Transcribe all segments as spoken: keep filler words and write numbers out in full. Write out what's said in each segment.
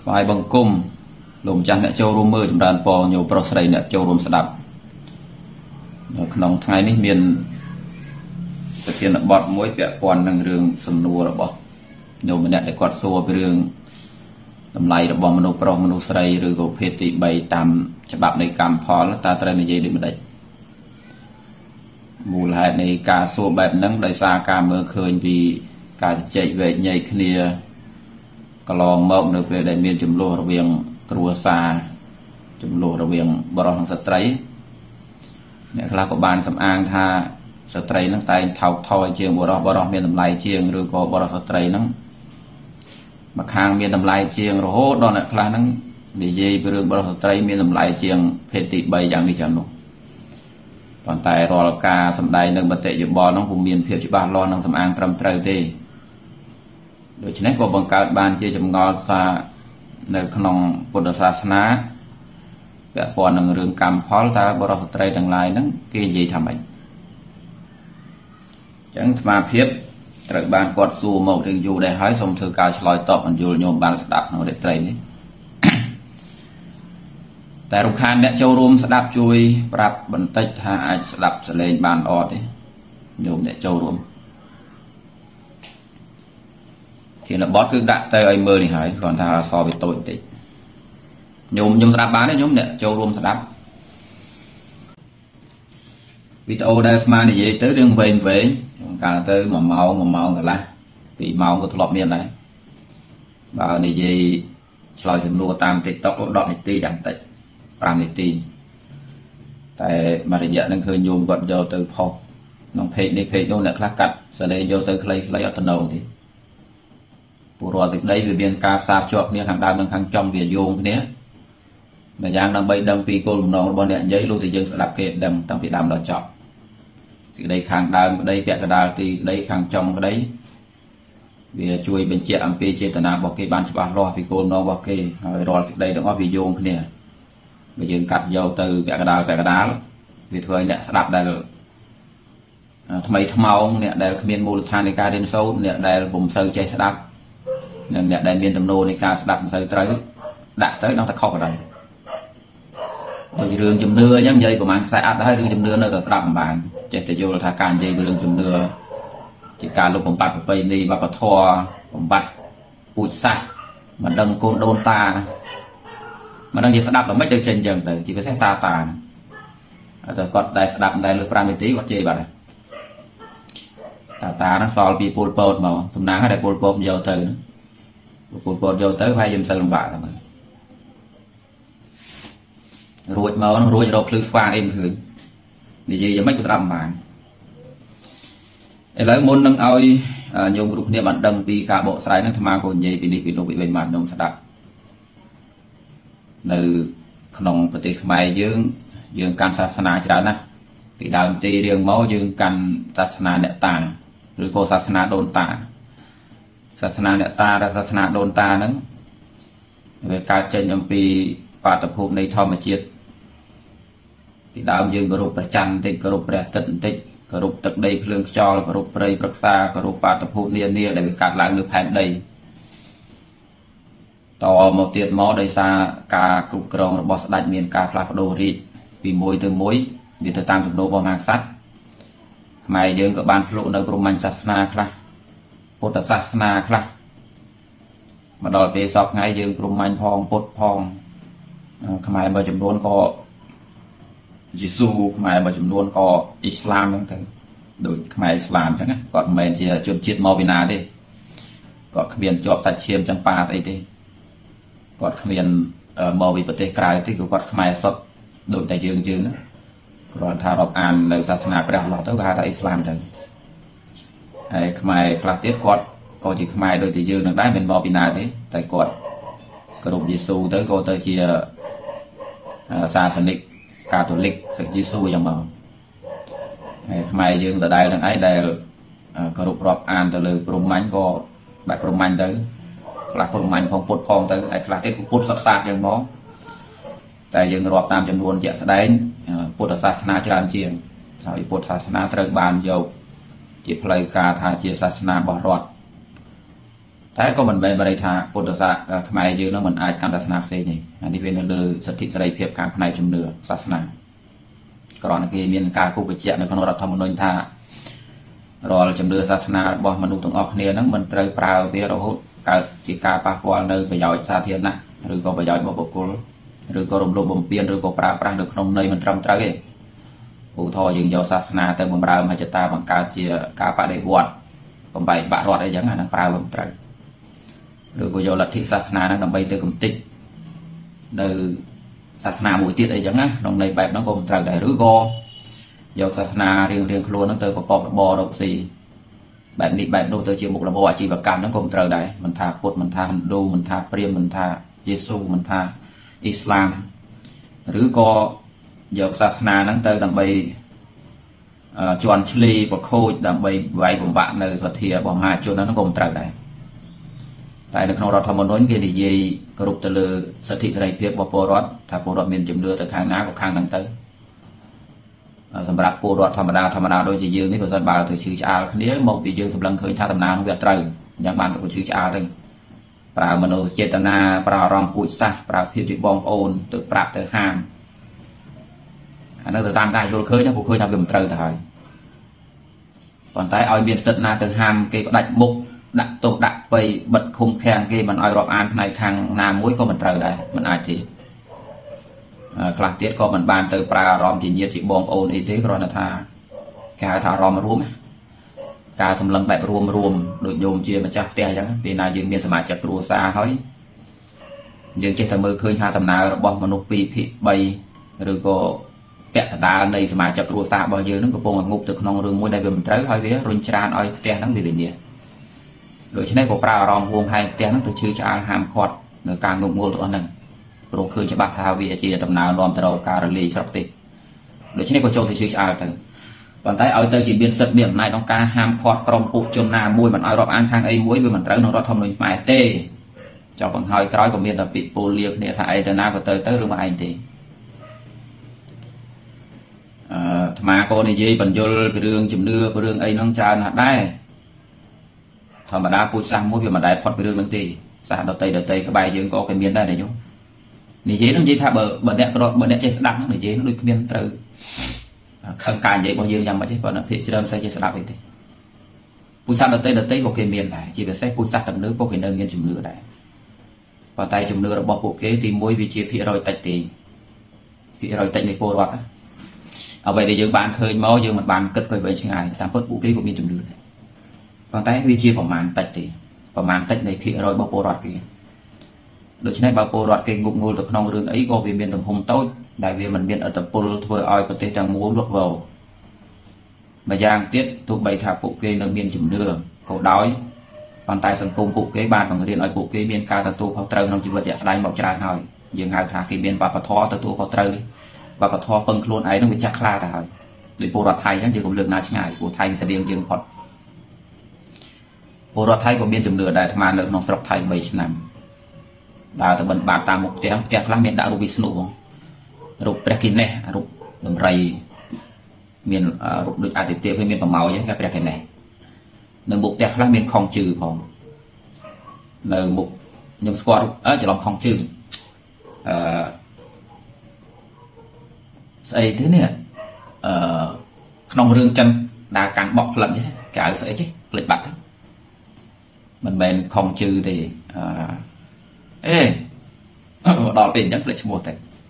ថ្វាយបង្គំលោកម្ចាស់អ្នកចូលរួមមើលចម្រើនពរញោមប្រុសស្រីអ្នកចូលរួមស្ដាប់នៅក្នុងថ្ងៃនេះមានប្រធានបទមួយពាក់ព័ន្ធនឹងរឿងសំណួររបស់ញោមម្នាក់ដែលគាត់សួរពីរឿងតម្លៃរបស់មនុស្សប្រុសមនុស្សស្រីឬក៏ភេទទីបីតាមច្បាប់នៃកម្មផលតើត្រូវនិយាយដូចម្ដេចមូលហេតុនៃការសួរបែបហ្នឹងដោយសារការមើលឃើញពីការជជែកវែកញែកគ្នាកន្លងមកនៅពេលដែលមានចំនួនរវាងគ្រួសារចំនួនរវាងបរិសុទ្ធនិងស្ត្រីអ្នកខ្លះក៏បានសំអាងថាស្ត្រីនឹងតែងថោកថយជាងបរិសុទ្ធបរិសុទ្ធមានតម្លៃជាងឬក៏បរិសុទ្ធស្ត្រីនឹងមកខាងមានតម្លៃជាងរហូតដល់អ្នកខ្លះនឹងនិយាយពីរឿងបរិសុទ្ធស្ត្រីមានតម្លៃជាងភេទទីបីយ៉ាងនេះយ៉ាងនោះប៉ុន្តែរាល់ការសម្ដែងនៅមតិយោបល់នោះពុំមានភាពច្បាស់លាស់និងសំអាងត្រឹមត្រូវទេដូច្នេះក៏បង្កើតបានជាចម្ងល់ថានៅក្នុងពុទ្ធសាសនាពាក់ព័ន្ធនឹងរឿងកម្មផលតើបរិសុទ្ធស្ត្រីទាំងឡាយហ្នឹងគេនិយាយថាម៉េចអញ្ចឹងស្មារតីត្រូវបានគាត់សួរមករឿងយូរដែរហើយសូមធ្វើការឆ្លើយតបបញ្យលញោមបានស្ដាប់ក្នុងរាត្រីនេះតែរុក្ខានអ្នកចូលរួមស្ដាប់ជួយប្រាប់បន្តិចថាអាចស្ដាប់សលេងបានល្អទេញោមអ្នកចូលរួមធានបទគឺដាក់ទៅឲ្យមើលនេះហើយគ្រាន់ថាអក្សរវាតូចបន្តិចញោមញោមស្ដាប់បានទេញោមអ្នកចូលរួមស្ដាប់វីដេអូដែលអាត្មានិយាយទៅរឿងវែងវែងកាលទៅមួយម៉ោងមួយម៉ោងកន្លះពីរម៉ោងក៏ធ្លាប់មានដែរបើនិយាយឆ្លើយសំណួរតាម TikTok ក៏ដប់នាទីយ៉ាងតិចប្រាំនាទីតែមួយរយៈនឹងឃើញញោមគាត់យកទៅផុសក្នុងเพจនេះเพจនោះអ្នកខ្លះកាត់សលេងយកទៅខ្លីៗអត់តំណងទេពលរដ្ឋសេចក្តីវាមានការផ្សារភ្ជាប់គ្នាខាងដើមនិងខាងចំវាយោងគ្នាម្យ៉ាងដើម្បីដឹងពីគោលបំណងរបស់អ្នកនិយាយលុះតែយើងស្ដាប់គេដឹងតាំងពីដើមដល់ចប់សេចក្តីខាងដើមក្តីពាក់កណ្ដាលទីក្តីខាងចំក្តីវាជួយបញ្ជាក់អំពីចេតនារបស់គេបានច្បាស់លាស់ពីគោលបំណងរបស់គេហើយរាល់សេចក្តីទាំងអស់វាយោងគ្នាបើយើងកាត់យកទៅពាក់កណ្ដាលពាក់កណ្ដាលវាធ្វើឲ្យអ្នកស្ដាប់ដែលថ្មីថ្មោងអ្នកដែលគ្មានមូលដ្ឋាននៃការរៀនសូត្រអ្នកដែលពុំសូវចេះស្ដាប់និងអ្នកដែលមានទំនោរនៃការស្ដាប់មិនសូវត្រូវដាក់ទៅដល់តែខុសដែរដូចរឿងជំនឿអញ្ចឹងនិយាយប្រហែលខ្សែអត់ហើយរឿងជំនឿនៅតែស្ដាប់មិនបានចេះតែយល់ថាការនិយាយពីរឿងជំនឿជាការលុបបំបាត់ប្រពៃណីវប្បធម៌បំបត្តិពូជសាសន៍មិនដឹងកូនដូនតាមិនដឹងជាស្ដាប់តែមិនទៅចេញអញ្ចឹងទៅជាពិសេសតាតាហើយតែគាត់ដែលស្ដាប់តែលើប្រាំនាទីគាត់ជេរបាត់ហើយតាតាហ្នឹងសល់ពីពលពតមកសំណាងឲ្យតែពលពតយកទៅពលពតយកទៅហើយយើងមិនសូវលំបាកទេមើលរួចមកហ្នឹងរួចរកភ្លឺស្វាងអីមិនឃើញនិយាយយ៉ាងម៉េចក៏ស្ដាប់មិនបានឥឡូវមុននឹងឲ្យញោមគ្រប់គ្នាបានដឹងពីការបកស្រាយហ្នឹងអាត្មាក៏និយាយពីនេះពីនោះពីវិញបានញោមស្ដាប់នៅក្នុងប្រទេសខ្មែរយើងយើងកាន់សាសនាច្រើនណាស់ពីដើមទីរៀងមកយើងកាន់សាសនាអ្នកតាឬក៏សាសនាដូនតាសាសនាអ្នកតាឬសាសនាដូនតាហ្នឹងវាកើតចេញអំពីបាតុភូមិនៃធម្មជាតិពីដើមយើងគោរពព្រះច័ន្ទបន្តិចគោរពព្រះអាទិត្យបន្តិចគោរពទឹកដីភ្លើងខ្យល់គោរពព្រៃព្រឹក្សាគោរពបាតុភូមិនានាដែលវាកើតឡើងលើផែនដីតមកទៀតមកដោយសារការគ្រប់គ្រងរបស់ស្ដេចមានការផ្លាស់ប្ដូររាជពីមួយទៅមួយវាទៅតាមទំនោររបស់មហាក្សត្រខ្មែរយើងក៏បានភ្លុកនៅព្រហ្មញ្ញសាសនាខ្លះពុទ្ធសាសនាខ្លះមកដល់ពេលសពថ្ងៃយើងព្រហ្មញ្ញផងពុទ្ធផងខ្មែរមួយចំនួនក៏យេស៊ូខ្មែរមួយចំនួនក៏អ៊ីស្លាមហ្នឹងទៅដូចខ្មែរអ៊ីស្លាមអញ្ចឹងគាត់មិនមែនជាជនជាតិមកពីណាទេគាត់គ្មានជាប់សាច់ឈាមចម្ប៉ាស្អីទេគាត់គ្មានមកពីប្រទេសក្រៅទេគឺគាត់ខ្មែរសុទ្ធដូចតែយើងយើងហ្នឹងគ្រាន់ថារាប់អាននៅសាសនាព្រះអល់ឡោះទៅគេហៅថាអ៊ីស្លាមទៅហើយខ្មែរខ្លះទៀតគាត់ក៏ជាខ្មែរដូចតែយើងនឹងដែរមិនមកពីណាទេតែគាត់គោរពយេស៊ូទៅក៏ទៅជាសាសនិកកាតូលិកសិស្សយេស៊ូយ៉ាងមកហើយខ្មែរយើងដដែលនឹងឯងដែលគោរពរាប់អានទៅលើព្រហ្មញ្ញក៏បែបព្រហ្មញ្ញទៅខ្លះព្រហ្មញ្ញផងពុទ្ធផងទៅហើយខ្លះទៀតពុទ្ធសុទ្ធសាធយ៉ាងមកតែយើងរាប់តាមចំនួនជាក់ស្ដែងពុទ្ធសាសនាច្រើនជាងហើយពុទ្ធសាសនាត្រូវបានយកជាផ្លូវការថាជាសាសនារបស់រដ្ឋតែក៏មិនមែនបរិយាថាពុទ្ធសាសនាខ្មែរយើងនឹងមិនអាចកាន់សាសនាផ្សេងទេអានេះវានៅលើសិទ្ធិសេរីភាពខាងផ្នែកជំនឿសាសនាគ្រាន់តែគេមានការគូបញ្ជាក់នៅក្នុងរដ្ឋធម្មនុញ្ញថារាល់ជំនឿសាសនារបស់មនុស្សទាំងអស់គ្នាហ្នឹងមិនត្រូវប្រើវារហូតកើតជាការប៉ះពាល់នៅប្រយោជន៍សាធារណៈឬក៏ប្រយោជន៍របស់បុគ្គលឬក៏រំលោភបំពានឬក៏ប្រើប្រាស់នៅក្នុងន័យមិនត្រឹមត្រូវទេឧទាហរណ៍យើងយកសាសនាទៅបម្រើមហិច្ឆតាបង្កើតជាការបដិវត្តបំបែកបាក់រដ្ឋអីចឹងអាហ្នឹងប្រើមិនត្រូវឬក៏យកលទ្ធិសាសនាហ្នឹងដើម្បីទៅកំទេចនៅសាសនាមួយទៀតអីចឹងណាក្នុងន័យបែបហ្នឹងក៏មិនត្រូវដែរឬក៏យកសាសនារៀងរៀងខ្លួនហ្នឹងទៅប្រកបរបររកស៊ីបែបនេះបែបនោះទៅជាមុខរបរអាជីវកម្មហ្នឹងក៏មិនត្រូវដែរមិនថាពុទ្ធមិនថាហិណ្ឌូមិនថាព្រាហ្មណ៍មិនថាយេស៊ូមិនថាអ៊ីស្លាមឬក៏យកសាសនាហ្នឹងទៅដើម្បីជន់ឈ្លីប្រខូចដើម្បីវាយបំបាក់នៅសទ្ធារបស់មហាជនហ្នឹងក៏មិនត្រូវដែរតែនៅក្នុងរដ្ឋធម្មនុញ្ញគេនិយាយគ្រប់ទៅលើសិទ្ធិសេរីភាពរបស់ពលរដ្ឋថាពលរដ្ឋមានជំនឿទៅខាងណាក៏ខាងហ្នឹងទៅសម្រាប់ពលរដ្ឋធម្មតាធម្មតាដូចជាយើងនេះបើសិនបើទៅឈឺឆ្អាលគ្នាមកពីយើងសម្លឹងឃើញថាដំណើរនោះវាត្រូវអញ្ចឹងបានទៅឈឺឆ្អាលទៅប្រើមនោចេតនាប្រើអារម្មណ៍ពួចសាសប្រើភាពជាបងប្អូនទៅប្រាប់ទៅហាមអានោះទៅតាមការយល់ឃើញពួកឃើញថាវាមិនត្រូវទៅហើយប៉ុន្តែឲ្យមានសិទ្ធិណាទៅហាមគេផ្ដាច់មុខដាក់ទោសដាក់បៃបិទឃុំឃាំងគេមិនឲ្យរាប់អានផ្នែកខាងណាមួយក៏មិនត្រូវដែរមិនអាចទេខ្លះទៀតក៏មិនបានទៅប្រើអារម្មណ៍ជាញាតិជាបងប្អូនអីទេគ្រាន់តែថាគេហៅថាអារម្មណ៍រួមការសម្លឹងបែបរួមរួមដូចញោមជាម្ចាស់ផ្ទះអញ្ចឹងពេលណាយើងមានសមាជិកគ្រួសារហើយយើងចេះតែមើលឃើញថាដំណើររបស់មនុស្សពីរភាគបីឬក៏ពាក់កណ្ដាលនៃសមាជិកគ្រួសាររបស់យើងនឹងកំពុងងប់ទៅក្នុងរឿងមួយដែលវាមិនត្រូវហើយវារុញច្រានឲ្យផ្ទះហ្នឹងវាវិនាសដូច្នេះក៏ប្រើអារម្មណ៍ហួងហែងផ្ទះហ្នឹងទៅឈឺឆ្អាលហាមឃាត់នៅការងប់ងល់ទាំងអស់ហ្នឹងព្រោះឃើញច្បាស់ថាវាជាដំណើរនាំទៅរកការរលាយស្រុកទេដូច្នេះក៏ចូលទៅឈឺឆ្អាលទៅប៉ុន្តែឲ្យទៅជាមានសិទ្ធិមានអំណាចក្នុងការហាមឃាត់ក្រុមពួកជនណាមួយមិនឲ្យរាប់អានខាងអីមួយវាមិនត្រូវក្នុងរដ្ឋធម្មនុញ្ញខ្មែរទេចុះបង្ហើយក្រោយក៏មានតែពាក្យពោលលាគ្នាថាឯទៅណាក៏ទៅទៅឬមកឯងទេអឺអាត្មាក៏និយាយបញ្យលពីរឿងជំនឿពីរឿងអីហ្នឹងច្រើនណាស់ដែរធម្មតាពូជសាសមួយវាមិនដែលផុតពីរឿងហ្នឹងទេសាសដតីដតីក្បែរយើងក៏គេមានដែរណាញោមនិយាយហ្នឹងនិយាយថាបើបើអ្នកក៏បើអ្នកចេះស្ដាប់ហ្នឹងនិយាយហ្នឹងដូចគ្មានត្រូវខឹងការនិយាយរបស់យើងយ៉ាងម៉េចទេប៉ុន្តែភាគច្រើនស្អីចេះស្ដាប់អីទេពូជសាសដតីដតីក៏គេមានដែរជាពិសេសពូជសាសទំនើបក៏គេនៅមានជំនឿដែរប៉ុន្តែជំនឿរបស់ពួកគេទីមួយវាជាភាគរយតិចទេភាគរយតិចនៃពលរដ្ឋអ្វីដែលយើងបានឃើញមកយើងមិនបានគិតទៅវិញឆ្ងាយតាមពិតពួកគេក៏មានជំនឿដែរប៉ុន្តែវាជាប្រមាណតិចទេប្រមាណតិចនៃភាគរយរបស់ពលរដ្ឋគេដូច្នេះបើពលរដ្ឋគេងប់ងល់ទៅក្នុងរឿងអីក៏វាមានទំហំតូចដែលវាមិនមានឥទ្ធិពលធ្វើឲ្យប្រទេសទាំងមូលលក់វោម្យ៉ាងទៀតទោះបីថាពួកគេនៅមានជំនឿក៏ដោយប៉ុន្តែសង្គមពួកគេបានបង្រៀនឲ្យពួកគេមានការទទួលខុសត្រូវក្នុងជីវិតជាក់ស្ដែងមកច្រើនហើយយើងហៅថាគេមានវប្បធម៌ទទួលខុសត្រូវវប្បធម៌ពឹងខ្លួនឯងនឹងវាចាស់ខ្លាទៅហើយដោយពលរដ្ឋថៃអញ្ចឹងយើងកុំលើកណាឆ្ងាយពលថៃវាស្តៀងយើងផុតពលរដ្ឋថៃក៏មានជំនឿដែរអាត្មានៅក្នុងស្រុកថៃបីឆ្នាំដើរទៅបិណ្ឌបាតតាមមុខផ្ទះផ្ទះខ្លះមានដាក់រូបវិស្ណុហ៎រូបព្រះគិនេសរូបដំរីមានរូបដូចអាទិទេពហើយមានប្រម៉ោយគេព្រះគិនេសនៅមុខផ្ទះខ្លះមានខំជឺផងនៅមុខខ្ញុំស្គាល់អើច្រឡំខំជឺអឺស្អីទេនេះអឺក្នុងរឿងចិនដើរកាន់បក់ផ្លឹកគេហៅស្អីចេះផ្លេចបាត់ទៅមិនមែនខំជឺទេអឺអេដល់ពេលអញ្ចឹងផ្លេចឈ្មោះទៅ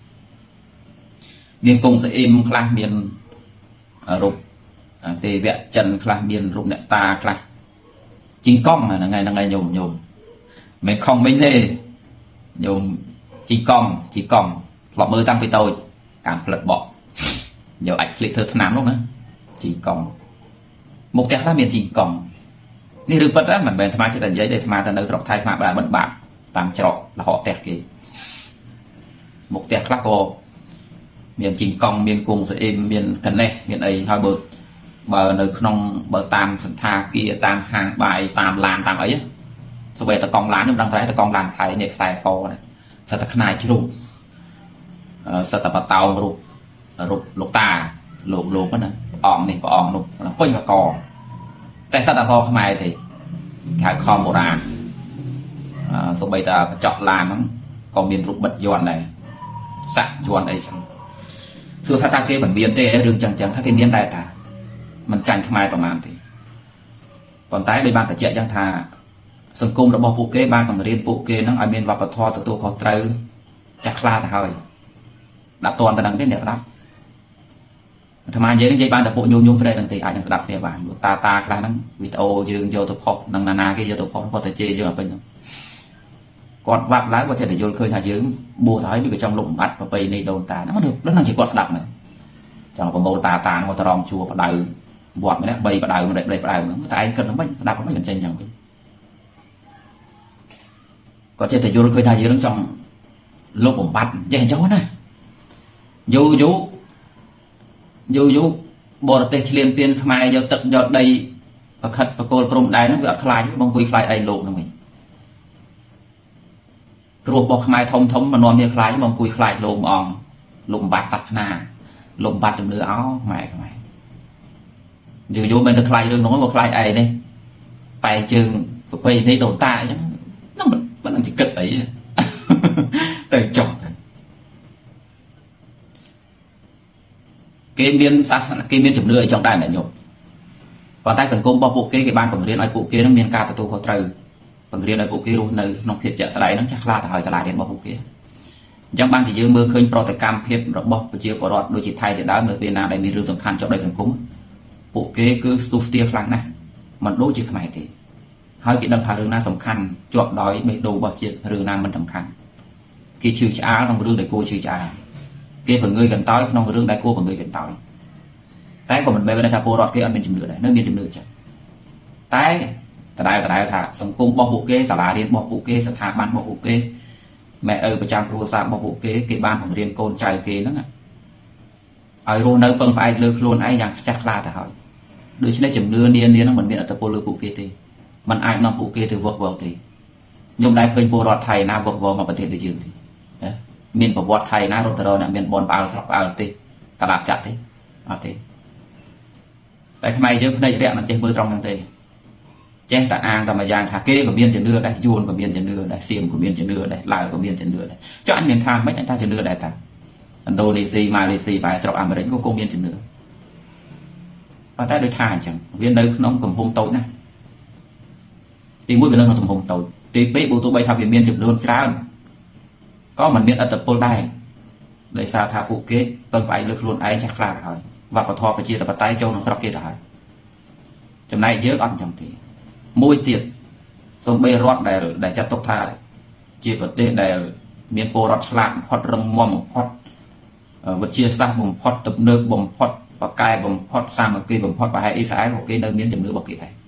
មានគង់ស្អ៊ីមខ្លះមានរូបទេវៈចិនខ្លះមានរូបអ្នកតាខ្លះជីងកង់ហ្នឹងហើយហ្នឹងហើយញោមញោមមិនខំមិញទេញោមជីកង់ជីកង់ធ្លាប់មើលតាំងពីតូចការផ្លិតបក់យកអាចឃ្លីកធ្វើថ្នាំនោះណាជីកង់មុខផ្ទះខ្លះមានជីកង់នេះរឿងពិតណាមិនមែនអាត្មាចេះតែនិយាយទេអាត្មាទៅនៅស្រុកថៃអាត្មាបានបិណ្ឌបាតតាមច្រកលហកផ្ទះគេមុខផ្ទះខ្លះក៏មានជីកង់មានគង់ស្អ៊ីមមានកណេះមានអីហើយបើបើនៅក្នុងបើតាមសន្តាគារតាមហាងបាយតាមឡានតាមអីស្បែកតកង់ឡានខ្ញុំដឹងតែតកង់ឡានថៃនេះខ្សែកណាសិតតែខ្នាយជ្រូកសិតតែបតោងរូបរូបលោកតាលោកលោកណាព្រះអង្គនេះព្រះអង្គនោះពេញកកតែសិតតែសខ្មែរទេគេខំបុរាណ số bây giờ chọn làm còn miền rục bật giòn này sạch giòn ấy chẳng xưa ta kia bản miền tây đường chẳng chẳng cái miền đại ta mình tranh maiประมาณthì còn tái đây ban tài trợ giang thà sân cung đã bỏ phụ kế ban bằng riêng phụ kế nó ở miền vập thọ từ tu khó trừ chặt la thôi đã toàn ta đằng đến đẹp lắmทำไมยังยังบ้านแต่พวกโยมโยมเฟรนตีอาจจะดับเนี่ยบ้านตาตาคลานั้นวิดีโอยืนโยตัวพอนังนานาก็โยตัวพอพอแต่เจยืนเป็นกอดวัดแล้วก็จะแต่โยนเคยถ่ายยืมบัวถ่ายมีกระจองหลุมบัดไปในโดนตานั่นมันđượcแล้วนั่งchỉกอดดับมันจังผมโดนตาตามันตรองชัวประดาบวชไม่ได้ใบประดามันได้ใบประดาเหมือนแต่ไอ้กันมันไม่ดับมันไม่เป็นเช่นอย่างนี้ก็จะแต่โยนเคยถ่ายยืมจังหลุมบัดยังเห็นเจ้านะโยโย่ยูยูบอร์เตชเลียนเปลี่ยนทำไมยอดตึกยอดใดประคัดประโกลปรุงได้นั่นเวลาคลายบางคุยคลายไอ้โลกนั่นเองกลัวบอกทำไมทมทมมานอนเนี่ยคลายบางคุยคลายโลมอองลมบาดสักนาลมบาดจำเนื้อเอาไม่ทำไมยูยูมันจะคลายเรื่องน้องบอกคลายไอ้เนี่ยไปจึงไปในโดนตาอย่างนั่นมันมันจะเกิดไอ้แต่จบcái miền sát cái miền chấm nửa trong đài này nhục còn tại sân công bao bộ cái ban bằng riêng ai bộ kia nó miền cao từ khó trừ bằng riêng ai bộ kia luôn nơi nông nghiệp chợ sài nó chắc là thời sài đến bao bộ kia trong ban thì dương mưa khơi pro tại cam phép rồi bao chiều bỏ đọt đôi chỉ thay thì đã nơi Việt Nam đâyมีเรื่องสำคัญtrong đây sân công bộ kia cứ sụp tia khăn này mình đối chỉ này thì hai cái đâm thà รื่องน่าสำคัญจวบดอยไม่ดูbao chiềuเรื่องนั้นมันสำคัญcái chữช้าtrongเรื่องđại cô chữช้าcái phần người gần tối trong รื่องđại cô phần người gần tối tái của mình bây giờ thà bộ đọt kia ở miền trung nửa này nơi miền trung nửa chứ táiแต่ได้แต่ได้ถ้าสังคมบอกบุกเกสาราเรียนบอกบุกเกสถาบันบอกบุกเกแม่เออประจำครูศาสตร์บอกบุกเกเก็บบ้านของเรียนโกนใจเกนั่นไงไอ้รู้เนื้อเปิงไปเลือกล้วนไอ้ยังจักลาแต่หอยโดยเฉพาะจำเนื้อเนียนเนียนนั่นมันเป็นอัตโปลือบุกเกตีมันไอ้นำบุกเกถือวอกวอกตียมได้เคยโบราณไทยนะวอกวอกมาประเทศได้ยืนตีเมียนประวัติไทยนะรถตะโดเนี่ยเมียนบอลปลาสับปลาตีตลาดจัดตีเอาตีแต่ทำไมเยอะในเรื่องมันเจ็บมือตรงกันตีเจ้าตาอ่างตามายางถาเก้กับเมียนจะเนื้อได้ยูนกับเมียนจะเนื้อได้เสียมกับเมียนจะเนื้อได้ลายกับเมียนจะเนื้อได้เจ้าอันเมียนทางไม่อันท่าจะเนื้อได้แต่อันโดนีซีมาเลเซียไปสระอเมริกก็คงเมียนจะเนื้อเพราะแต่โดยทางจังเวียนเนื้อน้องกับพงโตนะตีมุ้ยเป็นเรื่องของพงโตตีเป๊ะบูตัวใบทำเป็นเมียนจะเนื้อช้าก็มันเมียนอัตโปลได้เลยซาทาปุเกตต้นไปเลือกล้วนไอ้ชักคลาหอยว่าปะทอไปเจียตะปะไตโจนสระเกตหอยจำนายเยอะอ่อนจังทีมวยเตียดสมเบรอดได้ได้จับตกท่าเจียบเตะได้เมียนโปรอดฉลาดพอดรังมอมพอดวัชเชียซาบ่มพอดตับเนื้อบ่มพอดปากกายบ่มพอดสามกีบ่มพอดปลายอีสายโอเคเดินเมียนจำเนื้อบอกกี่ไทย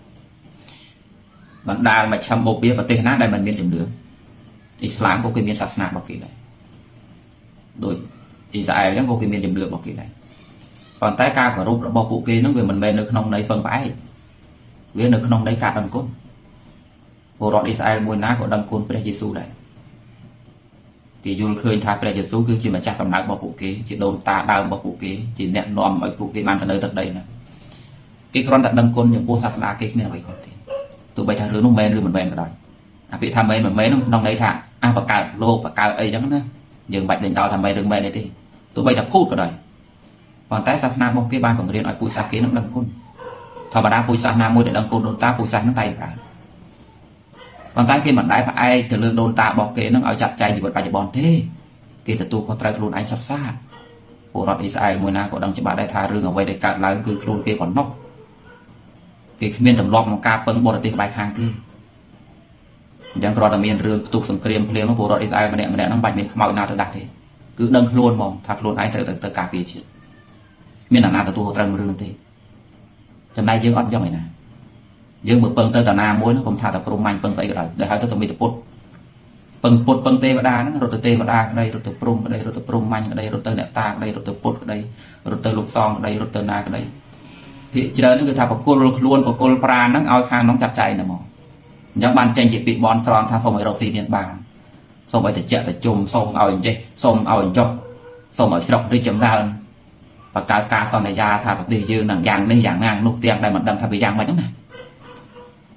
บรรดามาชมโบเบียประเทศนั้นได้มันเมียนจำเนื้ออิสลามก็คือเมียนศาสนาบอกกี่ไทยโดยอิสราเอลก็คือเมียนจำเนื้อบอกกี่ไทยตอนใต้กาของรูประบบปุกีนั่งเวียนมันเป็นในขนมในเปิงไปเวียนในขนมในกาดังกุนโบราณอิสราเอลมวยน้าของดังกุนพระเยซูได้ที่ยูเคยทายพระเยซูคือจีมาจากกำนักบอกปุกีจีโดนตาดาวบอกปุกีจีแนะนำไอ้ปุกีมันจะเดินตัดใดนะกี่ครั้งตัดดังกุนอย่างพวกศาสนาเกี่ยไม่เอาไปคนที่ตัวใบทาเรือนุ่งแมนหรือเหมือนแมนก็ได้อาไปทำแมนเหมือนแมนน้องในท่าอาปากกาโลปากกาไอ้ยังนั้นนะยังใบเดินดาวทำแมนเรื่องแมนได้ที่ตัวใบจะพูดก็ได้còn tạiศาสนาบางที่บ้านของเรียนไอ้ปุยสาเกนั่งดังกุนธรรมดาปุยศาสนามุดดังกุนโดนตาปุยศาสนาไตไปcòn tại khiมันได้พระไอ้จะเลือกโดนตาบอกเกนั่งเอาจับใจอยู่บนปัจจุบันเท่เกตตัวคนไตรครูนไอ้สับซ่าโบราณอิสราเอลมวยนาก็ดังจะบาได้ทาเรื่องเอาไว้ในการไล่คือครูเกก่อนนกเกเมียนตำรวจของการเปิงบริติใบคางที่ยังรอแต่เมียนเรื่องตุกสังเกตเพลียงของโบราณอิสราเอลมันเนี่ยมันเนี่ยนั่งใบเมียนขมาวนาตัวดักที่คือดังครูนมองทักครูนไอ้เตอร์เตอร์กาเปียชิมีหนังนาตัวตรังเรื่องนี้จำได้เยอะอ่อนย่อมเลยนะเยอะเหมือนเปิงเตอร์ตานามวยนะผมทาแต่ปรุงมันเปิงใส่กระดาษเดี๋ยวให้ตัวสมิธปุตเปิงปุตเปิงเตวดานะรถเตวดาได้รถปรุงได้รถปรุงมันได้รถเตอร์เนตาได้รถปุตได้รถเตอร์ลูกซองได้รถเตอร์นาได้ที่เจอนั่นคือทาปกุลล้วนปกุลปราณนั่งเอาคางน้องจับใจนะหมอยังบันเจนจิตปิบอลสอนทาส่งไปโรซีเนียนบานส่งไปแต่เจาะแต่จุ่มส่งเอาอย่างเจส่งเอาอย่างจบส่งเอาจบด้วยจำได้ประกาศการสอนในยาถ้าแบบดียืนหนังยางในอย่างงานลูกเตียงได้มันดำทำไปยางไปนั่นนะ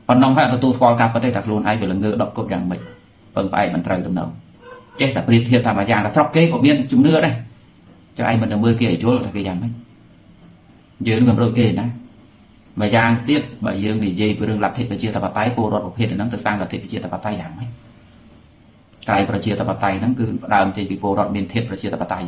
ប៉ុណ្ណឹងហើយទទួលស្គាល់ការពិតទេតែខ្លួនឯងវាល្ងើដប់គប់យ៉ាងម៉េចពឹងផ្អែកមិនត្រូវទំនោរចេះតែប្រៀបធៀបតាមយ៉ាងតែស្រុកគេក៏មានជំនឿដែរចុះឯងមិនទៅមើលគេឲ្យយល់ថាគេយ៉ាងម៉េចយើងមិនរត់គេណាមួយយ៉ាងទៀតបើយើងនិយាយពីរឿងលទ្ធិប្រជាធិបតេយ្យពលរដ្ឋប្រភេទហ្នឹងទៅសាងលទ្ធិប្រជាធិបតេយ្យយ៉ាងម៉េចកាយប្រជាធិបតេយ្យហ្នឹងគឺផ្ដើមចេញពីពលរដ្ឋមានធាតុប្រជាធិបតេយ្យ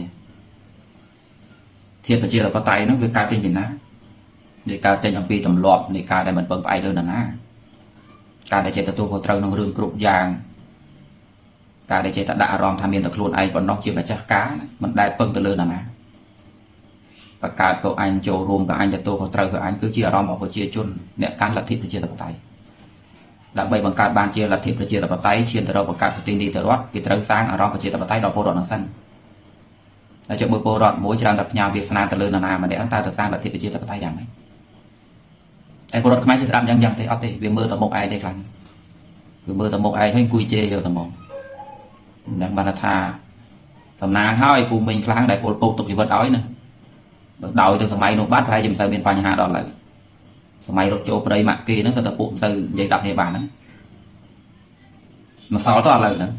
ធាតុប្រជាធិបតេយ្យហ្នឹងវាកើតចេញពីណាវាកើតចេញអំពីទម្លាប់នៃការដែលមិនពឹងផ្អែកលើនរណាការដែលចេះទទួលខុសត្រូវក្នុងរឿងគ្រប់យ៉ាងការដែលចេះតែដាក់អារម្មណ៍ថាមានតែខ្លួនឯងប៉ុណ្ណោះជាម្ចាស់ការមិនដែលពឹងទៅលើនរណាបង្កើតកោអញចូលរួមក៏អញទទួលខុសត្រូវក៏អញគឺជាអារម្មណ៍របស់ប្រជាជនអ្នកកាន់លទ្ធិប្រជាធិបតេយ្យដើម្បីបង្កើតបានជាលទ្ធិប្រជាធិបតេយ្យឈានទៅរកបង្កើតប្រទេសនីតិរដ្ឋគេត្រូវសាងអារម្មណ៍ប្រជាធិបតេយ្យដល់ពលរដ្ឋនឹងសិនតែចុះមើលពលរដ្ឋមួយច្រើនតែផ្ញើវាសនាទៅលើនរណាម្នាក់តើទៅសាងលទ្ធិប្រជាធិបតេយ្យយ៉ាងម៉េចតែពលរដ្ឋខ្មែរជាស្ដាប់យ៉ាងយ៉ាងទេអត់ទេវាមើលទៅមុខឯងទេខ្លាំងវាមើលទៅមុខឯងហើយអង្គុយជេរយកទៅមកយ៉ាងបានថាតំណាងហើយពូមិញខ្លាំងដែលពលពកទុកជីវិតឲ្យណាបើដោយទៅសម័យនោះបាត់ប្រហែលជាមិនសូវមានបញ្ហាដល់ឡើយសម័យរត់ចូលព្រៃម៉ាក់គេហ្នឹងសិតតែពួកមិនសូវនិយាយដាក់គ្នាបានហ្នឹងមកសល់ទៅឥឡូវហ្នឹង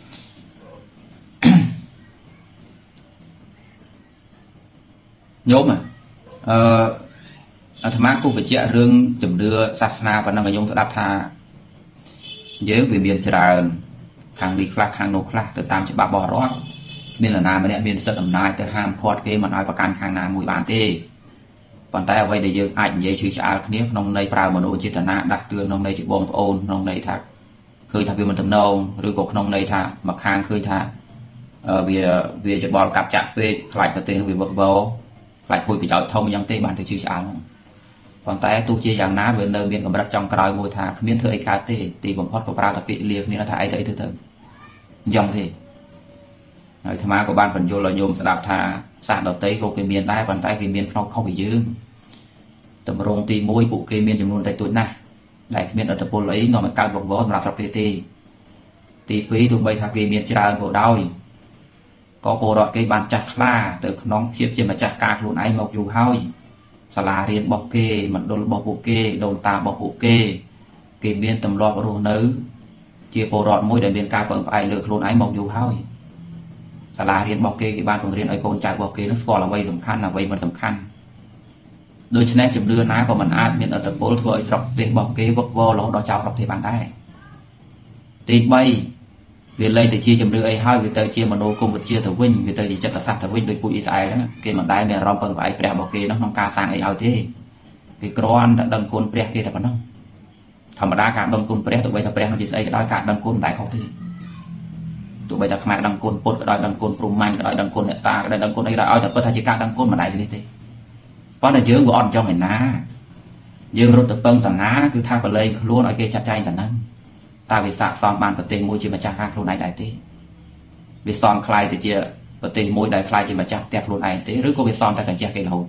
ញោមអឺអាត្មាគូបញ្ជាក់រឿងជំនឿសាសនាប៉ុណ្ណឹងឲ្យញោមស្ដាប់ថាយើងវាមានច្រើនខាងនេះខ្លះខាងនោះខ្លះទៅតាមច្បាប់របស់រដ្ឋមាននរណាម្នាក់មានសិទ្ធិអំណាចទៅហាមឃាត់គេមិនឲ្យប្រកាន់ខាងណាមួយបានទេប៉ុន្តែអ្វីដែលយើងអាចនិយាយជឿឆ្អាលគ្នាក្នុងន័យប្រើមនោចេតនាដាស់តឿនក្នុងន័យជាបងប្អូនក្នុងន័យថាឃើញថាវាមិនទំនងឬក៏ក្នុងន័យថាមកខាងឃើញថាវាវាច្បល់កាប់ចាក់ពេកខ្លាចប្រទេសនឹងវាវឹកវរខ្លាចខូចប្រយោជន៍ធំយ៉ាងទេបានទៅជឿឆ្អាលហ្នឹងប៉ុន្តែទោះជាយ៉ាងណាវានៅមានកម្រិតចុងក្រោយមួយថាគ្មានធ្វើអីកើតទេទីបំផុតក៏ប្រើតែពាក្យលាគ្នាថាអីទៅអីទៅទៅអញ្ចឹងទេហើយអាត្មាក៏បានបញ្យល់ឲ្យញោមស្ដាប់ថាសាសដតីក៏គេមានដែរប៉ុន្តែគេមានផ្នែកខុសពីយើងតម្រងទីមួយពួកគេមានចំនួនតែទួចណាស់ដែលគ្មានអត្តពលអីនាំឲ្យកើតវឹកវរសម្រាប់ស្រុកគេទេទីពីរទោះបីថាគេមានច្រើនក៏ដោយក៏ពលរដ្ឋគេបានចាស់ខ្លាទៅក្នុងភាពជាម្ចាស់ការខ្លួនឯងមកយូរហើយសាលារៀនរបស់គេមណ្ឌលរបស់ពួកគេដូនតារបស់ពួកគេគេមានទម្លាប់រស់នៅជាពលរដ្ឋមួយដែលមានការពឹងផ្អែកលើខ្លួនឯងមកយូរហើយសាលារៀនរបស់គេគេបានបង្រៀនឲ្យកូនចៅរបស់គេនឹងស្គាល់អ្វីសំខាន់អ្វីមិនសំខាន់ដូច្នេះជំនឿណាក៏មិនអាចមានអត្តពលធ្វើឲ្យស្រុកប្រទេសរបស់គេវឹកវររហូតដល់ចោលស្រុកទេបានដែរទីបីវាលែងទៅជាជំនឿអីហើយវាទៅជាមនោគមវិជ្ជាទៅវិញវាទៅជាចិត្តសាស្ត្រទៅវិញដោយពួកអ៊ីស្រាអែលហ្នឹងគេមិនដែលមានអារម្មណ៍ពឹងផ្អែកព្រះរបស់គេក្នុងការសាងអីឲ្យទេគេគ្រាន់តែដឹងគុណព្រះគេតែប៉ុណ្ណឹងធម្មតាការដឹងគុណព្រះទោះបីថាព្រះនឹងជាស្អីក៏ដោយការដឹងគុណមិនដែលខុសទេទោះបីថាខ្មែរដឹងគុណពុទ្ធក៏ដោយដឹងគុណព្រហ្មញ្ញក៏ដោយដឹងគុណអ្នកតាក៏ដោយដឹងគុណអីក៏ដោយឲ្យតែពិតថាជាការដឹងគុណមិនដែលនេះទេប៉ុន្តែយើងវាអត់ចង់ឯណាយើងរត់ទៅពឹងតាណាគឺថាប្រឡែងខ្លួនឲ្យគេចាត់ចែងតាហ្នឹងតើវាស័ក្តិសមបានប្រទេសមួយជាម្ចាស់ការខ្លួនឯងដែរទេវាសមខ្លាយទៅជាប្រទេសមួយដែលខ្លាយជាម្ចាស់ផ្ទះខ្លួនឯងទេឬក៏វាសមតែកញ្ចេះគេរហូត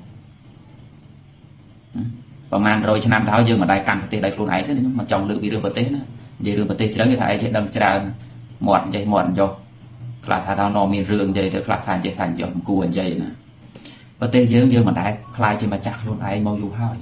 ប្រហែលរយឆ្នាំទៅហើយយើងមិនដែលកាន់ប្រទេសដោយខ្លួនឯងទេខ្ញុំមិនចង់លើកពីរឿងប្រទេសណានិយាយរឿងប្រទេសច្រើនគេថាឯងចេះដឹងច្រើនមាត់ចេះមាត់ចុះខ្លះថាថានមានរឿងនិយាយទៅខ្លះថាចេះថាចុះមិនគួរនិយាយណាប្រទេសយើងយើងមិនដែលខ្លាយជាម្ចាស់ខ្លួនឯងមកយូរហើយ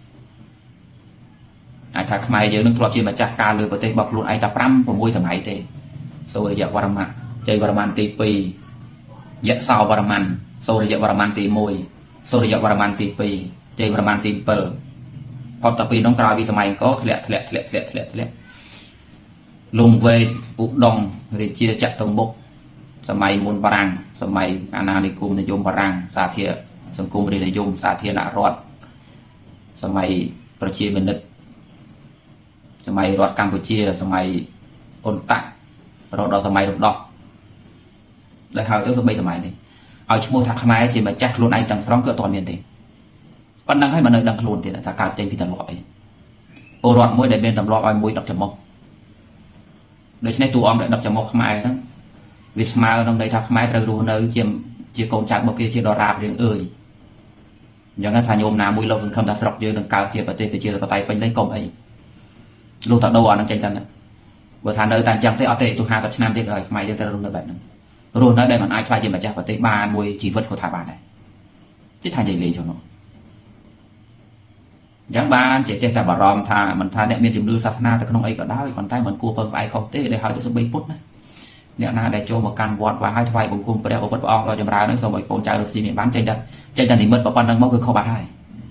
អាចថាខ្មែរយើងនឹងធ្លាប់ជាម្ចាស់ការលើប្រទេសរបស់ខ្លួនឯងតែប្រាំប្រាំមួយសម័យទេសូរ្យវរ្ម័នជ័យវរ្ម័នទីពីរយសោវរ្ម័នសូរ្យវរ្ម័នទីមួយសូរ្យវរ្ម័នទីពីរជ័យវរ្ម័នទីbảyផុតតែពីនោះក្រោយពីសម័យអង្គរធ្លាក់ធ្លាក់ធ្លាក់ធ្លាក់ធ្លាក់ធ្លាក់លងវែកឧដុង្គរាជាចតុមុខសម័យមុនបារាំងសម័យអាណានិគមនិយមបារាំងសាធារសង្គមរាជនិយមសាធារណរដ្ឋសម័យប្រជាមានិតសម័យរដ្ឋកម្ពុជាសម័យអ៊ុនតាក់រហូតដល់សម័យរំដោះដែលហៅទៅសបីសម័យនេះឲ្យឈ្មោះថាខ្មែរជាម្ចាស់ខ្លួនឯងទាំងស្រុងគឺអត់ទាន់មានទេប៉ុណ្ណឹងហើយមិននៅដឹងខ្លួនទៀតថាកើតចេញពីទម្លាប់អីពលរដ្ឋមួយដែលមានទម្លាប់ឲ្យមួយដឹកចំមុខដូច្នេះតួអង្គដែលដឹកចំមុខខ្មែរហ្នឹងវាស្មើក្នុងន័យថាខ្មែរត្រូវរស់នៅជាជាកូនចៅរបស់គេជាដរាបរឿងអើយអញ្ចឹងថាញោមណាមួយលោកសង្ឃឹមថាស្រុកយើងនឹងកើតជាប្រទេសប្រជាធិបតេយ្យពេញលេញកុំអីលោកតាដូអានឹងចេញចឹងបើថានៅតែអញ្ចឹងទេអត់ទេទោះห้าสิบឆ្នាំទៀតហើយខ្មែរយើងត្រូវរស់នៅបែបហ្នឹងរស់នៅដែលមិនអាចខ្លាចជាម្ចាស់ប្រទេសបានមួយជីវិតក៏ថាបានដែរជិះថានិយាយលេងចុះនោះយ៉ាងបានចេះចេះតែបារម្ភថាមិនថាអ្នកមានជំនឿសាសនាទៅក្នុងអីក៏ដោយប៉ុន្តែមិនគួរពឹងផ្អែកខុសទេដែលហៅទៅសំបីពុទ្ធណាអ្នកណាដែលចូលមកកាន់វត្តហើយថ្វាយបង្គំព្រះពុទ្ធព្រះអង្គដ៏ចម្រើននឹងសូមឲ្យកូនចៅរស់ស៊ីមានបានចេញតែចេញតែនិមិត្តប៉ុណ្្នឹងមកគឺខុសបាត់ហើយ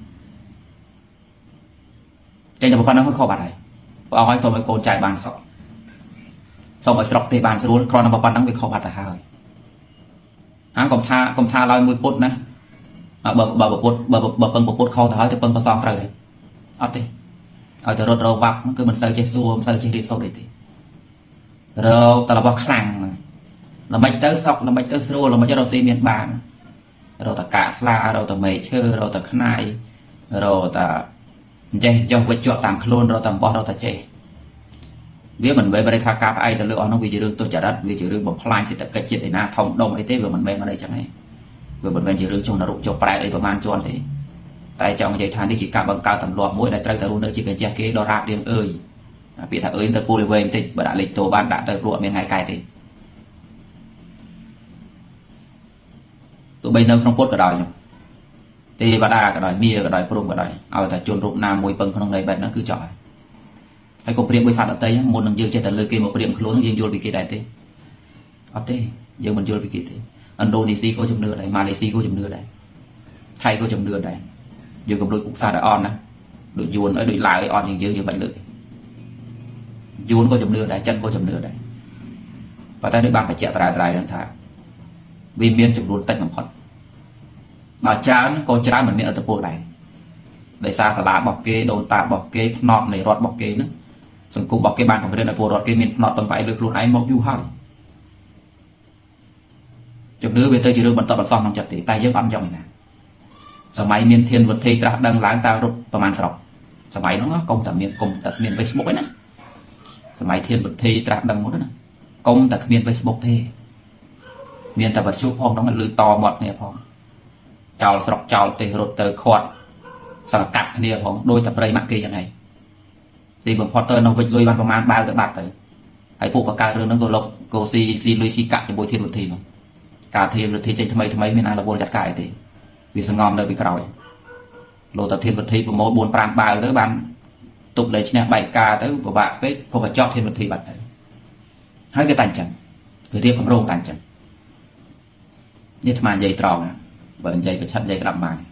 ចេញតែប៉ុណ្្នឹងមកខុសបាត់ហើយព្រះអង្គឲ្យសូមឲ្យកូនចៅបានសុខសូមឲ្យស្រុកទេបានស្រួលគ្រាន់តែប៉ុណ្្នឹងវាខុសបាត់ទៅហើយហើយកុំថាកុំថាឡើយមួយពុទ្ធណាបើបើពុទ្ធបើបើពឹងពុទ្ធខុសទៅហើយទៅពឹងប្រសងត្រូវទេអត់ទេឲ្យទៅរត់រវ៉ាប់គឺមិនសូវចេះសួរមិនសូវចេះរៀបសូត្រអីទេរកតែរបស់ខ្លាំងហ្នឹងល្មិចទៅសក់ល្មិចទៅស្រួលល្មិចរកស៊ីមានបានរកតែកាកស្លារកតែមេឈើរកតែខ្នាយរកតែចេះចុះវិច្ចជាប់តាមខ្លួនរកតែអំបោះរកតែចេះវាមិនមែនបរិថាការផ្អែកទៅលើអស់នោះវាជារឿងទុច្ចរិតវាជារឿងបំផ្លាញសេដ្ឋកិច្ចជាតិឯណាធំដុំអីទេវាមិនមែនមិនអីចឹងទេវាមិនមែនជារឿងចុះនរកចុះប្រែតអីប្រមាណជាន់ទេតែចង់និយាយថានេះជាការបង្កើតទម្លាប់មួយដែលត្រូវតែរស់នៅជាកញ្ចេះគេដល់រាបរៀងអើយពាក្យថាអើយទៅពូលវែងបន្តិចបើដាក់លេខតូបានដាក់ទៅព្រោះអត់មានថ្ងៃកែទេទោះបីនៅក្នុងពុទ្ធក៏ដោយទេវតាក៏ដោយមាក៏ដោយព្រំក៏ដោយឲ្យតែជនរូបណាមួយពឹងក្នុងនៃបែបហ្នឹងគឺចប់ហើយហើយកុំព្រៀបមួយសត្វដទៃមុននឹងយើងចេះតែលើគេមកព្រៀបខ្លួនយើងយល់ពីគេដែរទេអត់ទេយើងមិនយល់ពីគេទេឥណ្ឌូនេស៊ីក៏ជំនឿដែរម៉ាឡេស៊ីក៏ជំនឿដែរថៃក៏ជំនឿដែរយើងកុំដូចពុកសាសដែរអត់ណាដូចយួនអីដូចឡាវអីអត់ជាងយើងយើងមិនលើកយួនក៏ជំនឿដែរចិនក៏ជំនឿដែរប៉ុន្តែដូចបានបញ្ជាក់ត្រាយត្រាយហ្នឹងថាវាមានចំនួនតិចបំផុតបើច្រើនក៏ច្រើនមិនមានអត្តពលដែរដោយសារសាលារបស់គេដូនតារបស់គេផ្នត់នៃរដ្ឋរបស់គេហ្នឹងសង្គមរបស់គេបានបង្រៀនឲ្យពលរដ្ឋគេមានផ្នត់ពឹងផ្អែកលើខ្លួនឯងមកយូរហើយជំនឿវាទៅជារឿងបន្តបន្សល់ក្នុងចិត្តទេតែយើងអត់ចង់ឯណាសម័យមានធានវុធីត្រាស់ដឹងឡើងតើរត់ប្រហែលស្រុកសម័យហ្នឹងកុំតែមានកុំតែគ្មាន Facebook ឯណាសម័យធានវុធីត្រាស់ដឹងមុនណាកុំតែគ្មាន Facebook ទេមានតែវិទ្យុផងហ្នឹងលឺតមាត់គ្នាផងចោលស្រុកចោលទេរត់ទៅខាត់សង្កាត់គ្នាផងដោយតែប្រិយមកគេយ៉ាងហ្នឹងទីបំផុតទៅនៅវិច្ចលុយបានប្រហែលបាវទៅបាត់ទៅហើយពួកបកកើតរឿងហ្នឹងក៏លុបក៏ស៊ីស៊ីលុយស៊ីកាក់ជាមួយធានវុធីហ្នឹងការធានវុធីចេញថ្មីថ្មីមានអារវល់ចាត់ការអីទេវាសងំនៅពីក្រោយលោតាធានវុធីប្រមូលបួនប្រាំបាវទៅបានទុកលេឈ្នះបែកការទៅពិបាកពេកក៏បញ្ចប់ធានវុធីបាត់ទៅហើយវាតែអញ្ចឹងវារៀបកម្រងតែអញ្ចឹងនេះអាត្មានិយាយត្រង់ណាបើនិយាយប្រឆិតនិយាយស្ដាប់បាន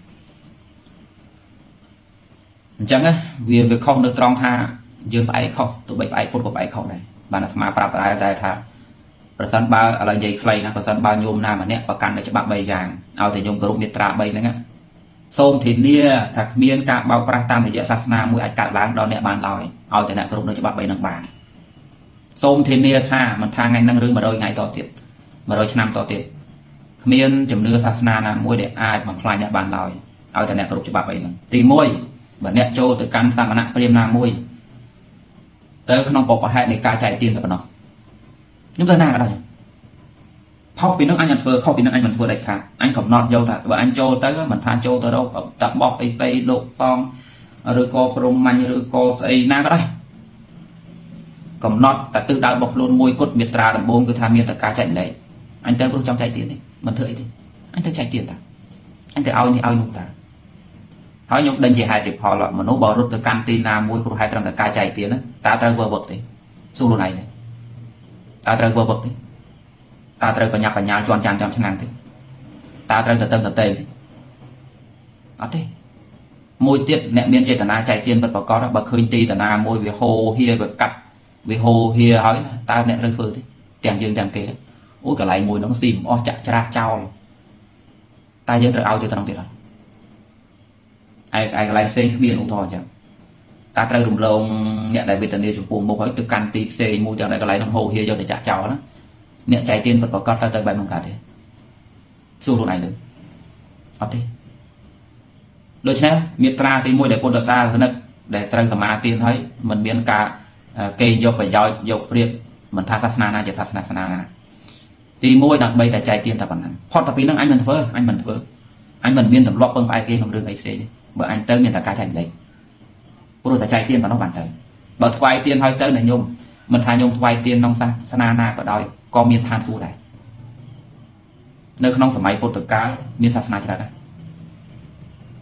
អញ្ចឹងណាវាវាខុសនៅត្រង់ថាយើងផ្អែកខុសទោះបីផ្អែកពុតក៏ផ្អែកខុសដែរបានអាត្មាប្រាប់ដែរតែថាប្រសិនបើឥឡូវនិយាយខ្លីណាប្រសិនបើញោមណាម្នាក់ប្រកាន់នៅច្បាប់បីយ៉ាងឲ្យតែញោមគោរពមេត្រាបីហ្នឹងសូមធានាថាគ្មានការបោកប្រាស់តាមរយៈសាសនាមួយអាចកាត់ឡើងដល់អ្នកបានឡើយឲ្យតែអ្នកគោរពនៅច្បាប់បីហ្នឹងបានសូមធានាថាមិនថាថ្ងៃហ្នឹងឬមួយរយថ្ងៃតទៀតមួយរយឆ្នាំតទៀតគ្មានជំនឿសាសនាណាមួយដែលអាចបំផ្លាញអ្នកបានឡើយឲ្យតែអ្នកគោរពច្បាប់អីហ្នឹងទីមួយបើអ្នកចូលទៅកាន់សាមណៈព្រាហ្មណ៍ណាមួយទៅក្នុងបបហេតុនៃការចែកទានតែប៉ុណ្ណោះខ្ញុំទៅណាក៏ដោយខុសពីនឹងអញអត់ធ្វើខុសពីនឹងអញមិនធ្វើដាច់ខាតអញកំណត់យកថាបើអញចូលទៅមិនថាចូលទៅរកតាបោះអីស្អីលោកសងឬក៏ព្រំមាញ់ឬក៏ស្អីណាក៏ដោយកំណត់តែទិសដៅរបស់ខ្លួនមួយគត់មេត្រាដំបូងគឺថាមានតែការចែកម្លែកអញទៅព្រោះចង់ចែកទានទេមិនធ្វើអីទេអញទៅចែកទានតាអញទៅឲ្យនេះឲ្យនោះតាហើយខ្ញុំដេញជាហេតុជាផលមនុស្សបើរត់ទៅកាន់ទីណាមួយព្រោះហេតុត្រឹមតែការចែកទានតើត្រូវធ្វើវឹកទេសួរខ្លួនឯងតើត្រូវធ្វើវឹកទេតើត្រូវបញ្ញាបញ្ញាលជន់ចាំងចាំឆ្នាំទេតើត្រូវទៅទៅទៅទេអត់ទេមួយទៀតអ្នកមានចេតនាចែកទានពិតប្រាកដបើឃើញទីតាណាមួយវាហូរហៀវាកាត់វាហូរហៀហើយតើអ្នកត្រូវធ្វើទេទាំងយើងទាំងគេអូយកន្លែងមួយហ្នឹងស៊ីមិនអស់ចាក់ច្រាស់ចោលតែយើងត្រូវឲ្យទៅត្រង់ទៀតអត់ឯឯកន្លែងផ្សេងគ្មានឧទាហរណ៍អញ្ចឹងតើត្រូវរំលងអ្នកដែលវេទនាចំពោះមុខហើយទៅកាន់ទីផ្សេងមួយទាំងដែលកន្លែងហ្នឹងហូរហៀយកទៅចាក់ចោលណាអ្នកចែកទានពិតប្រាកដទៅទៅបែបហ្នឹងកើតទេសួរខ្លួនឯងទៅអត់ទេដូច្នេះមេត្រាទីមួយដែលពុទ្ធសាសនិកដែលត្រូវសមាទានហើយមិនមានការគេយកប្រយោជន៍យកព្រៀបមិនថាសាសនាណាជាសាសនាសាសនាណាទីមួយដើម្បីតែចែកទានតែប៉ុណ្ណឹងផុតតែពីហ្នឹងអញមិនធ្វើអញមិនធ្វើអញមិនមានទម្លាប់ពឹងផ្អែកគេក្នុងរឿងអីផ្សេងទេបើអញទៅមានតែការចែកម្លែកព្រោះតែចែកទានប៉ុណ្ណោះបានទៅបើថ្វាយទានហើយទៅណាញោមមិនថាញោមថ្វាយទានក្នុងសាសនាណាក៏ដោយក៏មានឋានសួគ៌ដែរនៅក្នុងសម័យពុទ្ធកាលមានសាសនាច្រើនដែរ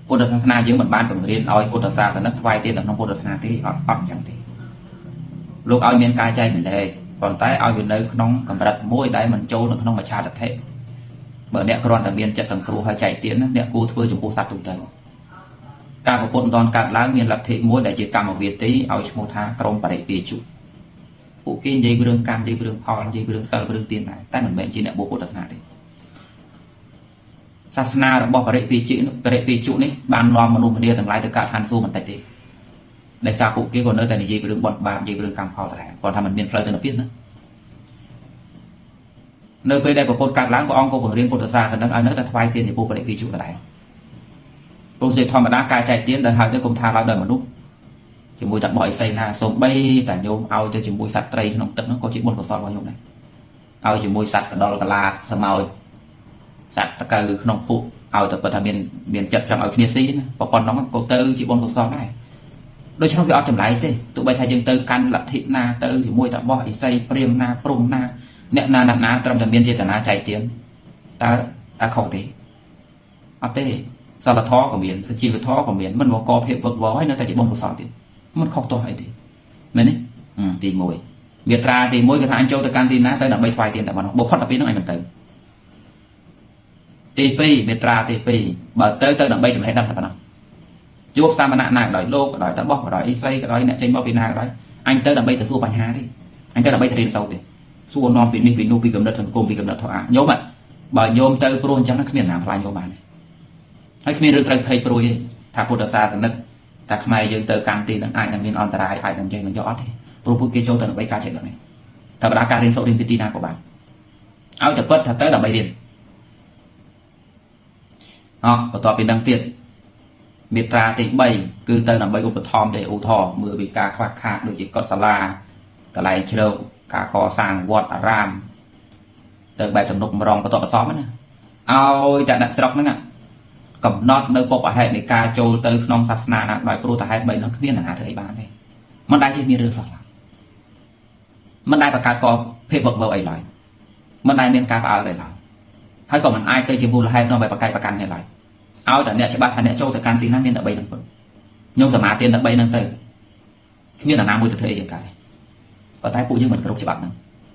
ពុទ្ធសាសនាយើងមិនបានបង្រៀនឲ្យពុទ្ធសាសនិកថ្វាយទាននៅក្នុងពុទ្ធសាសនាទេអត់អត់អញ្ចឹងទេលោកឲ្យមានការចែកម្លែកប៉ុន្តែឲ្យវានៅក្នុងកម្រិតមួយដែលមិនចូលនៅក្នុងមច្ឆាទិដ្ឋិបើអ្នកគ្រាន់តែមានចិត្តសង្គ្រោះហើយចែកទានណាអ្នកគួរធ្វើចំពោះសត្វទូទៅការប្រពុតមិនតាន់កាត់ឡើងមានលទ្ធិមួយដែលជាកម្មវិធីឲ្យឈ្មោះថាក្រុមបរិពាជុពួកគេនិយាយរឿងកម្មនិយាយរឿងផលនិយាយរឿងសិលរឿងទានដែរតែមិនមែនជាអ្នកបុព្វពុទ្ធសាសនាទេសាសនារបស់បរិពាជុបរិពាជុនេះបាននាំមនុស្សម្នាទាំងឡាយទៅកើតឋានសួគ៌បន្តិចទេដោយសារពួកគេក៏នៅតែនិយាយរឿងបន់បាបនិយាយរឿងកម្មផលដែរគាត់ថាมันមានផ្លូវទៅនិព្វានណានៅពេលដែលប្រពុតកាត់ឡើងព្រះអង្គក៏បង្រៀនពុទ្ធសាសនាឲ្យនៅតែថ្វាយទានចំពោះបរិពាជុដែរព្រោះជាធម្មតាការចែកទានដោយហើយទៅគុំថាឡើយដោយមនុស្សជាមួយតែបោះអិសីណាសូម្បីតែញោមឲ្យទៅជាមួយសត្វត្រីក្នុងទឹកនោះក៏ជាបុណ្យកុសលរបស់ញោមដែរឲ្យជាមួយសត្វកដុលកឡាតសមោចសត្វតកៅក្នុងភពឲ្យទៅពិតថាមានមានចិត្តចង់ឲ្យគ្នាស៊ីណាប៉ុណ្ណឹងក៏ទៅជាបុណ្យកុសលដែរដូច្នោះវាអត់ចម្លែកទេទោះបីថាយើងទៅកាន់លទ្ធិណាទៅជាមួយតែបោះអិសីព្រាហ្មណ៍ណាព្រំណាអ្នកណាណាណាត្រឹមតែមានចេតនាចែកទានតើតើខុសទេអត់ទេសិលធម៌ក៏មានសុជីវធម៌ក៏មានមិនមកកភាពវឹកវរហើយនៅតែជាបុណ្យកុសលទៀតមិនខុសទោះអីទេមែនទេទីមួយមាត្រាទីមួយគឺថាអញចូលទៅកាន់ទីណាទៅដើម្បីថ្វាយទានតែប៉ុណ្ណោះបុផុតតែពេលហ្នឹងអញមិនទៅទីពីរមាត្រាទីពីរបើទៅទៅដើម្បីចំណេះដឹងតែប៉ុណ្ណោះជួបសាមណៈណាក៏ដោយលោកក៏ដោយតបោះក៏ដោយអ៊ីសីក៏ដោយអ្នកចេញមកពីណាក៏ដោយអញទៅដើម្បីទៅសួរបញ្ហាទេអញទៅដើម្បីទៅរៀនសូត្រទេសួរនាំពីនេះពីនោះពីកំណត់សង្គមពីកំណត់ធម៌ញោមបើញោមទៅព្រោះអញ្ចឹងគ្មានណាខ្លាញ់ញោមបានទេហើយគ្មានរឿងត្រូវភ័យព្រួយទេថាពុទ្ធសាសនិកតែខ្មែរយើងទៅកាន់ទីនឹងអាចនឹងមានអន្តរាយអាចនឹងចេះនឹងយកអត់ទេព្រោះពួកគេចូលទៅដើម្បីការចេះដឹងនេះតែបដាការរៀនសូត្ររៀនពីទីណាក៏បានឲ្យតែពិតថាទៅដើម្បីរៀនអត់បន្ទាប់ពីនឹងទៀតមាត្រាទីបីគឺទៅដើម្បីឧបត្ថម្ភទេឧទាហរណ៍មើលពីការខ្វះខាតដូចជាកុដិសាលាកន្លែងជ្រៅការកសាងវត្តអារាមទៅបែបទំនុកម្រងបន្តបន្សំណាឲ្យតែអ្នកស្រុកហ្នឹងកំណត់នៅបុព្វហេតុនៃការចូលទៅក្នុងសាសនាណាដោយព្រោះតែហេតុបីនោះគ្មានណាធ្វើអីបានទេមិនដែលជាមានរឿងសោះឡើយមិនដែលបង្កើតកភាពវឹកវរអីឡើយមិនដែលមានការផ្អើលអីឡើយហើយក៏មិនអាចទៅជាមូលហេតុនោះបែបបកកាយប្រកាន់នេះឡើយឲ្យតែអ្នកច្បាស់ថាអ្នកចូលទៅកាន់ទីណាមានតែបីនឹងពុតខ្ញុំសមាទានតែបីនឹងទៅគ្មានអាណាមួយទៅធ្វើអីយ៉ាងកើតទេប៉ុន្តែពួកយើងមិនគ្រប់ច្បាប់ហ្នឹង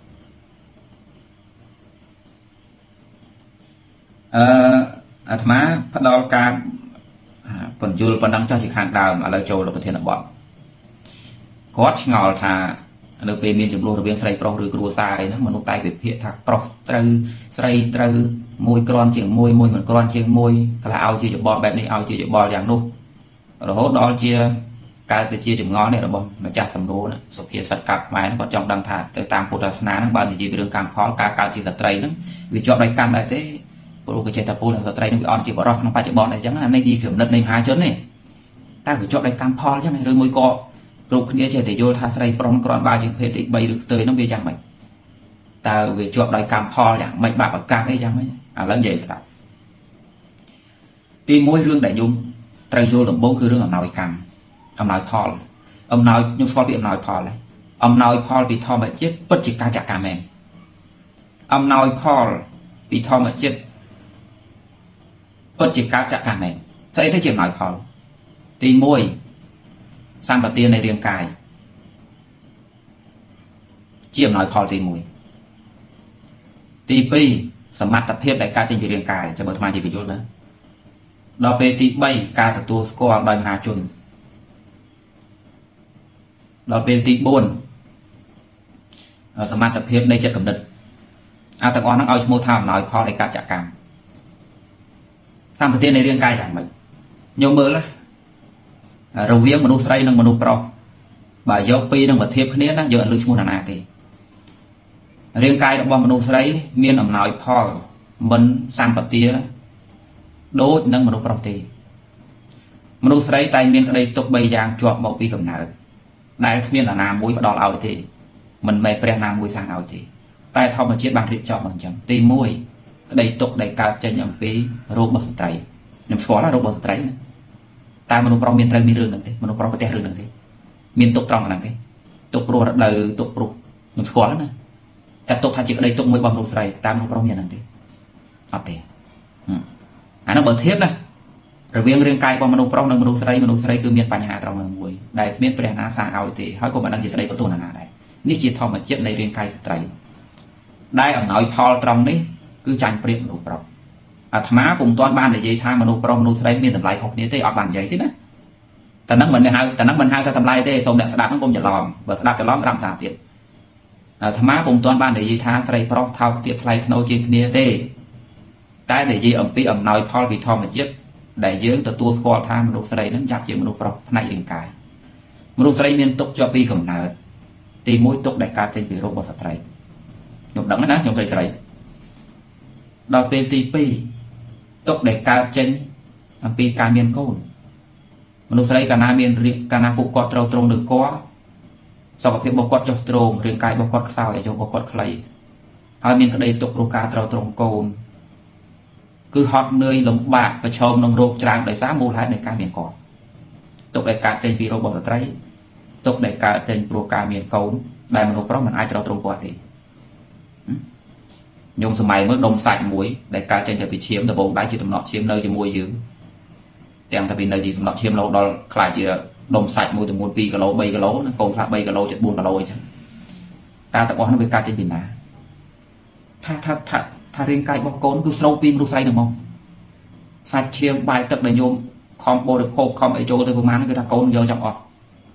អឺអាត្មាផ្ដល់ការបញ្យល់ប៉ុណ្ណឹងចោះជាខាងដើមឥឡូវចូលទៅប្រធានបទគាត់ឆ្ងល់ថានៅពេលមានចំនួនរវាងស្រីប្រុសឬគ្រួសារអីហ្នឹងមនុស្សតែវិភាគថាប្រុសត្រូវស្រីត្រូវមួយគ្រាន់ជាងមួយមួយមិនគ្រាន់ជាងមួយខ្លះឲ្យជាច្បល់បែបនេះឲ្យជាច្បល់យ៉ាងនោះរហូតដល់ជាកើតទៅជាចម្ងល់នេះរបស់ម្ចាស់សំណួរសុភាសិតកាប់ខ្មែរហ្នឹងគាត់ចង់ដឹងថាទៅតាមពុទ្ធសាសនាហ្នឹងបើនិយាយពីរឿងកម្មផលការកើតជាស្ត្រីហ្នឹងវាជាប់ដោយកម្មដែរទេព្រោះគេចេះតែពូលស្ត្រីនឹងវាអត់ជាបរិសុទ្ធក្នុងបច្ចុប្បន្នអញ្ចឹងអានេះជាគំនិតនៃមហាជននេះតែវាជាប់ដោយកម្មផលអញ្ចឹងឬមួយក៏គ្រប់គ្នាចេះតែយល់ថាស្រីប្រុសគ្រាន់បើជាភេទទីបីឬខ្ទើយហ្នឹងវាយ៉ាងម៉េចតើវាជាប់ដោយកម្មផលយ៉ាងម៉េចបាបកម្មអីយ៉ាងម៉េចឥឡូវនិយាយស្ដាប់ទីមួយរឿងដែលញោមត្រូវយល់ដំបូងគឺរឿងអំណោយកម្មអំណោយផលអំណោយខ្ញុំស្គាល់ពីអំណោយផលហើយអំណោយផលពីធម្មជាតិពិតជាការចាក់កម្មមែនអំណោយផលពីធម្មជាតិពិតជាការចាក់កម្មមែនស្អីទៅជាអំណោយផលទីមួយសម្បទាននៃរាងកាយជាអំណោយផលទីមួយទីពីរសមត្ថភាពដែលកើតចេញពីរាងកាយចាំមើលថ្មជាបញ្យល់ណាដល់ពេលទីបីការទទួលស្គាល់ដោយមហាជនដល់ពេលទីបួនសមត្ថភាពនៃចិត្តគំនិតអាទាំងអស់ហ្នឹងឲ្យឈ្មោះថាអំណោយផលនៃការចាក់កម្មសម្បទាននៃរាងកាយយ៉ាងម៉េចញោមមើលរវាងមនុស្សស្រីនិងមនុស្សប្រុសបើយកពីរនឹងមកធៀបគ្នាណាយកអត់លើឈ្មោះណាណាទេរាងកាយរបស់មនុស្សស្រីមានអំណោយផលមិនសម្បទាដូចនឹងមនុស្សប្រុសទេមនុស្សស្រីតែមានក្តីទុកបីយ៉ាងជាប់មកពីកំណើតដែលគ្មានអាណាមួយផ្ដល់ឲ្យទេមិនមែនព្រះណាមួយសាងឲ្យទេតែធម្មជាតិបានរៀបចំមកអញ្ចឹងទីមួយក្តីទុកដែលកើតចេញអំពីរោគរបស់ស្ត្រីខ្ញុំស្គាល់ណារោគរបស់ស្ត្រីណាតែមនុស្សប្រុសមានត្រូវមានរឿងហ្នឹងទេមនុស្សប្រុសប្រទេសរឿងហ្នឹងទេមានទុកត្រង់ហ្នឹងទេទុកព្រោះរដូវទុកព្រោះខ្ញុំស្គាល់ណាតែទុកថាជាក្តីទុកមួយរបស់មនុស្សស្រីតែមនុស្សប្រុសមានហ្នឹងទេអត់ទេអានោះបើធៀបណាระเวียงเรื่องกายบอมนุษย์เปล่าหนึ่งมนุษย์ใส่มนุษย์ใส่คือเมียนปัญหาตรงหนึ่งมวยได้เมียนปัญหาสร้างเอาตีให้ก็มาดังจะใส่ประตูนานาได้นี่จีทอมมาเจ็ดในเรื่องกายใส่ได้อำนาจพอตรงนี้คือจันเปรียบมนุษย์เปล่าอาตมาปุ่มต้นบ้านในยัยทางมนุษย์เปล่ามนุษย์ใส่เมียนทำลายของนี้ได้ออกบ้านใหญ่ที่นะแต่นักเหมือนในห้างแต่นักเหมือนห้างจะทำลายได้สมเด็จสดับมันคงจะล้อมเบิกสดับจะล้อมรำสามเตียนธรรมะปุ่มต้นบ้านในยัยทางใส่เพราะเท่าเตียนไทยขนมจีนนี้ได้ได้ในยัยอมปีอำนาจพอวิทอมมาเจ็ดได้เยอะแต่ตัวสกอตทางมนุษย์ใส่นั้นจับเจ็บมนุษย์เปล่าในร่างกายมนุษย์ใส่เมียนตกจะปีกำเนิดตีมวยตกได้การเจริญโรคบาดใส่หยกดังนะหยกใส่ใส่ดาวเป็นตีปีตกได้การเจริญปีการเมียนก้นมนุษย์ใส่การนาเมียนเรียกการนาปุกกอดเราตรงหรือก้อสอบเพียบบกอดจบตรงเรียงกายบกอดสาวไอโจบกอดใครเอาเมียนกระไดตกโรกาเราตรงโกนคือฮอตเนยลงบะประชมนงโรคจางได้สามมูลหายในการเมียนก่อนตกได้การเจริญปีโรบอสไตรตกได้การเจริญโปรการเมียนโกนได้มนุษย์เพราะมันอาจจะเราตรงกว่าทียงสมัยเมื่อดมใส่มวยได้การเจริญจะไปเชี่ยมแต่บ่งได้จีตำหนอเชี่ยมเนยจะมวยยืมแต่ยังถ้าเป็นเนยจีตำหนอเชี่ยมเราเราคลายจีดมใส่มวยแต่มวยปีกะโลใบกะโลนะโกนพระใบกะโลจะบุญกะโลใช่ตาตะวันนั้นเป็นการเจริญปีนาถ้าถ้าถ้าถ้าเรียนกายบอกโกนคือโลปีมรู้ใส่หนึ่งมองใส่เชี่ยมใบตึกในโยมคอมโบเดโคคอมไอโจตัวประมาณนั้นคือถ้าโกนเยอะจังออก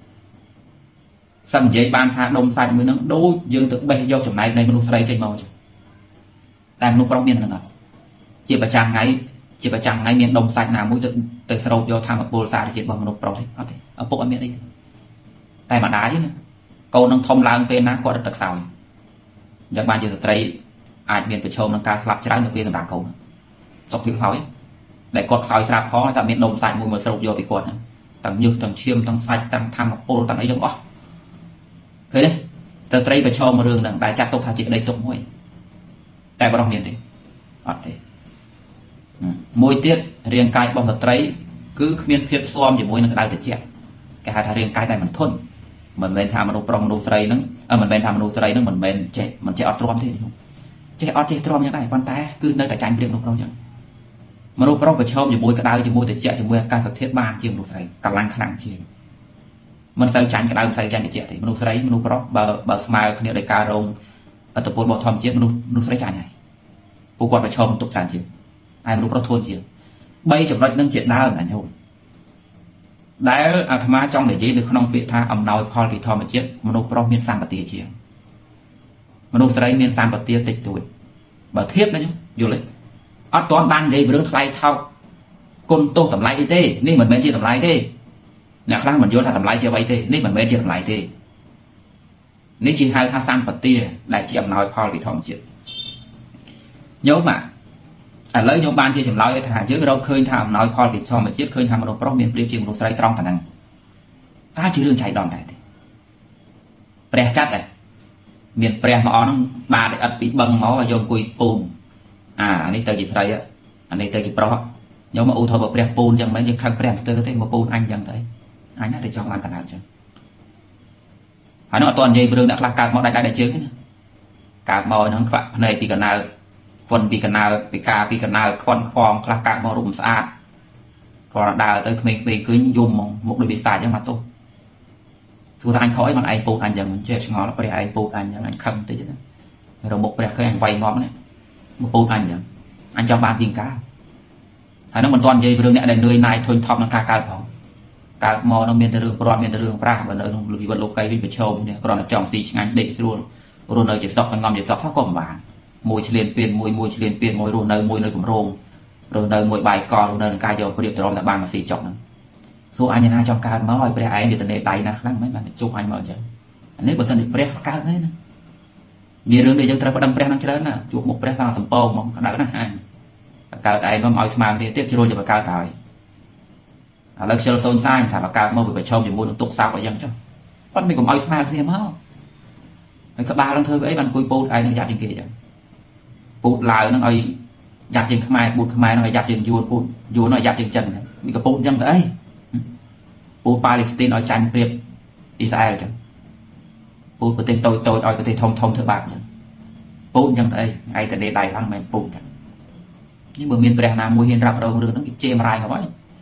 สังเกตบานทาดมใส่มือนั้นดูยืนตึกใบโยจำไหนในมนุษย์ใส่ใจมองแต่มนุษย์เราเมียนนะครับจีบประจังไงจีบประจังไงเมียนดมใส่หนามุ้ยตึกตึกสโลโยทางกับโบราณจีบบอกมนุษย์เราที่เอาที่เอาพวกอันเมียนนี่แต่มาได้ยังไงโกนต้องทมลางเป็นนะก็ตึกสาวอย่างบานจีบไตรอาจเมียนไปชมนังการสลับจะได้หนึ่งเพียงต่างโกนจบถึงสาวได้กดสาวสลับเพราะจะเมียนดมใส่มือมือสโลโยไปกดนะต่างยุต่างเชื่อมต่างใส่ต่างทำกับโบต่างไอ้ยังอ๋อเคยดิแต่ไตรไปชมมาเรื่องต่างได้จับตกทาจิตได้ตกมวยแต่บางเมียนดิอดดิมวยเตี้ยเรียงกายบางไตรคือเมียนเพียบซ้อมอยู่มวยนั่งได้แต่เจี๊ยแกหาทาเรียงกายได้มันทนมันเป็นทำมนุษย์ปรองมนุษย์ไตรนึงเออมันเป็นทำมนุษย์ไตรนึงมันเป็นเจมันเจออดตรอมที่นี่เจออดเจตรอมยังไงปันแต่คือในแต่ใจเปลี่ยนมนุษย์เราอย่างมนุษย์เราไปชมอยู่มวยกระดาษอยู่มวยแต่เจี๊ยอยู่มวยการฝึกเทศบ้านเจียมมนุษย์ไตรกำลังขนาดเจียมมันใส่ใจกระดาษใส่ใจแต่เจี๊ยที่มนุษย์ไตรมนุษย์เราบาบาสมัยคนเดียวในการลงอัตโปรบทอมเจี๊ยมนุษย์มนุษย์ไตรใจไงผู้กอดไปชมตกใจจริงไอ้มนุษย์เราทวนจริงใบจำนวนนั่งเจ็ดดาวนั่นโยมได้อาธรรมะจ้องในจีนขนมเปียท่าอำนาจพอที่ทอมเจ็ดมนุษย์เราเมียนสามปฏิเชียงมนุษย์ไรเมียนสามปฏิติดตัวแบบเทียบนะโยมอยู่เลยอัตตอนบ้านใดเรื่องไทยเท่าคนโตทำลายเต้นี่เหมือนเมจิทำลายเต้เนี่ยครั้งเหมือนโยนทำลายเจ้าใบเต้นี่เหมือนเมจิทำลายเต้นี่จีhaiท่าสามปฏิได้จีอำนาจพอที่ทอมเจ็ดโยมอ่ะแต่เลยโยมบ้านที่จำเล่าให้ถ่ายเยอะเราเคยทำน้อยพอปิดช่องมาเจี๊ยบเคยทำมนุษย์เพราะเมียนเปรียบเทียบมนุษย์ไรตรองขนาดนั้นถ้าชื่อเรื่องใจดอนได้เปรียจัดเลยเมียนเปรียมาอ้อนบาได้อัดปีบังหมอโยมกุยปูนอ่าอันนี้เตยจิตไรอ่ะอันนี้เตยจิตเพราะโยมมาอุทธรณ์เปรียปูนยังไม่ยังข้างเปรียเตยเตยมาปูนอันยังเตยอันนี้ได้ช่องมันขนาดจังอันนั้นตอนยัยเรื่องนักลักการมอได้ได้เจอกันการมอทั้งขวะในปีกันนาคนปีกันนาปีกาปีกันนาคอนคลองคลากาบอรุมสะอาดกระดาษเตยเมย์เมย์คือยุ่มมองมุกโดยวิสัยยังมาโตสุดท้ายเขาไอ้มันไอปูอันยังเจ็ดงอแล้วไปไอปูอันยังอันคำตีนั้นเราหมกไปเคยอันไวงอมเนี่ยมุกปูอันยังอันจอมบานปีกาอันนั้นมันตอนยัยเรื่องเนี้ยได้เนยนายทนทอมนังกาการของการมอน้องเมียนเรื่องปลอมเมียนเรื่องปลาบนเนยนุ่มลุยบนโลกไกวิปโชมเนี่ยกระดาษจอมสีงานเด็กรุ่นรุ่นเนยจะสอบสังงอมจะสอบข้าวกลมบานมวยเฉลี่ยเปลี่ยนมวยมวยเฉลี่ยเปลี่ยนมวยรูเนยมวยเนยกลุ่มโรงรูเนยมวยใบกอรูเนยกายโยเปรียบตรอมแต่บางมาสี่จอกนั้นส่วนอันนี้นะจอมการมาลอยไปไอ้เดี๋ยวแต่ในไตนะนั่งไม่มันจุกอันมาจังอันนี้บทสนทนาเปรียบการนี่นะมีเรื่องเดียวจะตระประดับเปรียบนั่งเจริญนะจุกหมกเปรียบสร้างสมปองมองขนาดนั้นอันการไอ้ก็เอาสมาร์ทเทียบชิโร่จะประกาศตายแล้วเชลโซนซ่าถามประกาศมาไปชมอยู่มูลตกสาวไปยังจ้ะมันไม่กลุ่มเอาสมาร์ทเนี่ยมั้งไอ้กบาลังเธอไอ้มันคุยปูไอ้นั่งยัดจริงๆจังปูลายนั่งไอ้ยัดจริงขมายปูขมายนั่งไอ้ยัดจริงยูนปูยูนไอ้ยัดจริงจันมีกระปูยังไอ้ปูปาเลสไตน์เอาจันเปรียบอิสราเอลจังปูประเทศโตโตเอาประเทศทองทองเธอบาปจังปูยังไอ้ไอ้แต่ในใดลังไม่ปูจังนี่เมื่อมีนเปรียบนามวยเห็นรับเราเรื่องนั้นเจมรายเขาไว้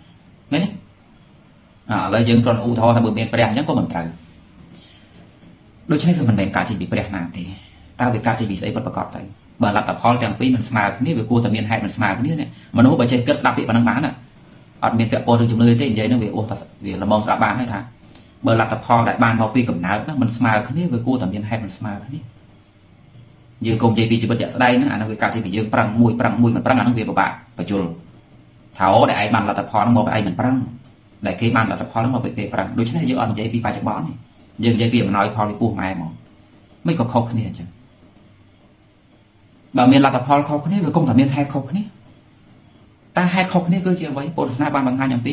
មែនទេឥឡូវយើងគ្រាន់ឧទាហរណ៍ថាបើមានព្រះអញ្ចឹងក៏មិនត្រូវដូច្នេះវាមិនមែនកើតចេញពីព្រះណាទេតើវាកើតចេញពីស្អីពិតប្រាកដទៅបើលទ្ធផលទាំងពីរមិនស្មើគ្នាវាគួរតែមានហេតុមិនស្មើគ្នានេះមនុស្សបើចេះគិតស្ដាប់ពាក្យប៉ុណ្ណឹងបានណាអត់មានពាក់ព័ន្ធនឹងជំនឿទេនិយាយហ្នឹងវាអស់តែវាល្មមស្ដាប់បានហើយថាបើលទ្ធផលដែលបានមកពីកំណើតហ្នឹងមិនស្មើគ្នាវាគួរតែមានហេតុមិនស្មើគ្នាយើងកុំនិយាយពីជីវិតជាក់ស្ដែងហ្នឹងអាហ្នឹងវាកើតចេញពីយើងប្រឹងមួយប្រឹងមួយមិនប្រឹងអាហ្នឹងវាពិបាកបញ្យល់ថាអូដែលឯងបានលទ្ធផលហ្នឹងមកពីឯងមិនប្រឹងដែលគេបានលទ្ធផលហ្នឹងមកពីគេប្រឹងដូច្នេះយើងអត់និយាយពីបច្ចុប្បន្នទេយើងនិយាយពីអំណោយផលពីពោះម៉ែហ្មងមិនក៏ខុសគ្នាអញ្ចឹងបើមានលទ្ធផលខុសគ្នាវាគង់តែមានហេតុខុសគ្នាតែហេតុខុសគ្នាគឺជាអ្វីពុទ្ធសាសនាបានបង្ហាញអំពី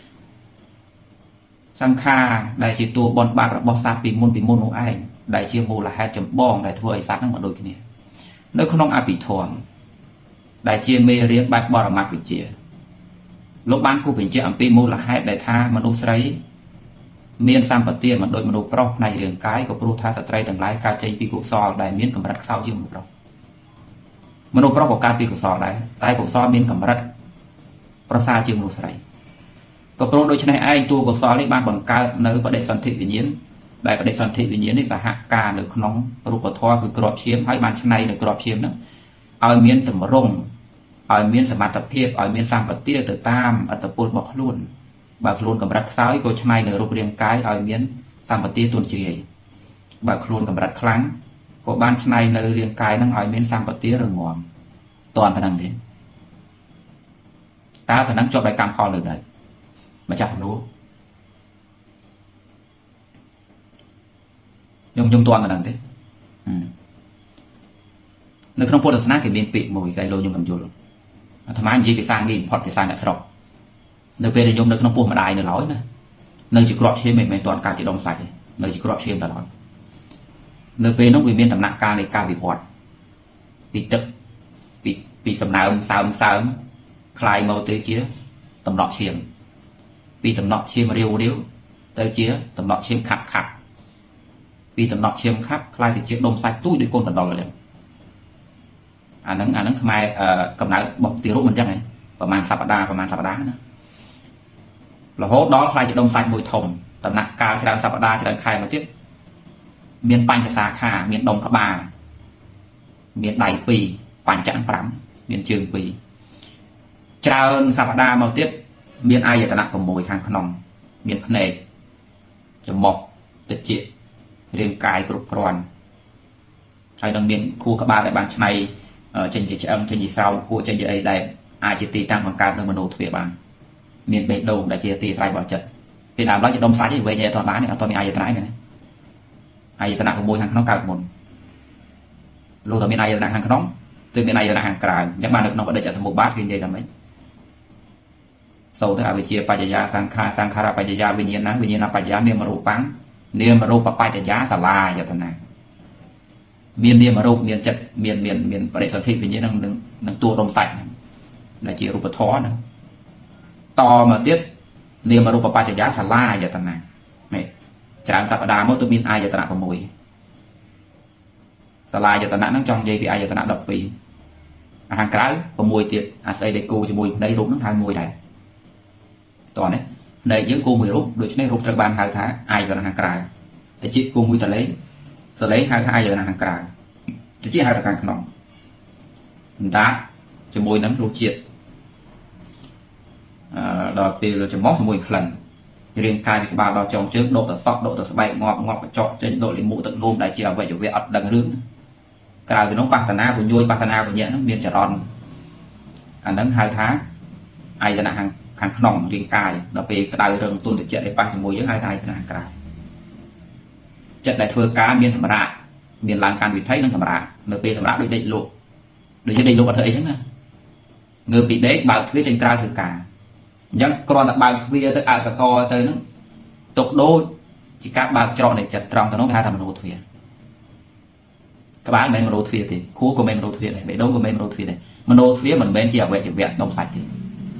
សង្ខារដែលជាតួបនបាបរបស់សត្វពីមុនពីមុននោះឯងដែលជាមូលហេតុចម្បងដែលធ្វើឲ្យសត្វហ្នឹងមកដូចគ្នានៅក្នុងអភិធម្មដែលជាមេរៀនបែបបរមត្ថវិជ្ជាលោកបានគូបញ្ជាក់អំពីមូលហេតុដែលថាមនុស្សស្រីមានសម្បទាមិនដូចមនុស្សប្រុសផ្នែករាងកាយក៏ព្រោះថាស្ត្រីទាំងឡាយកើតចេញពីកុសលដែលមានកម្រិតខ្សោយជាងមនុស្សប្រុសមនុស្សប្រុសក៏កើតពីកុសលដែរតែកុសលមានកម្រិតប្រសើរជាងមនុស្សស្រីក៏ព្រោះដូច្នេះឯងតួកុសលនេះបានបង្កើតនៅបដិសន្ធិវិញ្ញាណដែលបដិសន្ធិវិញ្ញាណនេះសហការនៅក្នុងរូបធម៌គឺក្របឈាមហើយបានឆ្នៃនៅក្របឈាមហ្នឹងឲ្យមានតម្រង់ឲ្យមានសមត្ថភាពឲ្យមានសម្បទាទៅតាមអត្តពលរបស់ខ្លួនបើខ្លួនកម្រិតខ្សោយក៏ឆ្នៃនៅរូបរាងកាយឲ្យមានសម្បទាទន់ជ្រាយបើខ្លួនកម្រិតខ្លាំងក៏បានឆ្នៃនៅរាងកាយហ្នឹងឲ្យមានសម្បទារឹងមាំតើប៉ុណ្្នឹងទេតើប៉ុណ្្នឹងជាប់ដោយកម្មផលនៅដែរម្ចាស់សំណួរខ្ញុំខ្ញុំតន់ប៉ុណ្្នឹងទេនៅក្នុងពុទ្ធសាសនាគេមានពាក្យមួយគេលោកខ្ញុំមិនយល់អាត្មានិយាយភាសាងាយបំផុតភាសាអ្នកស្រុកនៅពេលដែលខ្ញុំនៅក្នុងពោះម្ដាយនៅឡើយណានៅជាក្របឈាមមិនមែនតន់កើតជាដុំសាច់ទេនៅជាក្របឈាមដល់ឡើយនៅពេលនោះវាមានដំណាក់កាលនៃការវិវត្តពីទឹកពីពីសំណើមសើមសើមคลายមកទៅជាតំណក់ឈាមពីតំណក់ឈាមរាវរាវទៅជាតំណក់ឈាមខាប់ខាប់ពីតំណក់ឈាមខាប់คลายទៅជាដុំសាច់ទូចដូចកូនដុលអញ្ចឹងអាហ្នឹងអាហ្នឹងខ្មែរកំណើតរបស់ទារកមិនអញ្ចឹងហ៎ប្រហែលសប្តាហ៍ប្រហែលសប្តាហ៍ណារហូតដល់คลายជាដុំសាច់មួយធំដំណាក់កាលច្រើនសប្តាហ៍ច្រើនខែមកទៀតមានបញ្ចសាខាមានដុំក្បាលមានដៃពីរបញ្ចប្រាំមានជើងពីរច្រើនសប្តាហ៍មកទៀតមានអាយតនៈ៦ខាងក្នុងមានភ្នែកច្រមុះតិចរាងកាយគ្រប់គ្រាន់ហើយនឹងមានខួរក្បាលដែលបានឆ្នៃចេញជាឆ្អឹងចេញជាស្រោមខួរចេញជាអីដែលអាចជាទីតាំងបង្កើតនៅមនោទ្វារបានមានបេះដូងដែលជាទីស្រ័យរបស់ចិត្តពីដើមឡើយជាដុំសាច់ឯងវែងឯអត់បានទេអត់មានអាយតនៈទេអាយតនៈ៦ខាងក្នុងកើតមុនលោកតែមានអាយតនៈខាងក្នុងទើបមានអាយតនៈខាងក្រៅអញ្ចឹងបាននៅក្នុងបដិច្ចសមុប្បាតគេនិយាយថាម៉េចសូត្រអវិជ្ជាបច្ចយាសង្ខារសង្ខារបច្ចយាវិញ្ញាណវិញ្ញាណបច្ចយានាមរូបាំងនាមរូបបច្ចយាសាលាយតនាមាននាមរូបមានចិត្តមានមានមានបរិសន្ធិវិញ្ញាណនឹងនឹងតួរំសាច់ដែលជារូបធម៌ហ្នឹងតមកទៀតនាមរូបបច្ចយាសាលាយតនានេះច្រើនសប្តាហ៍មកទៅមានអាយតនៈ៦សាលាយតនៈហ្នឹងចង់និយាយពីអាយតនៈដប់ពីរអាខាងក្រៅ៦ទៀតអាស្អីដែលគូជាមួយភ្នែករូបហ្នឹងហៅមួយដែរតោះនេះភ្នែកយើងគូមួយរូបដូច្នេះរូបត្រូវបានហៅថាអាយតនៈខាងក្រៅតែជាគូមួយសលេងសលេងហៅថាអាយតនៈខាងក្រៅតែជាហៅថាខាងក្នុងអណ្ដាតជាមួយនឹងរសជាតិអឺដល់ពេលច្រមុះជាមួយក្លិនរាងកាយពីក្បាលដល់ចុងជើងដកទៅសក់ដកទៅស្បែកងាប់ងាប់កញ្ចក់ចេញដកលាមកទឹកនោមដែលជាអវយវៈអត់ដឹងរឿងក្រៅពីនោះបាសនាពញ្ញុយបាសនាពញ្ញៈហ្នឹងមានចរន្តអាហ្នឹងហៅថាអាយតនៈខាងខាងក្នុងរាងកាយដល់ពេលក្តៅរឹងទុនតិចដែលប៉ះជាមួយយើងហៅថាអាយតនៈខាងក្រៅចិត្តដែលធ្វើការមានសម្រាប់មានឡើងការវិថីនិងសម្រាប់នៅពេលសម្រាប់ដូចដេកលក់ដូចជាដេកលក់អត់ធ្វើអីចឹងណាងើបពីដេកបើកទ្វារចេញក្រៅធ្វើការអញ្ចឹងគ្រាន់តែបើកទ្វារទៅអើកកទៅហ្នឹងទុកដូចជាការបើកច្រកនៃចិត្តត្រង់ទៅនោះគេហៅថាមនោទ្វារក្បាលមិនមែនមនោទ្វារទេខួរក៏មិនមែនមនោទ្វារដែរបេះដូងក៏មិនមែនមនោទ្វារដែរមនោទ្វារមិនមែនជាអវយវៈដុំសាច់ទេ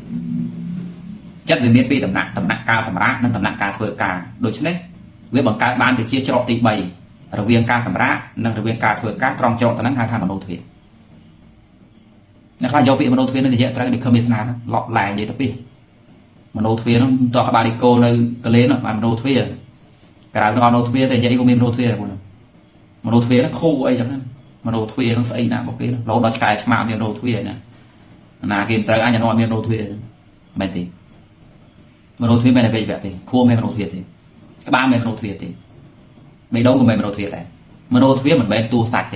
ចិត្តវាមានពីរដំណាក់ដំណាក់កាលសម្រាប់និងដំណាក់កាលធ្វើការដូច្នេះវាបង្កើតបានទៅជាច្រកទីបីរវាងការសម្រាប់និងរវាងការធ្វើការត្រង់ច្រកទៅហ្នឹងហៅថាមនោទ្វារអ្នកខ្លះយកពាក្យមនោទ្វារនឹងនិយាយត្រូវដូចខំមានស្នាលឡប់ឡែនិយាយទៅពីมโนทวีนั่งตัวกับบาริโกในกระเลนอ่ะมโนทวีกระดาษนอนมโนทวีแต่ยังก็มีมโนทวีคุณมโนทวีนั่งคู่ไอ้จังนั้นมโนทวีนั่งใส่หน้าบอกเลยเราเราจะกลายมามีมโนทวีนะนาเกมตระอันจะนอนมีมโนทวีไม่ตีมโนทวีไม่ได้เป็นแบบตีคู่ไม่มโนทวีตีก็บ้านไม่มโนทวีตีไม่đâuก็ไม่มโนทวีแต่มโนทวีเหมือนเป็นตัวสัตว์ตี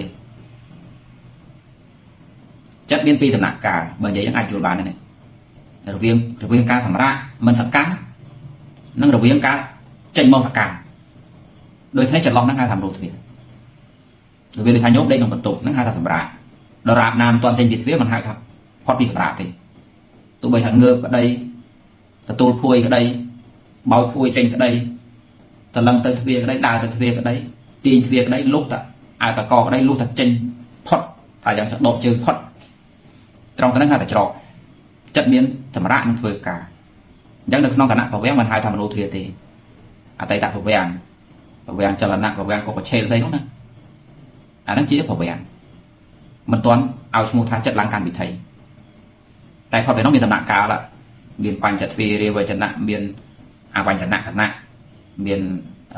จัดเบียนปีตำหนักการเมื่อใหญ่ยังอาจจุบานนั่นเองระเบียงระเบียงการสำราญมันสักการนั่งระเบียงการใจมองสักการโดยใช้จัดลองนั่งการทำโรทเวียระเบียงโดยทายกได้ลงกระตุกนั่งการทำสำราญดาราบนามตอนเต็มจิตเวียมันหายครับพอดปีสำราญตีตัวใบทางเงือบก็ได้ตะตูพวยก็ได้เบาพวยเจนก็ได้ตะลังเตยทเวียก็ได้ดาวเตยทเวียก็ได้ตีนทเวียก็ได้ลูกตะอาตะกอก็ได้ลูกตะเจนพอดถ้าอย่างจะโดดเจอพอดตรงตอนนั้นหาแต่จอกจัดเมียนธรรมะนั่งเถื่อกายังนึกน้องกันนะพอแวงมันหายทำมโนเถื่อตีอาตัยตัดพอแวงพอแวงจรณะพอแวงก็กระเชยเลยนู้นนะอันนั้นจีนพอแวงมันตอนเอาชมูทาจัดล้างการบิดไทยแต่พอเป็นน้องมีธรรมะกาละเมียนปัญจทวีเรียวัจนะเมียนอาปัญจนะกันนะเมียน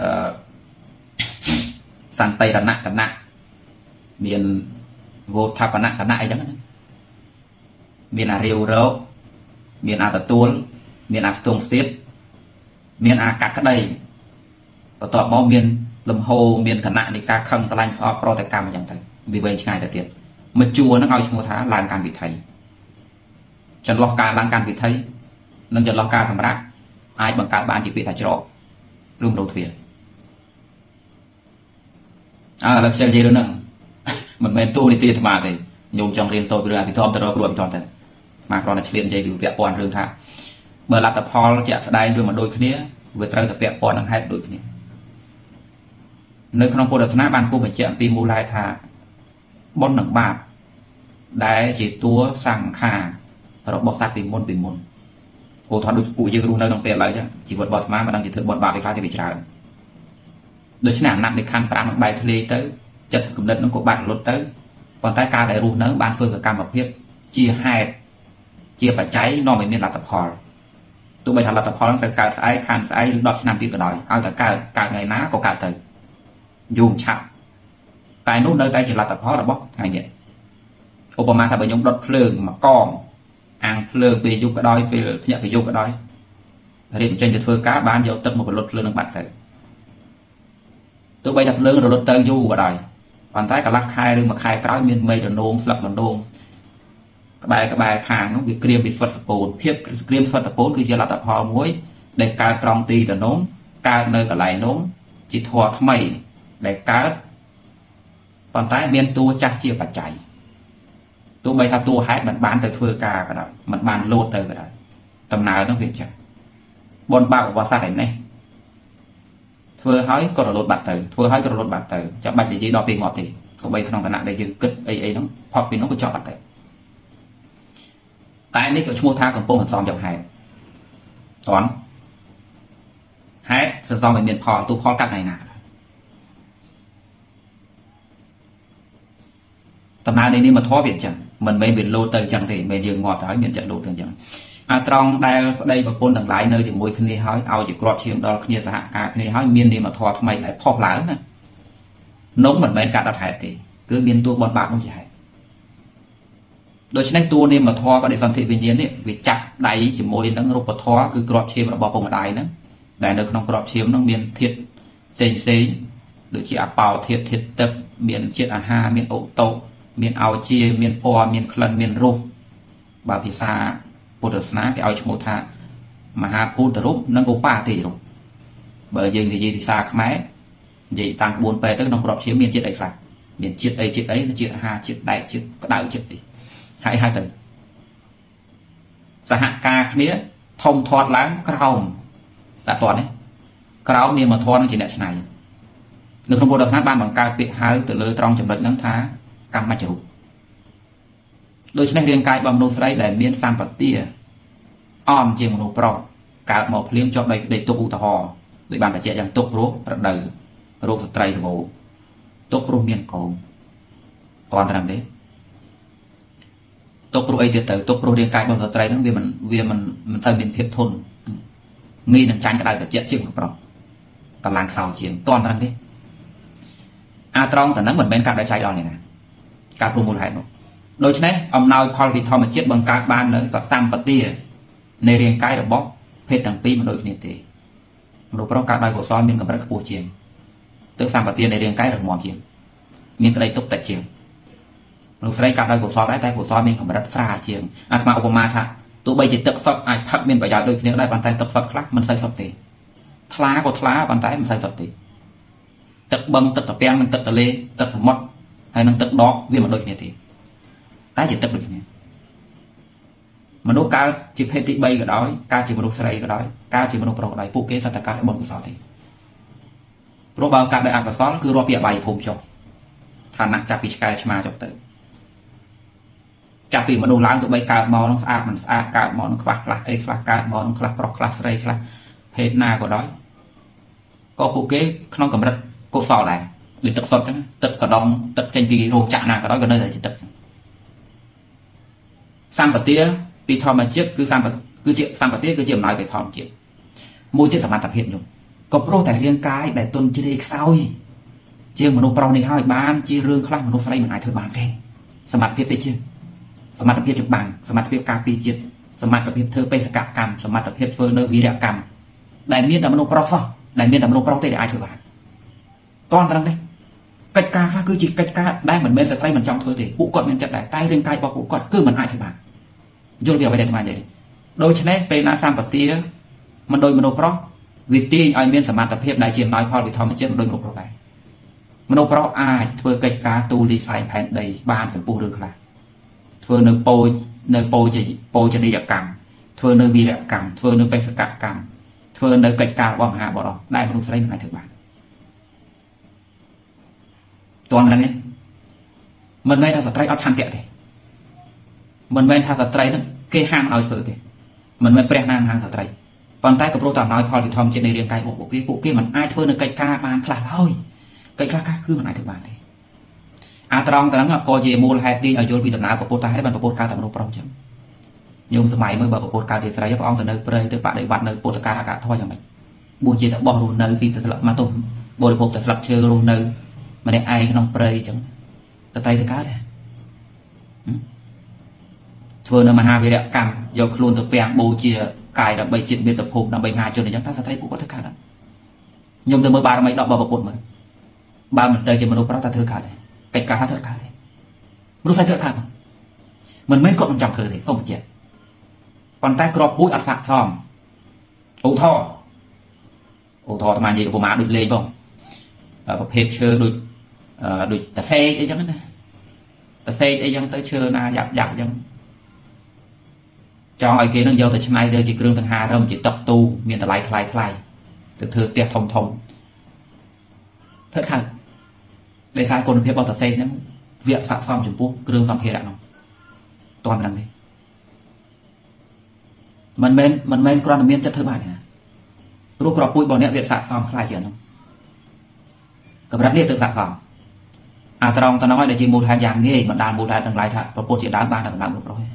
สันไตกันนะกันนะเมียนโวทัปนะกันนะไอ้จังนั้นมีนอาเรียวโรมีนอาตะตูลมีนอาสตงสติดมีนอากัดก็ได้ประต่อบ่มีนลมโฮมีนขณะในการคังสลายซอโปรแต่กรรมอย่างไรวิเวณง่ายแต่เตียนมาจัวนักเอาชมูท้าลานการบิดไทยจนล็อกการลานการบิดไทยนั่งจนล็อกการสำรักไอ้บังการบ้านจีปีถ่ายจรอกรุ่มโรทเวียอ่าแล้วเชื่อใจด้วยนั่งมันเป็นตู้ในตีธรรมะเลยโยมจังเรียนโซเรือพิทอมตะรอกรวมพิทอมแต่มาครอนเฉลี่ยใจดูเปียปอนเรื่องท่าเมื่อรัตพอลจะแสดงด้วยมาโดยนี้เวทเราจะเปียปอนทั้งให้โดยนี้ในขนมโพธิธนาบานกูเป็นเจ้าปีมูลายท่าบนหนังบาปได้จีตัวสั่งข่าเราบอกสัตว์ปีมนปีมนโอ้ทอดดูปูยืนรู้ในน้องเปียอะไรจ้ะจีบทบอดมามาดังจีเถื่อบทบาปไปคลาจะไปชาโดยฉะนั้นนักในคันปรางใบทะเลเต้จัดกำเนิดน้องกบาดรถเต้ตอนใต้การได้รู้เนื้อบ้านเพื่อการแบบเพียบเจียให้เจียปัจจัยนอนไม่มีรัตพอลตัวใบทันรัตพอลต้องการสายคันสายดอกชนามตีกระดอยเอาแต่การการไงนะก็การเตยยุ่งฉับแต่นู้นเนื้อใต้จีรัตพอลระบบไงเนี่ยอุปมาถ้าไปยกรถเพลิงมากองอ่างเพลิงไปยุกกระดอยไปเนี่ยไปยุกกระดอยเรียนเจนจะเพื่อการบ้านเดียวตึกมาเป็นรถเพลิงนึงบัดเตยตัวใบดับเพลิงรถเตยยู่กระดอยตอนท้ายกับลักคายหรือมาคายกล้ามีเมย์โดนโงสลับโดนโงกระบายกระบายคางน้องวิเกรียมบิสฟัตสปูนเพียบเกรียมฟัตสปูนคือจะรัตพอมวยในการตรองตีแต่น้องการเนยกับไหลน้องจิตทัวทำไมในการตอนท้ายเมียนตัวจักเจียปัจจัยตัวใบทับตัวหายมันบานแต่เทือกาก็ได้มันบานโลดเตยก็ได้ตำนานต้องเปลี่ยนจักบนบ้าว่าซาเห็นไหมเธอให้ก็ระลดบัตรเตอเธอให้ก็ระลดบัตรเตอจะบัตรยี่ดอกเป็นงอตีสมัยขนมขนาดได้ยืดกึศไอ้ไอ้น้องพอเป็นน้องก็จอดบัตรเตอแต่อันนี้ก็ชั่วโมงท่ากับโป้งหันซองจากหายตอนหายสันซองเป็นเมียนพอตัวพอกัดไหนหนาตำนานในนี้มาท้อเปลี่ยนจังมันไม่เป็นโลเตอจังthìไม่ยืนงอแต่ให้เมียนจะโลเตอจังอาตรองได้ได้บางคนต่างหลายเนื้อถึงมวยขึ้นนี่ให้เอาจากกรอดเชียงดอลขึ้นสหการขึ้นนี่ให้เมียนนี่มาทอทำไมไหนพอกหลายนะน้องเหมือนเป็นการตัดหายตีคือเมียนตัวบอลบาดน้องใหญ่โดยเฉพาะตัวนี่มาทอก็ได้สันติวิญญาณนี่วิจักได้ถึงมวยนั่งรูปทอคือกรอดเชียงระบบปงได้นะได้ในขนมกรอดเชียงน้องเมียนเทียดเซนเซนหรือที่อาเปาเทียดเทียดเต็มเมียนเชียดอาหารเมียนโอโตเมียนเอาเจียเมียนปอเมียนคลันเมียนรูบาพิซาพุทธศาสนาที่เอาชโมธามหาพุทธรูปนั่งอุปาติรูปเบอร์ยิงที่ยิงที่ซาขมายยิงต่างบุญไปตั้งน้องกรอบเชี่ยวเมียนจิตไอ้คลาเมียนจิตไอ้จิตไอ้จิตหาจิตได้จิตก็ได้จิตดิให้ให้ตื่นสหการนี้ทมทอดล้างกระเอาแต่ตอนนี้กระเอาเมียมาทอดนั่งจิตเนี่ยชนายหนึ่งขบวนดอกน้ำบานบางการเปียหายตื่นเลยตรองจำเลยนั่งท้ากรรมมาจุโดยเฉพาะเรียนกายบำรุงไสได้เมียนสามปฏิอ้อมเจียงมโนปรอกการหมอเพลี้ยงจอบได้ได้ตุกอุตหอโดยบานปัจเจยังตุกรู้ระดับโรคสตรีสมบูตุกรู้เมียนโกงก่อนทำนี้ตุกรู้ไอเดียเตอตุกรู้เรียนกายบำรุงสตรีนั้นเวียมันเวียมันมันใส่เป็นเพชรทน nghiនឹងចាញ់ក្តៅត្រជាក់ជាងប្រុសកម្លាំងខ្សោយជាងតន់ហ្នឹងទេអាត្រង់តែហ្នឹងមិនមែនការដោយចៃដល់នេះណាការព្រមមូលហេតុនោះដូច្នេះអំណោយផលពីធម្មជាតិបង្កើតបាននៅសម្បទានៃរាងកាយរបស់ភេទទាំងពីរមិនដូចគ្នាទេមនុស្សប្រុសកើតដោយកុសលមានកម្រិតខ្ពស់ជាងទើបសម្បទានៃរាងកាយរឹងមាំជាងមានក្តីទុកតិចជាងមនុស្សស្រីកើតដោយកុសលដែរតែកុសលមានកម្រិតស្រាលជាងអាត្មាឧបមាថាទោះបីជាទឹកសុទ្ធអាចផឹកមានប្រយោជន៍ដូចគ្នាដែរប៉ុន្តែទឹកសុទ្ធខ្លះមិនសូវសុទ្ធទេថ្លាក៏ថ្លាប៉ុន្តែមិនសូវសុទ្ធទេទឹកបឹងទឹកត្រពាំងនិងទឹកទន្លេទឹកសមុទ្រហើយនិងទឹកដកវាមិនដូចគ្នាទេតែជាទឹកដូចគ្នាមនុស្សកើតជាភេទទីបីក៏ដោយកើតជាមនុស្សស្រីក៏ដោយកើតជាមនុស្សប្រុសក៏ដោយពួកគេសត្វតែកើតដោយបុណ្យកុសលទេព្រោះបើកើតដោយអកុសលគឺរាប់ពីអបាយភូមិចុះឋានៈចាប់ពីឆ្កែឆ្មាចុះទៅចាប់ពីមនុស្សឡើងទៅបីកើតមកនឹងស្អាតមិនស្អាតកើតមកនឹងខ្វះខ្លះអីខ្លះកើតមកនឹងខ្លះប្រុសខ្លះស្រីខ្លះភេទណាក៏ដោយក៏ពួកគេក្នុងកម្រិតកុសលដែរដូចទឹកសុទ្ធចឹងទឹកកដងទឹកចេញពីរោងចក្រណាក៏ដោយក៏នៅតែជាទឹកចឹងសម្បទាពីធម្មជាតិគឺសម្បគឺជាសម្បទាគឺជាអំណោយពីធម្មជាតិមួយទៀតសមត្ថភាពខ្ញុំក៏ព្រោះតែរាងកាយដែលទុនជ្រាយខ្សោយជាងមនុស្សប្រុសនេះហើយបានជារឿងខ្លះមនុស្សស្រីមិនអាចធ្វើបានទេសមត្ថភាពតិចជាងសមត្ថភាពចម្បាំងសមត្ថភាពការពារជាតិសមត្ថភាពធ្វើបេសកកម្មសមត្ថភាពធ្វើនៅវីរកម្មដែលមានតែមនុស្សប្រុសសោះដែលមានតែមនុស្សប្រុសទេដែលអាចធ្វើបានតន់ត្រឹមនេះកិច្ចការខ្លះគឺជាកិច្ចការដែលមិនមែនស្ត្រីមិនចង់ធ្វើទេពួកគាត់មានចិត្តដែរតែរាងកាយរបស់ពួកគាត់គឺមិនអាចធ្វើបានយល់ពីអ្វីដែលអាត្មានិយាយដូច្នេះពេលណាសម្បទាមិនដូចមនុស្សប្រុសវាទាញឲ្យមានសមត្ថភាពដែលជាអំណោយផលពីធម្មជាតិមិនដូចមនុស្សប្រុសដែរមនុស្សប្រុសអាចធ្វើកិច្ចការទូលីផ្សែងផែនដីបានចំពោះរឿងខ្លះធ្វើនៅពោជនៅពោជពោជនីយកម្មធ្វើនៅវីរកម្មធ្វើនៅបេសកកម្មធ្វើនៅកិច្ចការរបស់មហាបរិសដែលមនុស្សស្រីមិនអាចធ្វើបានតើហ្នឹងមិនមែនថាស្ត្រីអត់ឆន្ទៈទេមិនមែនថាស្ត្រីហ្នឹងគេហាមឲ្យធ្វើទេមិនមែនព្រះណាមហាមស្ត្រីប៉ុន្តែក៏ព្រោះតែអំណោយផលពីធម្មជាតិនៃរាងកាយរបស់ពួកគេពួកគេមិនអាចធ្វើនៅកិច្ចការបានខ្លះឡើយកិច្ចការខ្លះគឺមិនអាចធ្វើបានទេអាត្រង់ហ្នឹងក៏ជាមូលហេតុទីឲ្យយល់ពីដំណើរប្រពុតតែបានប្រពុតកើតតែមនុស្សប្រុសចឹងញោមសម័យមើលបើប្រពុតកើតជាស្រីព្រះអង្គទៅនៅព្រៃទៅបដិបត្តិនៅពុទ្ធការអកធម៌យ៉ាងម៉េចបួសជាតែបោះរស់នៅស៊ីទៅស្លឹកមកទុំបរិភោគតែស្លឹកឈើរស់នៅម្នាក់ឯងក្នុងព្រៃចឹងស្ត្រីទៅកើតទេធ្វើនៅមហាវីរកម្មយកខ្លួនទៅពាំងបូជាកាយដើម្បីជាតិមាតុភូមិដើម្បីមហាជនអញ្ចឹងតើស្ត្រីពួកគាត់ធ្វើកើតអត់ខ្ញុំទៅមើលបារមីដករបស់ប្រពុតមើលបើមិនទៅជាមនុស្សប្រុសតើធ្វើកើតទេកិច្ចការធ្វើកើតទេមនុស្សស្រីធ្វើកើតមិនមែនគាត់មិនចង់ធ្វើទេសូមបញ្ជាក់ប៉ុន្តែក្របពូជអត់សាក់ថមឧទាហរណ៍ឧទាហរណ៍អាត្មានិយាយឧបមាដូចលេងបងប្រភេទឈើដូចដូចតសេកអីចឹងណាតសេកអីចឹងទៅឈើណាយ៉ាប់យ៉ាប់ចឹងចង់ឲ្យគេនឹងយកទៅច្នៃទៅជាគ្រឿងសង្ហារឹមជាតុកទូមានតម្លៃថ្លៃថ្លៃទៅធ្វើផ្ទះធំធំធ្វើខើដោយសារគុណភាពរបស់តសេកហ្នឹងវាស័ក្តិសមចំពោះគ្រឿងសម្ភារៈហ្នឹងតន់ហ្នឹងទេមិនមែនមិនមែនគ្រាន់តែមានចិត្តធ្វើបានទេណាព្រោះក្របពូជរបស់អ្នកវាស័ក្តិសមខ្លាចជាងហ្នឹងកម្រិតនេះទៅស័ក្តិសមអាត្រង់តំណឲ្យដែលជាមូលហេតុយ៉ាងងាយបណ្ដាលមូលហេតុទាំងឡាយថាប្រពុតជាដើមបានតែដំណើរមុខប្រុសទេ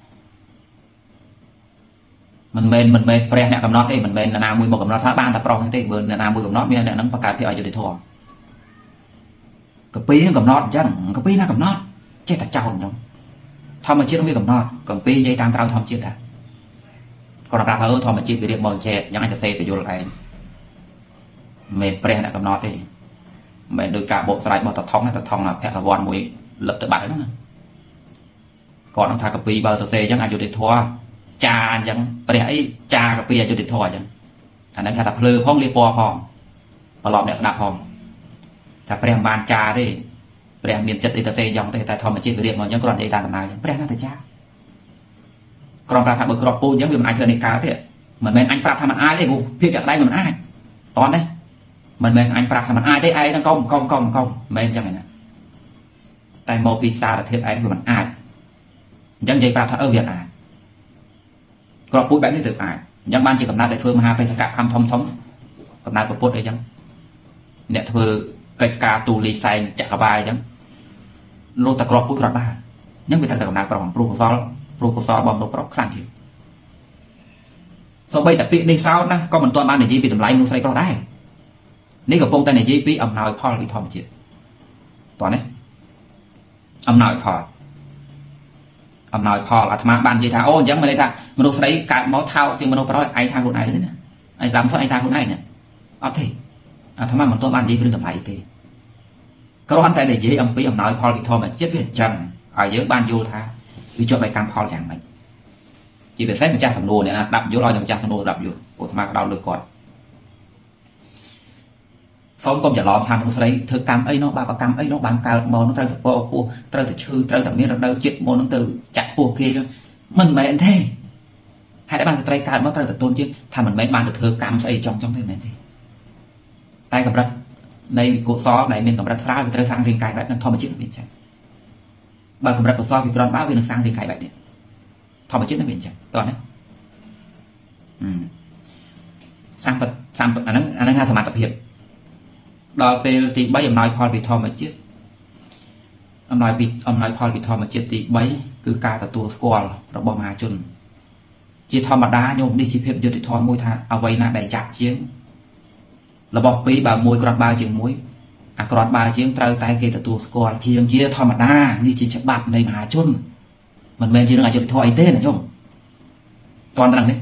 មិនមែនមិនមែនព្រះអ្នកកំណត់ទេមិនមែនអ្នកណាមួយមកកំណត់ថាបានតែប្រុសទេបើអ្នកណាមួយកំណត់មានអ្នកហ្នឹងបង្កើតភាពអយុត្តិធម៌កពីនឹងកំណត់អញ្ចឹងកពីណាកំណត់ចេះតែចោលអញ្ចឹងធម្មជាតិវាកំណត់កំពីនិយាយតាមក្រៅធម្មជាតិដែរគាត់ប្រាប់ថាអឺធម្មជាតិវារៀបមកចេះយ៉ាងអាចទៅសេពយល់ឯងមិនមែនព្រះអ្នកកំណត់ទេមិនមែនដោយការបកស្រាយរបស់តថងតថងភគវ័នមួយលឹកទៅបាត់ហ្នឹងណាគាត់នឹងថាកពីបើទៅសេអញ្ចឹងអយុត្តិធម៌ចាអញ្ចឹងព្រះអីចាកពីអយុត្តិធម៌អញ្ចឹងអាហ្នឹងគេថាភ្លើផងលាពណ៌ផងប្រឡប់អ្នកស្ដាប់ផងថាព្រះមិនបានចាទេព្រះមានចិត្តអីទៅសេយ៉ាងទេតែធម្មជាតិវារៀបមកអញ្ចឹងគ្រាន់តែតាមដំណើរអញ្ចឹងព្រះណាទៅចាក្រុមប្រាប់ថាបើក្របពូជអញ្ចឹងវាមិនអាចធ្វើនេះកើតទេមិនមែនអញប្រាប់ថាមិនអាចទេព្រោះភាពជាក់ស្ដែងមិនអាចតោះណាមិនមែនអញប្រាប់ថាមិនអាចទេឯងហ្នឹងកុំកុំកុំកុំមិនមែនអញ្ចឹងណាតែមកពីសារធាតុឯងវាមិនអាចអញ្ចឹងនិយាយប្រាប់ថាអឺវាអាចក្របពូជបែបនេះទៅអាចអញ្ចឹងបានជាកំណត់ដែលធ្វើមហាបេសកកម្មធំធំកំណត់ប្រពុតអីចឹងអ្នកធ្វើកិច្ចការទូលីផ្សែងចក្រវាលអញ្ចឹងលោកតែក្របពូជក្របបានអញ្ចឹងវាតែកំណត់ប្រងព្រោះកុសលព្រោះកុសលបំរុបប្រុសខ្លាំងជាង số bây tập này sao na có mình toàn ban này gì bị tầm lại nó say có đây nếu gặp bông tay này gì bị ẩm nào Paul bị thòm chuyện toàn đấy ẩm nào Paul ẩm nào Paul à tham ban gì thà ô giống mà đây thà mình đâu phải cài máu thao thì mình đâu phải nói ai thang của này nữa anh làm thôi anh thang của này nè ở thì à tham mình toàn ban gì bị tầm lại thì có anh tay này gì ẩm bị ẩm nào Paul bị thòm mà chết với trần ở dưới ban vô tha vì cho bài cam Paul chẳng mình chỉ phải xét một cha thằng nô này đập vô rồi một cha thằng nô đập vô của tham đau được còn xong công trả lòm tham nó thấy thưa cam ấy nó ba ba cam ấy nó bằng cao mò nó trời thật po po trời thật chư trời thật miên thật đâu chết mò nó từ chặt po kia mình mẹ thế hay đã ban trời cao nó trời thật tôn chứ tham mình mấy ban được thưa cam ấy trong trong thế này đi tay cầm đất này cổ xó này miền cầm đất phá trời sang riêng cài bạch nó thò mà chết nó miền chạy bà cầm đất cổ xó vì con báo vì nó sang riêng cài bạch điện thò mà chết nó miền chạy toàn đấy sang vật sang vật anh đang anh đang nghe sầm tập hiệp đòi về thì bây giờ nói Paul bị thò mà chết ông nói bị ông nói Paul bị thò mà chết thì bấy cứ ca từตัว squall របស់ មហាជន ជាធម្មតាញោមនេះជាភាពយុត្តិធម៌មួយថាអ្វីណាដែលចាក់ជាងរបស់ពីរបើមួយគ្រាន់បើជាងមួយអាគ្រាន់បើជាងត្រូវតែគេទទួលស្គាល់ជាងជាធម្មតានេះជាច្បាប់នៃមហាជនមិនមែនជារឿងអយុត្តិធម៌អីទេណាញោមតន់ត្រង់នេះ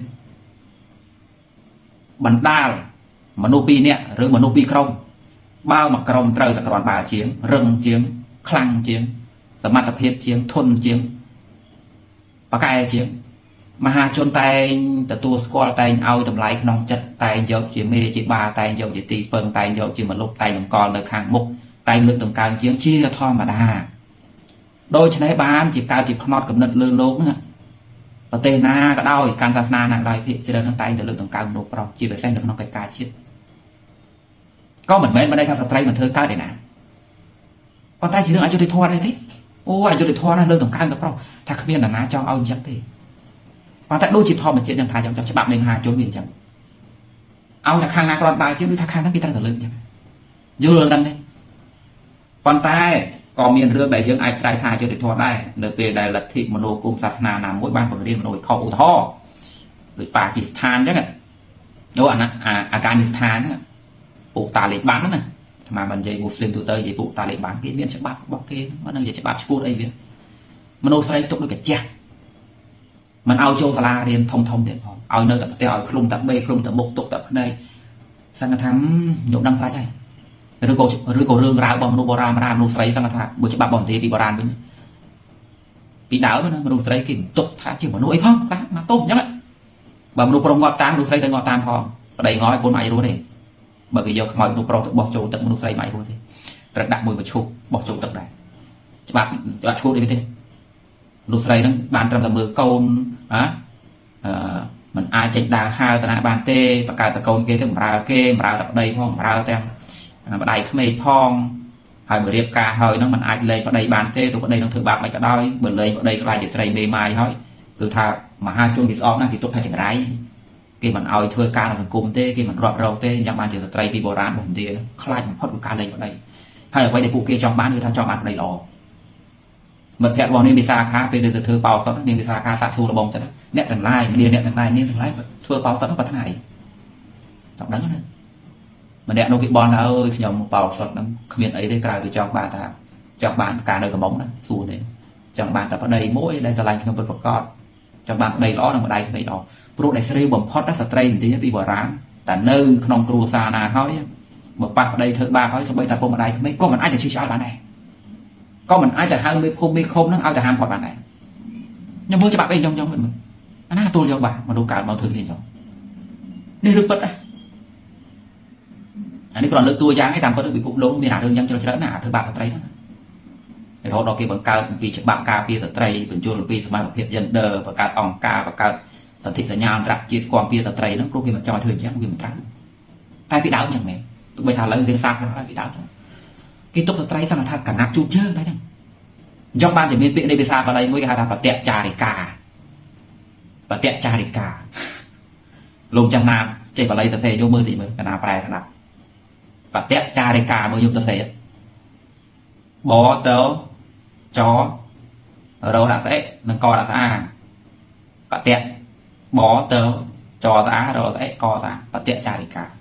បណ្ដាលមនុស្សពីរនាក់ឬមនុស្សពីរក្រុមបើមកក្រុមត្រូវតែគ្រាន់បើជាងរឹងជាងខ្លាំងជាងសមត្ថភាពជាងធន់ជាងបកែជាងមហាជនតែងទទួលស្គាល់តែងឲ្យតម្លៃក្នុងចិត្តតែងយកជាមេជាបាតែងយកជាទីពឹងតែងយកជាមនុស្សតែងតម្កល់នៅខាងមុខតែងលើកតម្កើងជាងជាធម្មតាដូច្នេះបានជាកើតជាផ្នត់កំណត់លើលោកហ្នឹងប្រទេសណាក៏ដោយកាន់សាសនាណាក៏ដោយភាគច្រើននឹងតែងតែលើកតម្កើងមនុស្សប្រុសជាពិសេសនៅក្នុងកិច្ចការជាតិក៏មិនមែនមិនได้ថាស្ត្រីមិនធ្វើកើតទេណាប៉ុន្តែជារឿងអយុត្តិធម៌ដែរទេអូអយុត្តិធម៌ណាស់លើកតម្កើងទៅប្រុសថាគ្មាននរណាចង់ឲ្យអញ្ចឹងទេប៉ុន្តែដូចជាធម្មជាតិយ៉ាងថាយ៉ាងចាំច្បាប់នៃមហាជនវាអញ្ចឹងឲ្យតែខាងណាគ្រាន់បើជាងឬថាខាងហ្នឹងគេត្រូវតែលើកអញ្ចឹងយល់ដឹងទេប៉ុន្តែក៏មានរឿងដែលយើងអាចស្រែកថាអយុត្តិធម៌ដែរនៅពេលដែលលទ្ធិមនោគមសាសនាណាមួយបានបង្រៀនមនុស្សឲ្យខុសឧទាហរណ៍ដូចប៉ាគីស្ថានអញ្ចឹងនោះអាអាហ្គានីស្ថានពួកតាលីបានណាអាមិននិយាយមូស្លីមទូទៅនិយាយពួកតាលីបានគេមានច្បាប់របស់គេមិននឹងនិយាយច្បាប់ឈួតអីវាមនុស្សស្រីទុកដូចកាជះមិនឲ្យចូលសាលារៀនធំធំទៀតផងឲ្យនៅតែផ្ទះឲ្យឃ្លុំតែបេឃ្លុំតែមុខទុកតែភ្នែកសង្ឃថាខ្ញុំដឹងស្រាច់ហើយឬក៏ឬក៏រឿងរ៉ាវរបស់មនុស្សបុរាណមនុស្សស្រីសង្ឃថាបើច្បាប់បនទេពីបុរាណវិញពីដើមណាមនុស្សស្រីគេទុកថាជាមនុស្សអីផងតាមកទោសអញ្ចឹងបើមនុស្សប្រុសងាត់តាមមនុស្សស្រីទៅងាត់តាមផងប្តីងឲ្យបងអាចរស់ទេបើគេយកខ្មោចមនុស្សប្រុសទៅបោះចូលទឹកមនុស្សស្រីមិនអាចរស់ទេត្រូវដាក់មួយបឈប់បោះចូលទឹកដែរច្បាប់ដាក់ឈប់ទេទេមនុស្សស្រីហ្នឹងបានត្រឹមតែមើលកូនហ៎អឺมันអាចចេញដើរហើតាណាបានទេបង្កើតតកូនគេទៅបម្រើគេបម្រើតែប្តីផងបម្រើទាំងម្ដាយក្មេកផងហើយបើរៀបការហើយហ្នឹងมันអាចលែងប្តីបានទេទោះប្តីនឹងធ្វើបាបមិនក៏ដោយបើលែងប្តីខ្លាចជាស្រីមេម៉ាយហើយគឺថាមហាជនគេស្អប់ណាស់គេទុកថាចង្រៃគេមិនអោយធ្វើការនៅសង្គមទេគេមិនរាប់រកទេយ៉ាងបានជាស្ត្រីពីបុរាណរបស់ឥណ្ឌាខ្លាចបំផុតគឺការលែងប្តីហើយអ្វីដែលពួកគេចង់បានគឺថាចង់បានប្តីល្អមិត្តភក្តិរបស់នាងវិសាខាពេលទៅធ្វើបោសុតនាងវិសាខាសាកសួររបងចឹងអ្នកទាំងឡាយនាងអ្នកទាំងឡាយនាងទាំងឡាយធ្វើបោសុតប្រាថ្នាអីចង់ដឹងណាម្នាក់នោះគេបនថាអើយខ្ញុំបោសុតហ្នឹងគ្មានអីទេក្រៅពីចង់បានថាចង់បានការនៅកំងណាសួរទេចង់បានតែប្តីមួយដែលស្រឡាញ់ខ្ញុំពិតប្រាកដចង់បានប្តីល្អនិងម្ដាយក្មេកល្អព្រោះដែលស្រីបំផុតស្ត្រីឥណ្ឌាពីបុរាណតែនៅក្នុងគ្រួសារណាហើយបើប៉ះប្តីធ្វើបាបហើយសូម្បីតែពុកម្ដាយក្មេកក៏មិនអាចទៅជិះឆ្អល់បានដែរក៏មិនអាចទៅហៅមេភូមិមេឃុំហ្នឹងឲ្យទៅហាមផុតបានដែរខ្ញុំមើលច្បាប់អីចង់ចង់មិនមើលអាណាទួលយកបាទមនុស្សកើតមកធ្វើនេះចង់នេះរឿងពិតណាអានេះគ្រាន់លើកតួយ៉ាងឯងតាមពិតពិភពលោកមានអារឿងយ៉ាងច្រើនណាស់ធ្វើបាបស្ត្រីហ្នឹងរហូតដល់គេបង្កើតពីច្បាប់ការពារស្ត្រីបញ្ចូលពីសមត្ថភាព gender បង្កើតអង្គការបង្កើតសន្ធិសញ្ញាអន្តរជាតិគាំពារស្ត្រីហ្នឹងព្រោះគេមិនចង់ឲ្យធ្វើអញ្ចឹងវាមិនត្រូវតែពីដើមអញ្ចឹងមែនទោះបីថាឥឡូវរៀនសាស្ត្រហើយពីដើមគេទុកស្ត្រីសន្និដ្ឋានកណាត់ជូតជើងតែអញ្ចឹងអញ្ចឹងបានជាមានពាក្យនៃភាសាបាលីមួយគេហៅថាបតៈចារិកាបតៈចារិកាលោកចាំណាចេះបាលីទៅសេយកមើលតិចមើលកណាប្រែស្ដាប់បតៈចារិកាមើលយកទៅសេបតចរោដាក់ស្អេនឹងកដាក់ស្អាបតៈបត cho ta rồi ấy co ta và tiện trả đi cả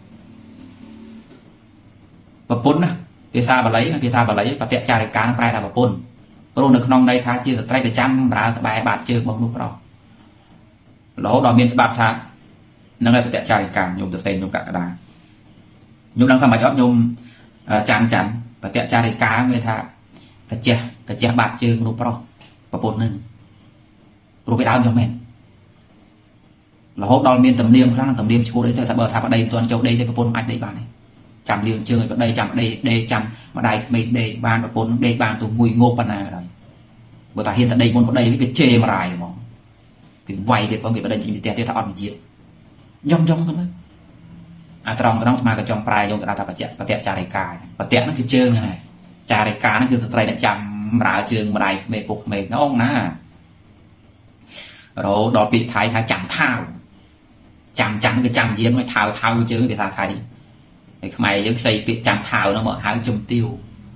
và pun á phía xa bà lấy phía xa bà lấy và tiện trả đi cả nó phải là bà pun rồi được non đây tha chưa tay để chăm đã bài bạt chưa bông lúc đó lỗ đòn miên bạt tha nó ngay phải tiện trả đi cả nhung từ sen nhung cả cả đà nhung đang tham mà chót nhung chán chán và tiện trả đi cả người tha cái che cái che bạt chưa lúc đó và pun nên rồi bị đau cho mình là hốt đòn miên tầm niêm khá tầm niêm chỗ đấy thôi bờ tháp ở đây toàn châu đây đây cái pôn mạch đây bạn này chạm liều chơi ở đây chạm đây đây chạm mà đây mình đây ban và pôn đây ban tụ mùi ngô pan này rồi bữa ta hiện tại đây môn ở đây với cái chê mà rài mà cái vay thì có người ở đây chỉ bị tè tè ta on diệt nhom nhom thôi à trong trong mà cái trong prai trong ta ta bạch và tè trà đầy cà và tè nó cái chơi này trà đầy cà nóคือตะไดchạm rải trường mà đây mẹ phục mẹ nó ông ná rồi đòi bị thái thái chạm thao chạm chạm cái chạm diếm nó thao thao cái chữ bị thao thái thì mày giống xây bị chạm thao nó mở hai chùm tiêu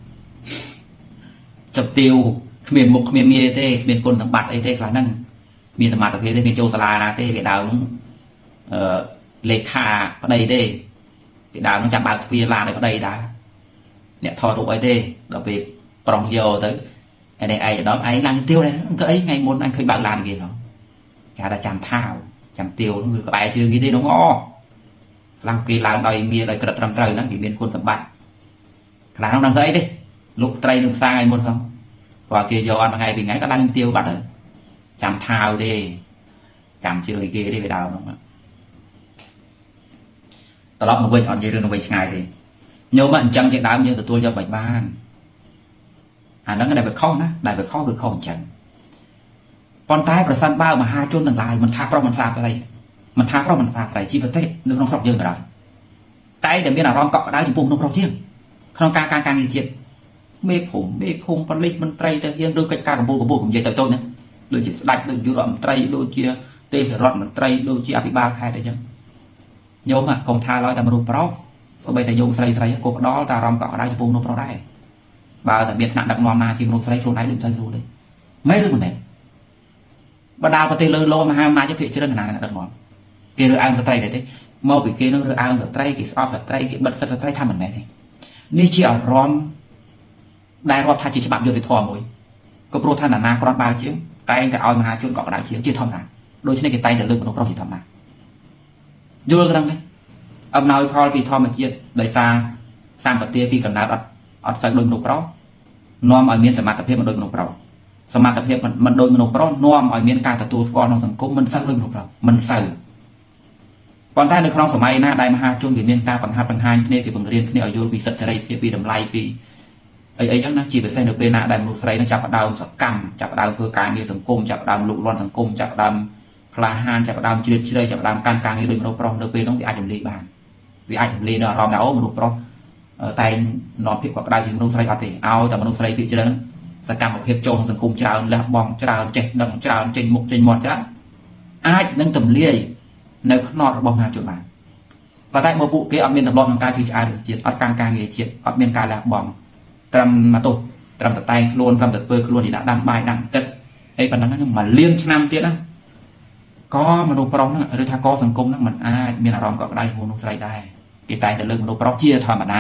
chùm tiêu miền mục miền nghe thế miền cồn thằng bạt ấy thế khả năng miền thằng bạt ở phía thế miền châu tà la thế bị đào nó lệ khà ở đây thế bị đào nó chạm bạc phía la này ở đây đã nè thò tụ ấy thế đặc biệt bồng dầu tới anh này ai đó ấy lăng tiêu này cái ấy ngày muốn anh khơi bạn làm gì đó cả là chạm thao chạm tiêu người các bài chưa nghĩ thế nó ngó lăng kia lăng đòi nghe đòi cật trầm trời nó thì bên quân tập bạn là nó đang thấy đi lúc tây lúc xa ngày muốn không và kia giờ ăn ngày vì ngày có lăng tiêu bạn rồi chạm thao đi chạm chưa thì kia đi về đào đúng không tao lót một bên còn như đường về ngày thì nhiều bạn chẳng chuyện đám như tụi tôi cho bạch ban à nó cái này phải khó đó đại phải khóคือkhó chẳng con traiประสานบ้ามาหาจนต่างหลายมันท้าเพราะมันทราบอะไรมันท้าเพราะมันทราบอะไรชีวิตเต้นึกน้องสอบเยอะกันเลยแต่เดี๋ยวมีหน้ารองเกาะได้จปุ่มน้องเราเที่ยงขนมการการการเงินเทียนเมฆผมเมฆคงผลิตมันไตรแต่ยังดูการการของบูกับบูกับใหญ่เติบโตเนี่ยโดยจีสดัดโดยยูรอมไตรโดยจีเตสรอดมันไตรโดยจีอภิบาลใครได้ยังโยมอ่ะคงท้าลอยแต่มาดูเปล่าสบายแต่โยมใส่ใส่กบดอลตารองเกาะได้จปุ่มน้องเราได้บ่าวแต่เบียดหนักดักนอนนาทีน้องใส่โคลนได้ดื่มใส่สูเลยไม่เรื่องมันแบบบรรดาปฏิเลโลมาห้ามนาจะเพียรเจริญขนาดนั้นดังนั้นเกลืออ่างสไตรแต่ที่มอบิเกลืออ่างสไตรกิสออฟสไตรกิบัตสไตรทำเหมือนไงนี่นี่เชี่ยวร้อมได้รอบท่าจีฉบับโยติทอมวยก็โปรธานานากรอนบาเชียงไตแต่เอามาจุนเกาะดาวเชียงจีทอมนาโดยที่ในกิไตแต่เรื่องของเราจีทอมนาโยนกันเลยเอาหน่อยพอปีทอมมาเจียได้ซาสร้างปฏิปีกันดาวอัดอัดใส่โดยมนุษย์เรานอมเอาเมียนสมาร์ทเพียบมาโดยมนุษย์เราสมาร์ทเพียบมันมันโดยมนุษย์เรานอมเอาเมียนการตัวสกอร์ของสังคมมันใส่โดยมนุษย์เรามันใส่ก่อนท้ายในครองสมัยหน้าได้มาหาจุนกับเมียนการปัญหาปัญหาเนี่ยที่ผมเรียนเนี่ยอายุปีสัตย์ไรปีปีดำไรปีไอ้ไอ้ยังนะจีบไปใส่ในปีหน้าได้มนุษย์ไรนั่งจับดาวสักกรรมจับดาวเพื่อการเงินสังคมจับดาวลุกล้อนสังคมจับดาวคลาฮานจับดาวจีบจีบจับดาวการการเงินโดยมนุษย์เราในปีน้องวิอาจจะเลี้ยบานวิอาจจะเลี้ยเนี่ยรอมดาวมนุษย์เราแต่นอนผิดกว่าดาวจีมนุษย์ไรเอาแต่เอาแต่มนุษย์ไรผิดเจริญสกรรมแบบเพียบโจงสังคมจราและบองจราเจ็ดดังจราเจนมุกเจนมอดจ้าอาจนั่งต่ำเลี้ยในพนอระบองหาจุดมาvà tại một vụ kia ở miền tập lonการที่จะอาเจียดอัดการการเงียเจียดอัดเมียนการแหลกบอมตรำมาตุตรำตัดไตโคลนตรำตัดเปลือกโคลนที่ดังใบดังเต็ดไอ้ปัญหานั้นมันเลี้ยงชั้นเตี้ยนะก็มนุษย์ปรองนั่นหรือถ้าก็สังคมนั่นมันอาเมียนอารมณ์ก็ได้มนุษย์ใส่ได้กีตายแต่เรื่องมนุษย์ปรองเชี่ยธรรมดา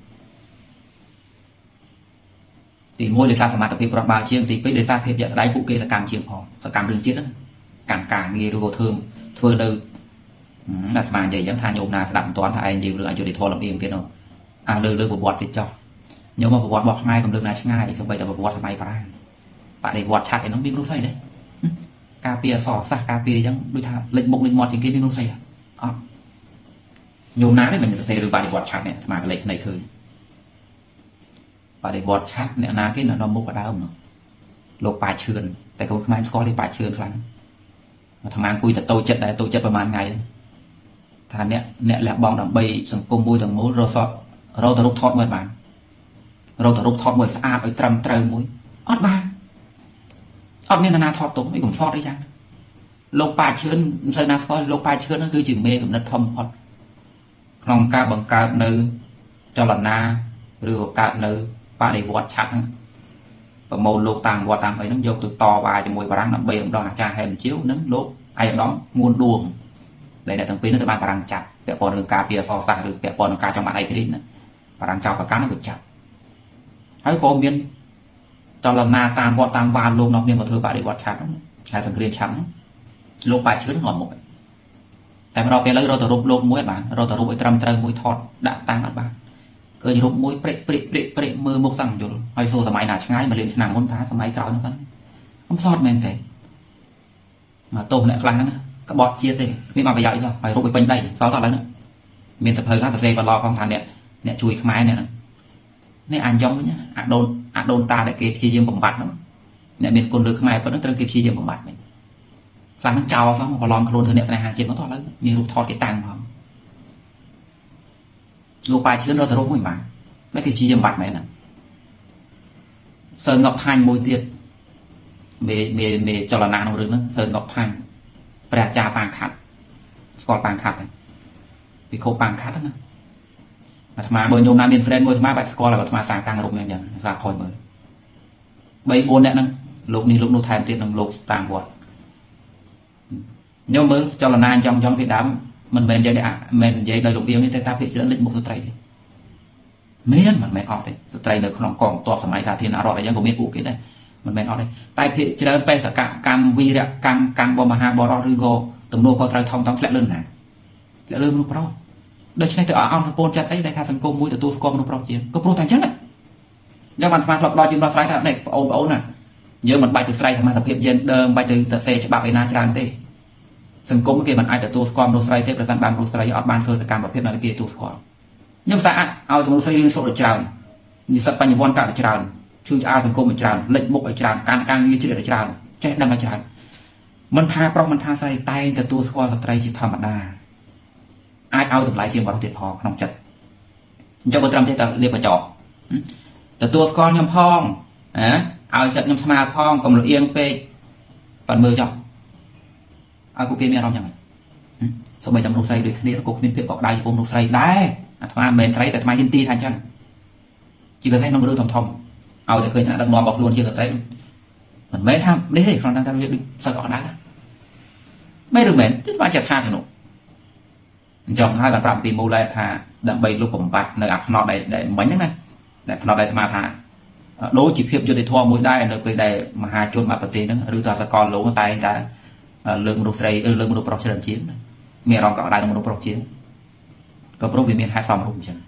ตีมวยเดือดซาสมาร์ทเพย์ปรบาเชียงตีไปเดือดซาเพย์อยากได้ผู้เกษกรรมเชียงพอสกรรมเรื่องเจี๊ยดนั้นการการเงียดูโกเทิมเพื่อเดินนัดมาใหญ่ยังทานโยมนาสดับตอนไทยยืมเรื่องอายุดิทอลำเอียงเตี้ยเนาะอ่าเรื่องเรื่องบวชติดจ่อโยมมาบวชบอกง่ายกับเรื่องน่าง่ายสมัยแต่บวชสมัยปานปะในบวชชัดไอ้น้องบิ๊กรู้ใส่ได้กาเปียสอสักกาเปียยังดูท่าเล็กบกเล็กมอดอย่างกี้บิ๊กรู้ใส่อ่ะโยมนาได้เป็นเซหรือปะในบวชชัดเนี่ยมาเล็กในคือปะในบวชชัดเนี่ยนาที่น่ะน้องมุกกระดาเนาะโลกป่าเชิญแต่เขาทำไมสกอร์ที่ป่าเชิญครั้งทำงานคุยแต่โตจัดได้โตจัดประมาณไงท่านเนี่ยเนี่ยแหละบองดังใบสังคมบุยดังมูเราสอดเราตรุกทอดมวยบานเราตรุกทอดมวยสะอาดไปตรำเตยมวยอดบานอดเนี่ยนานาทอดตรงไม่กลุ่มฟอดได้ยังโลกป่าเชิญใส่นาสกอร์โลกป่าเชิญนั่นคือจิ๋มเมย์กับนัททอมพอดคลองกาบังกาเนื้อจลนาหรือการเนื้อป่าในวัดชัดประโมลโลกต่างวัดต่างไปนั่งโยกตัวต่อไปจะมวยบารังนำเบย์ดองอาจารย์แห่งเชี่ยวนั่งโลกไอ้ดองงูดวงในដែលអ្នកទាំងពីរនោះទៅបានបារាំងចាប់ពាក់ព័ន្ធរឿងការពារសរសាសឬពាក់ព័ន្ធនឹងការចង់បានឯករាជ្យណាបារាំងចោលប្រកាន់នឹងក៏ចាប់ហើយក៏មានចលនាតាមវត្តតាមវាលលោកនោះគ្នាមកធ្វើបដិវត្តឆាត់ហើយសង្គ្រាមឆាត់លោកប៉ាឈឿនងាប់មុខតែមកដល់ពេលឥឡូវរត់ទៅរូបលោកមួយបានរត់ទៅរូបឲ្យត្រឹមត្រូវមួយថតដាក់តាំងអត់បានឃើញរូបមួយព្រិចព្រិចព្រិចព្រិចមើលមុខសង្យល់ហើយសួរសម័យណាឆ្ងាយមកលៀងឆ្នាំមុនថាសម័យក្រោយនោះសិនខ្ញុំសតមែនទេមកទោសអ្នកខ្លះហ្នឹងក្បត់ជាតិទេគ្មានបានប្រយោជន៍សោះហើយរូបឲ្យពេញដីសល់តឥឡូវហ្នឹងមានសភៅណាទៅសេបឡផងថាអ្នកអ្នកជួយខ្មែរអ្នកហ្នឹងនេះអញយ៉ងវិញអាដូនអាដូនតាដែលគេព្យាយាមបំបត្តិហ្នឹងអ្នកមានគុណលើខ្មែរប៉ុណ្ណឹងត្រូវគេព្យាយាមបំបត្តិវិញខ្លះហ្នឹងចោលសោះមកប្រឡំខ្លួនធ្វើអ្នកស្នេហាជាតិមកតោះឥឡូវមានរូបថតគេតាំងផងលោកប៉ាឈឿនរត់ទៅរូបមួយបានតែគេព្យាយាមបាត់មែនហ្នឹងសើងប់ថាញ់មួយទៀតមេមេមេចលនាក្នុងរឿងហ្នឹងសើងប់ថាញ់ព្រះអាចារ្យប៉ាងខាត់ស្គាល់ប៉ាងខាត់ហ្នឹងពីខោប៉ាងខាត់ហ្នឹងអាត្មាបើញោមណាមាន friend មួយអាត្មាបាច់ស្គាល់ហើយអាត្មាសាងតាំងរូបហ្នឹងអញ្ចឹងសាខ້ອຍមើលបីបួនអ្នកហ្នឹងលោកនេះលោកនោះថែមទៀតនឹងលោកតាមវត្តញោមមើលចលនាចំចំពីដើមមិនមែននិយាយមិននិយាយដោយលោកអៀងទេតែតាភិកច្រើនលេចមុខស្ត្រីទេមានមិនមែនអត់ទេស្ត្រីនៅក្នុងកងទ័ពសម័យសាធារណរដ្ឋអីចឹងក៏មានពួកគេដែរមិនមែនអត់ទេតែភិកច្រើនបេសកកម្មវីរកម្មកម្មរបស់មហាបរោះឬក៏ទំនួលខុសត្រូវធំធំធ្លាក់លឿនណាធ្លាក់លឿនមនុស្សប្រុសដូច្នេះទៅអង្គសពូនចិត្តអីដែលថាសង្គមមួយទទួលស្គាល់មនុស្សប្រុសជាងក៏ព្រោះតែអញ្ចឹងដែរយ៉ាងបានស្មាតធ្លាប់ដល់ជាម្ដងស្រ័យថានេះបងប្អូនណាយើងមិនបាច់ទៅស្រ័យសមាជិកយើងដើមបាច់ទៅទៅសេច្បាប់ឯណាច្រើនទេសង្គមគេមិនអាចទទួលស្គាល់មនុស្សស្រីទេប្រសិនបានមនុស្សស្រីអត់បានធ្វើសកម្មភាពណាគេទទួលស្គាល់ខ្ញុំសាកឲ្យមនុស្សស្រីរៀនសូត្រច្រើននិស្សិតបញ្ញវន្តកាត់ច្រើនឈឺឆ្អាលសង្គមច្រើនលេចមុខឲ្យច្រើនការការងារជ្រៀតឲ្យច្រើនចេះដឹងឲ្យច្រើនមិនថាប្រុសមិនថាស្រីតែងទទួលស្គាល់ស្ត្រីជាធម្មតាអាចឲ្យតម្លៃជាងបរិសុទ្ធទៀតផងក្នុងចិត្តអញ្ចឹងបើត្រឹមចេះតែលៀបកញ្ចក់ទទួលស្គាល់ខ្ញុំផងណាឲ្យចិត្តខ្ញុំស្មើផងកុំលៀងពេកប៉ាន់មើលចោះឲ្យពួកគេមានអារម្មណ៍យ៉ាងម៉េចសូម្បីតែមនុស្សស្រីដូចគ្នាក៏គ្មានភាពកក់ក្ដៅចំពោះមនុស្សស្រីដែរអាត្មាមិនមែនស្រីតែអាត្មាហ៊ានទីថាអញ្ចឹងជាពិសេសក្នុងរឿងធំធំឲ្យតែឃើញថាដឹកនាំរបស់ខ្លួនជាស្ត្រីមិនមែនថានេះទេគ្រាន់តែថាវាដូចសឹកកក់ក្ដៅមិនឬមែនទេស្មារតីថាទៅនោះអញ្ចឹងហើយបានប្រាប់ពីមូលហេតុថាដើម្បីលុបបំបត្តិនៅអាផ្នត់ដែលមិញហ្នឹងណាដែលផ្នត់ដែលអាត្មាថាដូចជាភាពយុត្តិធម៌មួយដែរនៅពេលដែលមហាជនមកប្រទេសហ្នឹងឬក៏សកលលោកតែងតែលើកមនុស្សស្រីឬលើកមនុស្សប្រុសច្រើនជាងមានអារម្មណ៍កក់ក្ដៅនឹងមនុស្សប្រុសជាងក៏ព្រោះវាមានហេតុសមរម្យអញ្ចឹង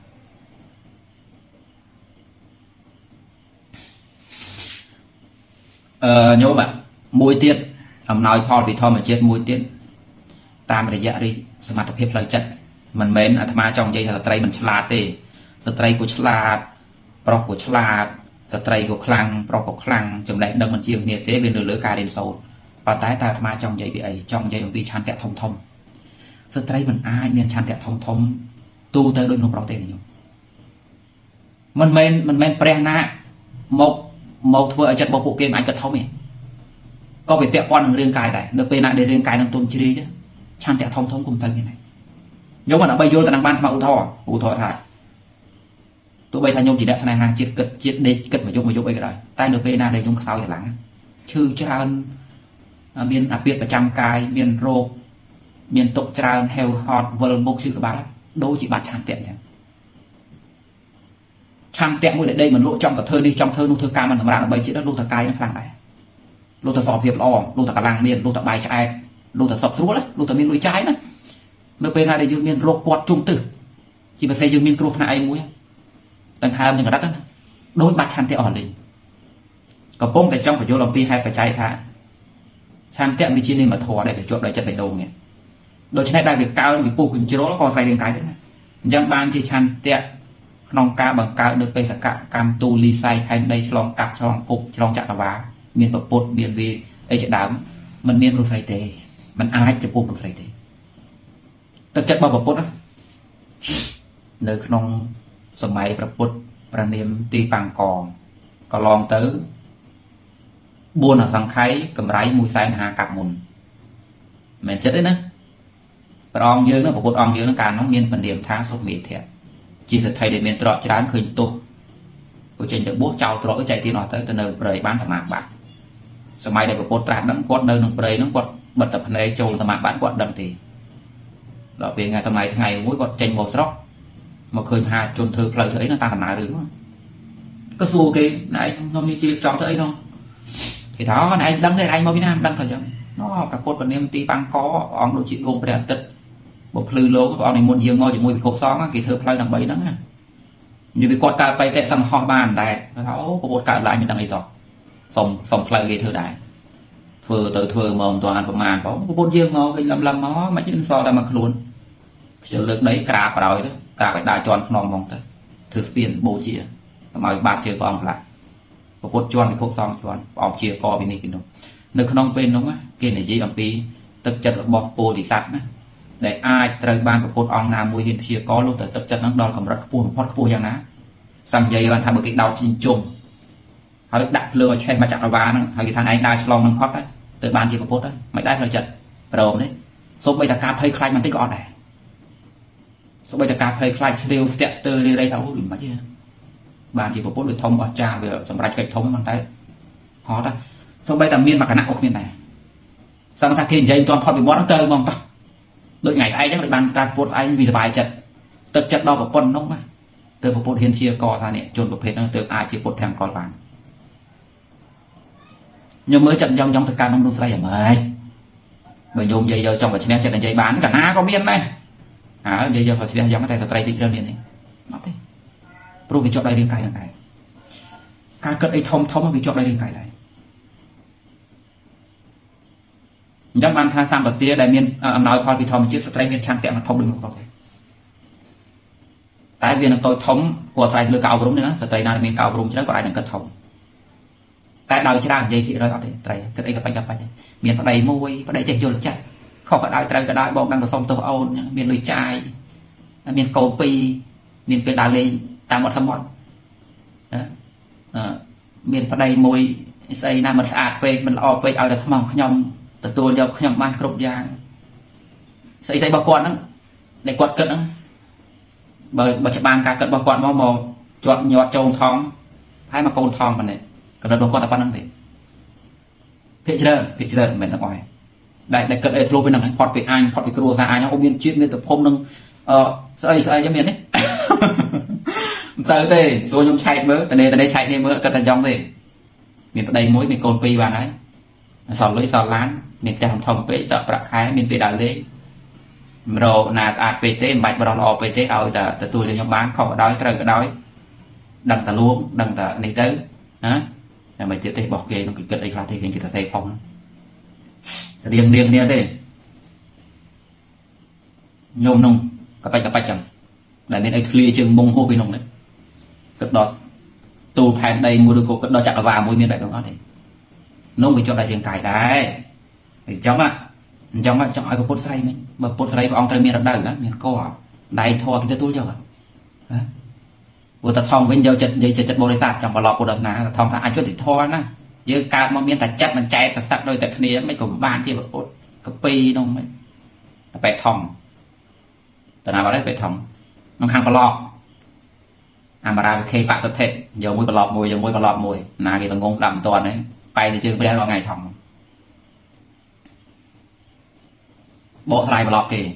អឺញោមមួយទៀតអំណោយផលពីធម្មជាតិមួយទៀតតាមរយៈរីសមត្ថភាពផ្លូវចិត្តមិនមែនអាត្មាចង់និយាយថាស្ត្រីមិនឆ្លាតទេស្ត្រីក៏ឆ្លាតប្រុសក៏ឆ្លាតស្ត្រីក៏ខ្លាំងប្រុសក៏ខ្លាំងចំណេះដឹងមិនជាងគ្នាទេវានៅលើការរៀនសូត្រប៉ុន្តែតែអាត្មាចង់និយាយពីអីចង់និយាយអំពីឆន្ទៈធំធំស្ត្រីមិនអាចមានឆន្ទៈធំធំទូទៅដូចមនុស្សប្រុសទេញោមមិនមែនមិនមែនព្រះណាមកមកធ្វើឲ្យចិត្តរបស់ពួកគេមិនអាចគិតធំទេក៏វាពាក់ព័ន្ធនឹងរាងកាយដែរនៅពេលណាដែលរាងកាយនឹងទុំជ្រាយឆន្ទៈធំធំគុំទៅនេះញោមមិនដើម្បីយល់ទៅនឹងបានស្មើឧទាហរណ៍ឧទាហរណ៍ថាទោះបីថាញោមជាអ្នកស្នេហាជាតិគិតជាតិដេកគិតមកយប់មកយប់អីក៏ដោយតែនៅពេលណាដែលញោមខ្សោយកម្លាំងឈឺច្រើនមានអាពាធប្រចាំកាយមានរោគមានទុកច្រើនហេវហត់វិលមុខឈឺក្បាលដូចជាបាត់ឆន្ទៈអញ្ចឹងឆន្ទៈមួយដែលដេកមិនលក់ចង់ទៅធ្វើនេះចង់ធ្វើនោះធ្វើការមិនសម្រាប់ដើម្បីជាតិនោះទៅកាយនឹងខ្លាំងដែរលោកទៅសុខភាពល្អលោកទៅកម្លាំងមានលោកទៅបាយឆ្អែតលោកទៅសុខស្រួលលោកទៅមានលុយចាយណានៅពេលណាដែលយើងមានរោគពាត់ជុំទឹះជាពិសេសយើងមានគ្រោះថ្នាក់អីមួយទាំងហើមទាំងរឹកណាដូចបាត់ឆន្ទៈអស់លេងកំពុងតែចង់បញ្យល់អំពីហេតុបច្ច័យថាឆន្ទៈវិជានិមធម៌ដែលបញ្ជាប់ដោយចិត្តបេះដូងនេះដូច្នេះដែលវាកើនវាពុះវាជ្រុលក៏ស្អីរាងកាយដែរណាអញ្ចឹងបានជាឆន្ទៈក្នុងការបង្កើតនៅបេសកកម្មទូលីស័យផែនដីឆ្លងកាប់ឆ្លងភពឆ្លងចក្រវាឡមានប្រពុតមានវាអីជាដើមมันមានមនុស្សស្រីទេมันអាចចំពោះមនុស្សស្រីទេទឹកចិត្តរបស់ប្រពុតនៅក្នុងសម័យប្រពុតប្រនាមទីបាំងកកន្លងទៅបួនអសង្ខ័យកម្រៃមួយសែនមហាកាប់មុនមិនចិត្តទេណាព្រះអង្គយើងនោះប្រពុតអង្គយើងនោះកាលនោះមានពនាមថាសុមេធៈជាសិទ្ធិដែលមានទ្រព្យច្រើនឃើញទុកក៏ចេញទៅបួសចោលទ្រព្យចែកទានអស់ទៅទៅនៅព្រៃបានសមាបត្តិសម័យដែលប្រពុតត្រាស់ដឹងគាត់នៅក្នុងព្រៃនោះគាត់បិទតែភ្នែកចូលសមាបត្តិគាត់ដឹងទេដល់ពេលថ្ងៃសម័យថ្ងៃមួយគាត់ចេញមកស្រុកមកឃើញហាជនធ្វើផ្លូវធ្វើអីនៅតាមដំណើររឿងក៏សួរគេណែខ្ញុំនេះជិះចង់ធ្វើអីនោះគេថាណែឯងដឹងទេឯងមកពីណាមិនដឹងក៏ចឹងណោះប្រពុតពនាមទីបាំងកអង្គដូចជាគង់ព្រះអាទិត្យបើភ្លឺលោកព្រះអង្គនិមន្តយើងមកជាមួយពិខុសង្ឃគេធ្វើផ្លូវដើម្បីហ្នឹងណានិយាយពីគាត់កើតបៃតេសង្ហោះបានដែរគាត់ថាអូប្រពុតកើតឡើងមិនដឹងអីសោះសុំសុំផ្លូវគេធ្វើដែរធ្វើទៅធ្វើមកមិនទាន់ប្រមាណបងប្រពុតយើងមកឃើញលំលំមកមិនជិះសល់តែមកខ្លួនខ្ជិលលើកដីក្រាបបរោយទៅក្រាបឲ្យដើរជន់ភ្នំហ្មងទៅធ្វើស្ពានបូជាឲ្យបាត់ជើព្រះអង្គខ្លះប្រពុតជន់ពិខុសង្ឃជន់ព្រះអង្គជាកពីនេះពីនោះនៅក្នុងពេលនោះគេនិយាយអំពីទឹកចិត្តរបស់ពោធិសត្វណាដែលអាចត្រូវបានប្រពុតអង្គណាមួយហ៊ានព្យាករលុះទៅទឹកចិត្តហ្នឹងដល់កម្រិតខ្ពស់បំផុតខ្ពស់យ៉ាងណាសង្ឃនិយាយបានថាបើគេដោតជិញ្ជុំហើយដាក់ភ្លើងឲ្យឆេះមកចក្រវាលហ្នឹងហើយគេថាឯងដើរឆ្លងនឹងផុតហើយទៅបានជាប្រពុតហើយមិនដែរផ្លូវចិត្តប្រមនេះសូម្បីតែការភ័យខ្លាចបន្តិចក៏អត់ដែរសូម្បីតែការភ័យខ្លាចស្រាវស្ទាក់ស្ទើររីរៃថាអូមិនបាច់ទេបានជាប្រពុតវាធំអស្ចារ្យវាសម្រាប់កិច្ចធំហ្នឹងតែហត់ដែរសូម្បីតែមានមកគណៈអស់គ្មានដែរសឹងថាគេនិយាយមិនទាន់ផុតពីមាត់ហ្នឹងទៅហ្មងតោះដូចថ្ងៃស្អែកហ្នឹងបានតាមពុតស្អែកវាសុបាយចិត្តទឹកចិត្តដល់ប្រពន្ធនោះណាទៅប្រពុតហ៊ានព្យាករថានេះជនប្រភេទហ្នឹងទៅអាចជាពុទ្ធទាំងកលបានខ្ញុំមើលចិត្តយ៉ងយ៉ងទៅការក្នុងនោះស្រីអ្មែនបើញោមនិយាយយកចង់តែឈ្នះចិត្តនិយាយបានកណាក៏មានដែរហើយនិយាយយកទៅឈ្នះយ៉ាងតែស្ត្រីពីច្រើនមានទេអត់ទេព្រោះវាជាប់ដោយរាងកាយហ្នឹងដែរការគិតអីធំធំវាជាប់ដោយរាងកាយដែរអញ្ចឹងបានថាសម្បទាដែលមានអំណោយផលពីធម្មជាតិស្ត្រីមានឆន្ទៈនឹងធំដូចមកគ្រប់ទេតែវានឹងតូចធំគួរអាស្រ័យលើការអប់រំនេះណាស្ត្រីណាដែលមានការអប់រំច្រើនក៏អាចនឹងគិតធំតែដោយច្រើននិយាយពីរយអត់ទេត្រីគិតអីក៏បាច់ក៏បាច់មានប្តីមួយប្តីចេះយល់ចិត្តខុសក៏ដោយត្រូវក៏ដោយបងដឹងទៅសុំទោសអូនមានលុយចាយមានកូនពីរមានពេលដើរលេងតាមមាត់សមុទ្រអឺមានប្តីមួយស្អីណាមិនស្អាតពេកមិនល្អពេកឲ្យតែស្មងខ្ញុំទទួលយកខ្ញុំបានគ្រប់យ៉ាងស្អីស្អីរបស់គាត់ហ្នឹងដែលគាត់គិតហ្នឹងបើបើច្បាស់ការគិតរបស់គាត់មកមកជាប់ញាត់ចូលថងហើយមកកូនថងប៉ុណ្ណេះកណ្ដិតរបស់គាត់តែប៉ុណ្្នឹងទេភាគច្រើនភាគច្រើនមិនមែនទាំងអស់ដែរដែលគិតអីធ្លុះពីហ្នឹងផុតពីអញផុតពីគ្រួសារអញអូមានជាតិមានទំភំនឹងអឺស្អីស្អីយ៉ាងមានទេមិនសូវទេសួរខ្ញុំឆែកមើលតនេតនេឆែកនេះមើលគិតតែយ៉ងទេមានប្តីមួយមានកូនពីរបានហើយសល់លុយសល់ឡានមានផ្ទះធំពេកសក់ប្រាក់ខែមានពេលដើរលេងមករកណាស្អាតពេកទេមិនបាច់បរោះល្អពេកទេឲ្យតែទទួលយកខ្ញុំបានខុសក៏ដោយត្រូវក៏ដោយដឹងតែលួងដឹងតែនេះទៅណាតែមិនទៀតទេបោះគេនឹងគេគិតអីខ្លះទេគេគិតតែសេផងរៀងរៀងគ្នាទេញោមនោះកបាច់កបាច់ចឹងដែលមានអីធ្លាជើងមុងហួសពីនោះនេះគិតដល់ទូលផែនដីមួយឬក៏គិតដល់ចក្រវាលមួយមានបែបនោះអត់ទេនោះវាជាប់ដល់រាងកាយដែរអញ្ចឹងអញ្ចឹងចង់ឲ្យពុទ្ធស្រីមិញបើពុទ្ធស្រីព្រះអង្គត្រូវមានរដូវមានកដៃធေါ်គេទទួលយកហ៎ព្រោះតែថងវិញយកចិត្តនិយាយចិត្តបរិស័ទចង់ប្រឡប់ពុទ្ធសាសនាថងថាអាចយុត្តិធម៌ណាយើងកើតមកមានតែចិត្តនឹងចែកប្រស័កដោយតែគ្នាមិនក៏បានជាពុទ្ធកពីនោះមិនតែបែកថងតើណាបាត់ហើយបែកថងក្នុងខាងប្រឡប់អមរាវិខេបកតិយកមួយប្រឡប់មួយយកមួយប្រឡប់មួយណាគេល្ងងដាប់មិនតាន់ទេបែកទៅជើងព្រះរាល់ថ្ងៃថងបកស្រាយប្រឡប់គេ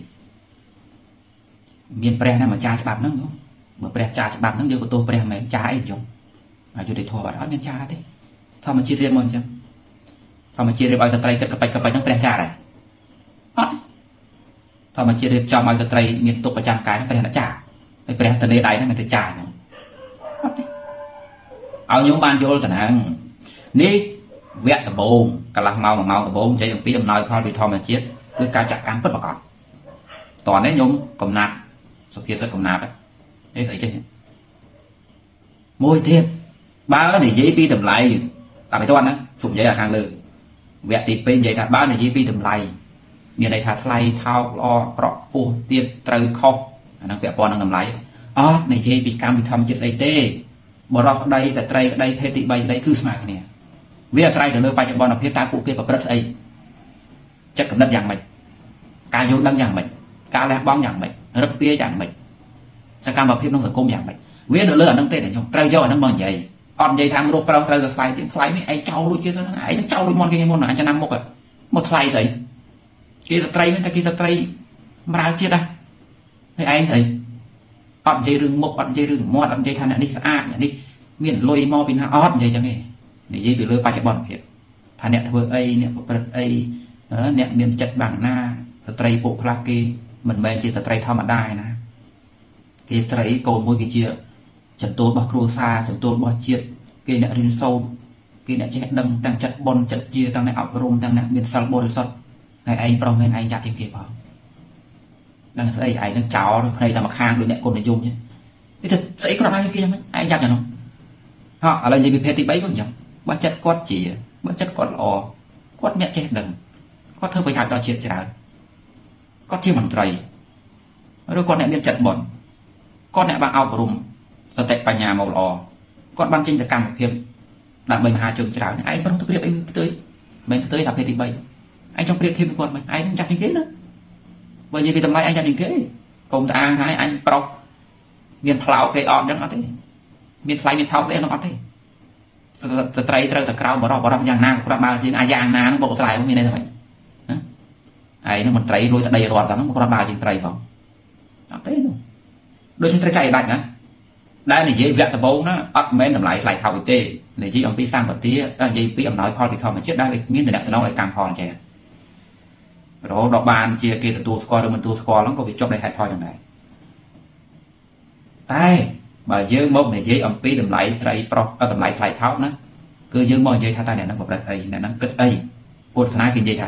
មានព្រះណាមកចាច្បាប់ហ្នឹងបើព្រះចាច្បាប់ហ្នឹងយើងក៏ទោសព្រះមិនចាអីចឹងអាយុធម៌អត់អត់មានចាទេធម្មជាតិរៀបមកអញ្ចឹងធម្មជាតិរៀបឲ្យស្ត្រីគិតកបាច់កបាច់ហ្នឹងព្រះចាដែរអត់ធម្មជាតិរៀបចំឲ្យស្ត្រីមានទុកប្រចាំកាយហ្នឹងព្រះណាចាហើយព្រះតនេដៃហ្នឹងមិនទៅចាហ្នឹងអត់ទេឲ្យញោមបានយល់ទៅហ្នឹងនេះវគ្គដំបូងកន្លះម៉ោងមួយម៉ោងដំបូងនិយាយអំពីអំណោយផលពីធម្មជាតិគឺការចាក់កម្មពិតប្រាកដតោះនេះញោមកំណាត់សុភាសិតកំណាត់នេះស្អីចេះមួយទៀតបើនិយាយពីតម្លៃតែមិនទាន់ណាជុំនិយាយអាខាងលើវគ្គទីពីរនិយាយថាបើនិយាយពីតម្លៃមានន័យថាថ្លៃថោកល្អប្រក់ខ្ពស់ទៀតត្រូវខុសអានឹងពាក់ព័ន្ធនឹងតម្លៃអត់និយាយពីកម្មវិធម្មជាតិស្អីទេបរិសុទ្ធក្តីស្ត្រីក្តីភេទទីបីក្តីគឺស្មើគ្នាវាអាស្រ័យទៅលើបច្ចុប្បន្នភាពតើពួកគេប្រព្រឹត្តស្អីចិត្តកំណត់យ៉ាងម៉េចការយល់ដឹងយ៉ាងម៉េចការលះបង់យ៉ាងម៉េចរឹកពាយ៉ាងម៉េចសកម្មភាពក្នុងសង្គមយ៉ាងម៉េចវានៅលើអានឹងទេតែខ្ញុំត្រូវយកអានឹងមកនិយាយអត់និយាយថាមនុស្សប្រុសត្រូវទៅថ្លៃទៀតថ្លៃនេះឯងចោលដូចគេទៅហ្នឹងឯងចោលដូចមុនគេមុនអញចំណាំមុខមកថ្លៃស្អីគេស្ត្រីហ្នឹងតែគេស្ត្រី mà chưa đây hay anh thấy ọt dây rừng một ọt dây rừng một ọt dây thằng này đi xa đi miền lôi mò bên ọt dây chẳng nghe để dây bị lôi ba chặt bọn hiện thằng này thôi ấy nè bật ấy nè miền chặt bằng na tây bộ khla kia mình bên chỉ tây thao mặt đài nè cái tây cồn môi cái chia chặt tốt bao cua xa chặt tốt bao chiết cái nè riêng sâu cái nè chết đâm tăng chặt bon chặt chia tăng này ọc rôm tăng nè miền sal bôi sọt hay anh pro men anh chặt trên kia bảo đang thấy ai đang cháo rồi đây là mặt hàng rồi nè con này dùng nhé cái thật sẽ có ai kia anh chặt nhỉ không họ là gì bị phê thì bấy có nhỉ bắt chặt quát chỉ bắt chặt quát lò quát mẹ chết đừng quát thơ phải chặt đo chết chả quát chia bằng trời rồi con này miền chặt bọn con này bằng ọc rôm sọt tệ nhà màu lò con ban trênจะcầm một phim là mình hà trường chả anh không thực hiện anh tới mình tới làm phê thì bấy anh trong thêm một con mình anh chặt như thế nữa bởi vì tầm này anh chặt như thế cùng ta hai anh pro miền pháo cây ọt đang ọt đấy miền phái miền tháo cây nó ọt đấy từ tây từ từ cao bỏ ra bỏ ra giang nam bỏ ra bao nhiêu ai giang nam nó bộ lại không như này thôi ai nó mình tây rồi từ đây rồi nó bỏ ra bao nhiêu tây không ọt đấy đôi chân tây chạy bạch nữa đây này dễ vẹt tập bông nó ọt mấy tầm lại lại tháo cái tê này chỉ ông pi sang một tí dây pi ông nói kho thì không mà chết đây miếng từ đẹp nó lại càng hòn chè rồi đọc bàn chia kia từ tua score rồi mình tua score lắm có bị chọc đây hạt thôi chẳng này tay mà dương mốc này dây ông pi tầm lại say pro tầm lại phải tháo nó cứ dương mong dây thay tay này nó bật đặt ấy này nó cất ấy cột sải kia dây thay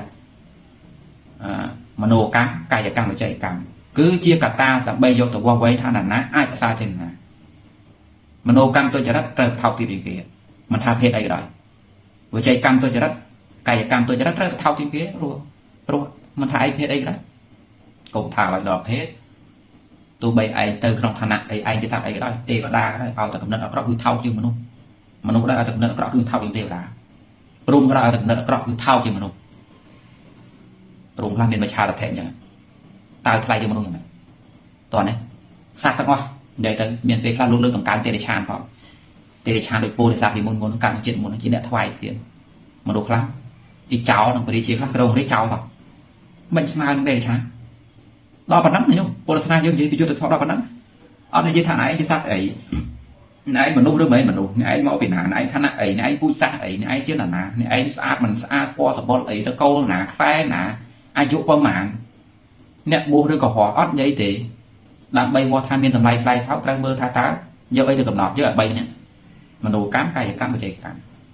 mà nổ cam cài và cam và chạy cam cứ chia cả ta làm bay vô từ qua quay tha là ná ai xa trên là mà nổ cam tôiจะรัดtháo tiếp gì kiaมันทาเพศอะไรvừa chạy cam tôiจะรัดcài và cam tôiจะรัดtháo tiếp kia rồi rồiมันถ่ายเพศไอ้ก็ได้กงถ่ายดอกเพศตัวใบไอ้เตอร์ครองถนัดไอ้ไอ้จะทำไอ้ก็ได้เตะก็ได้ก็ได้เอาแต่กำเนิดก็คือเท่าจริงมนุษย์มนุษย์ได้เอาแต่กำเนิดก็คือเท่าจริงเตะได้ปรุงก็ได้เอาแต่กำเนิดก็คือเท่าจริงมนุษย์ปรุงพลังเป็นประชาธิปไตยอย่างตายใครจริงมนุษย์อย่างไรตอนนี้สัตว์ตั้งว่าใหญ่แต่เมียนเป็นข้ารู้เรื่องของการเตะชานพอเตะชานโดยโปรเดสัตว์ในมุนมุนการจิตมุนจิตเนี่ยถวายเตียนมนุษย์ครั้งอีเจ้าหนังปริเชียครั้งกระโดดได้เจ้าหรอกmình xem đây chán lo bản nắm này không cô là xem dương gì bị chưa được thọ lo bản nắm ở đây thằng này chỉ phát ấy này mình nuôi đứa mấy mình nuôi này máu bị nản này thằng này này vui xa ấy này chứ là nà này sát mình sát qua sập bọt ấy nó câu nà khai nà ai chụp qua mạng nè bố đứa có họ ót vậy thì làm bay qua tham biên tầm này này tháo trang mơ tha tá giờ bây giờ cầm nọt chứ ở bay nè mình nuôi cám cay cám mà chạy cám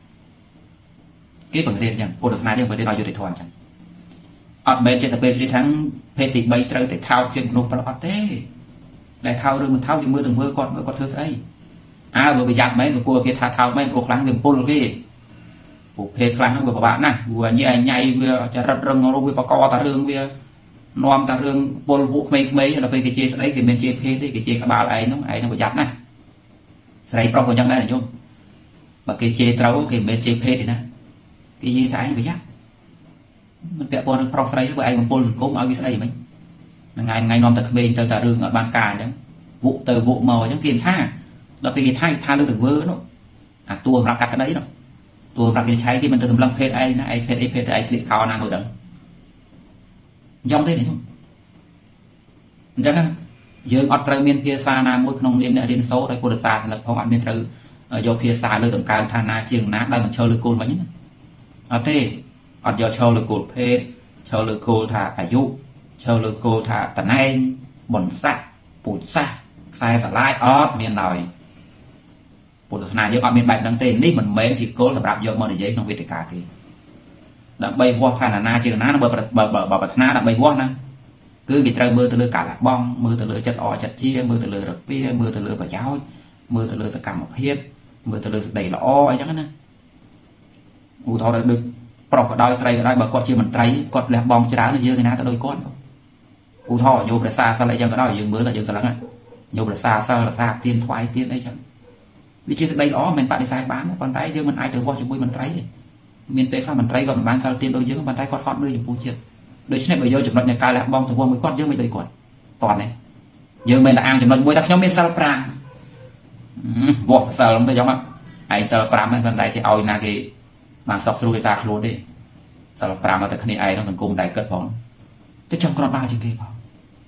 cái vấn đề rằng cô là xem đây vấn đề bao nhiêu để thoại chẳng ọt bên trên tập bên đi thắng phê thì bay trời để thao chuyện nộp vào ọt thế lại thao rồi mình thao thì mưa từng mưa còn mới có thứ ấy à vừa bị giặt mấy vừa cua kia thao thao mấy vừa kháng đường pol kia bộ phê kháng vừa bạn nè vừa nhảy nhảy vừa cho rập rừng nó vừa co ta rừng vừa nom ta rừng pol vũ mấy mấy là về cái chia đấy thì bên chia phê đấy cái chia cả ba ấy nó ấy nó bị giặt nè xây pro vào trong đây này chung mà cái chia trâu cái bên chia phê thì nè cái gì thấy bị giặt mình kẹo bò pro sấy với anh một pol cũng ao cái sấy mình ngày ngày nom ta bên từ ta rừng ở ban cà nhá vụ từ vụ màu giống kiềm tha đó vì thay tha lương từng vớ nó à tua ra cắt cái đấy nó tua ra cái trái khi mình từ tầm lâm phê ai nó ai phê ai phê ai liệt khó năng nổi đằng giống thế này không chẳng hạn dương ọt trời miền phía xa nam mỗi nông liên liên số đây cô được xa là phong ăn miền trời ở do phía xa lương tầm cao tha na chiềng nát đây mình chơi lương côn mấy nhá ở thế ọt do chơi lương côn phê chơi lương côn thàอายุ chơi lương côn thà tận anh bẩn sạch bụi sạch sai sả lai ọt miền này bộ luật này do miền bạch đăng tên ní mình mến thì cố là đạp vô môn giấy trong việt cả thì đã bay qua thà là na chỉ là na nó bờ bờ bờ bờ bờ na đã bay qua nè cứ việc trời mưa từ lửa cả là bong mưa từ lửa chật ọ chật chia mưa từ lửa rập pia mưa từ lửa và giáo mưa từ lửa sẽ cầm một hiếp mưa từ lửa đầy là o ấy chẳng nè u thọ được prọc ở đây đây đây bà quạt chia mình trái quạt lẹ bong trái nó dơ cái ná tới đôi con u thọ vô để xa xa lại cho cái đó dừng mưa là dừng lắm nhiều là xa xa là xa tiên thoái tiên đấy chẳng vì chia đây đó mình bạn đi sai bán con tay chứ mình ai từ qua chụp mình tay miền tây là mình tay còn bán sao tiên đôi dưới bàn tay con hot nơi chụp chuyện đôi khi này bây giờ chụp lại nhà cài lại bong từ qua mới con chứ mình đây còn toàn này giờ mình là ăn chụp lại mỗi tác nhóm bên sao prang vỏ sao lắm tôi giống lắm ai sao prang này bàn tay thì ao na cái màn sọc xuống cái xa luôn đi sao prang mà tại khi ai nó thành công đại cất bóng thế trong con ba chừng thế bảo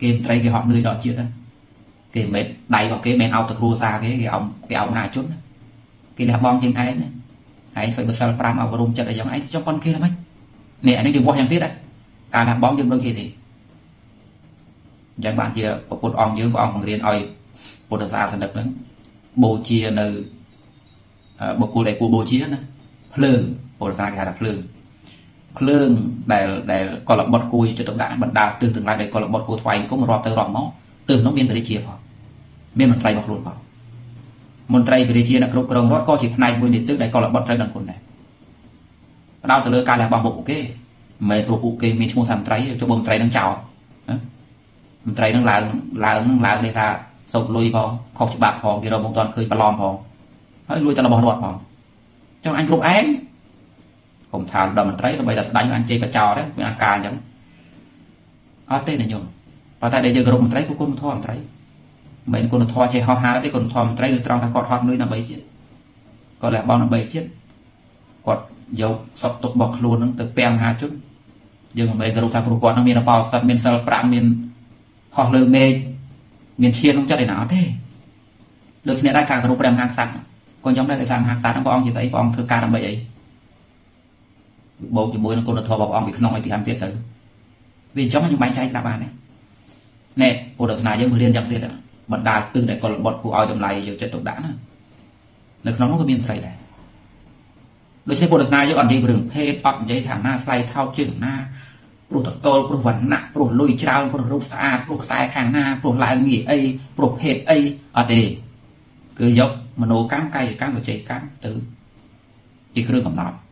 game trai cái họ nơi đó chưa đó cái mệt đầy vào cái men ao từ khua xa cái cái ông cái ông hạ chút cái là bong trên ấy ấy phải bật sao pram ao rung chặt ở trong ấy cho con kia lắm ấy nè anh đừng qua hàng tiết đấy cả là bóng trên đôi kia thì chẳng bạn chia một ông dưới ông bằng riêng oi một xa thành được lớn bồ chia nơi bộ cô đại cô bồ chia nữa lương một xa cái là lương lương để để còn là bọt cùi cho tổng đại bật đà tương từng lại để còn là bọt cùi thoại có một rọt từ rọt máu từ nó miên về chia vào miên mình trai bọc luôn vào mình trai về chia là cột cột rọt co chỉ này buổi điện tức để còn là bọt trai đằng quần này đau từ lơ ca là bằng bộ cái mẹ bộ cụ cái mình mua thằng trai cho bông trai đang chào mình trai đang lại lại đang lại để ta sụp lui vào không chỉ bạc phòng kia đâu một toàn khơi ballon phòng hơi lui cho nó bỏ rọt phòng cho anh cũng án không thà đầm mình thấy rồi bây giờ đánh anh chơi và trò đấy với anh ca giống ở tên này nhung và tại đây giờ group mình thấy của con thò mình thấy mình con thò chơi ho ha cái con thò mình thấy được trong thằng cọt hot nuôi là bảy chiếc còn lại bao là bảy chiếc cọt dầu sọc tục bọc luôn nó từ pem hai chút nhưng mà group thằng con nó miền là bao sập miền sờ pram miền họ lơ mê miền chiên không cho để nào thế được thì đã cả group pem hàng sẵn còn trong đây là làm hàng sẵn nó bong chỉ thấy bong thư ca làm bảy ấy bộ chỉ môi nó con thò bọc ông bị không ai thì ham tiết tới vì trong những bánh chay các bạn này nè bộ đợt này với liên dòng tiết đó bận đà tương để còn bọt của ao trong này nhiều chất độc đạn nữa nó có biên thầy này đối với bộ đợt này với còn đi rừng phê bọc giấy thẳng na slay thao chữ na pro tập tô pro vẫn nặng pro lùi trao pro rút xa pro sai khang na pro lại nghỉ ấy pro hết ấy ở đây cứ dốc mà nổ cám cay cám và chạy cám từ chỉ cứ cầm nọt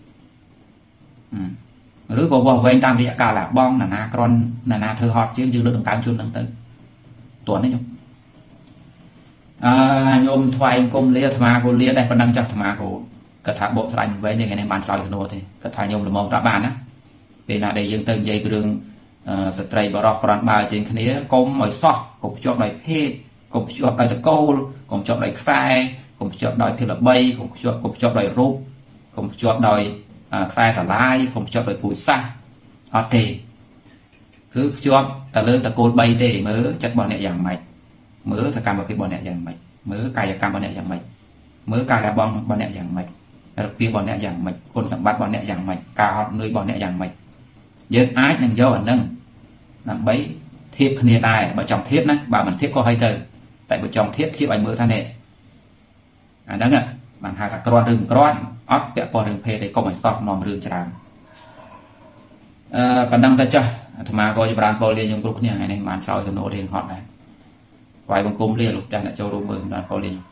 rồi có bỏ về anh tam thì cả là bong là na con là na thơ hot chứ dư được đồng cám chun năng tới tuần đấy nhung à nhôm thoại công lia thà cô lia đây còn đang chặt thà cô cật thả bộ thành với những ngày này bàn tròi nô thì cật thả nhôm là màu đã bàn á vì là để dương từng dây đường stray bảo rọc còn ba trên cái này có mọi sót cũng cho lại phê cũng cho lại câu cũng cho lại sai cũng cho lại phê là bay cũng cho cũng cho lại rúp cũng cho lại sai cả lai không cho đội bụi xa họ thì cứ cho ta lơ ta côn bay để mới chắc bọn này dạng mạch mới ta cam vào cái bọn này dạng mạch mới cài cam bọn này dạng mạch mới cài là bọn bọn này dạng mạch kia bọn này dạng mạch côn thằng bắt bọn này dạng mạch cà họ nuôi bọn này dạng mạch giờ ái nâng dâu ở nâng làm bấy thiệp kia tài bà chồng thiếp nè bà mình thiếp có hay từ tại bà chồng thiếp thiếp anh mới than nè à đó nghe bạn hai ta con rừng con ớt vẽ con rừng phê để có một stop nòng rừng tràn còn đang ta cho mà coi cho bạn coi liền trong group này này mà sau thì nổ lên họ này vài bằng cung liền lục ra là châu rùa mừng đoàn coi liền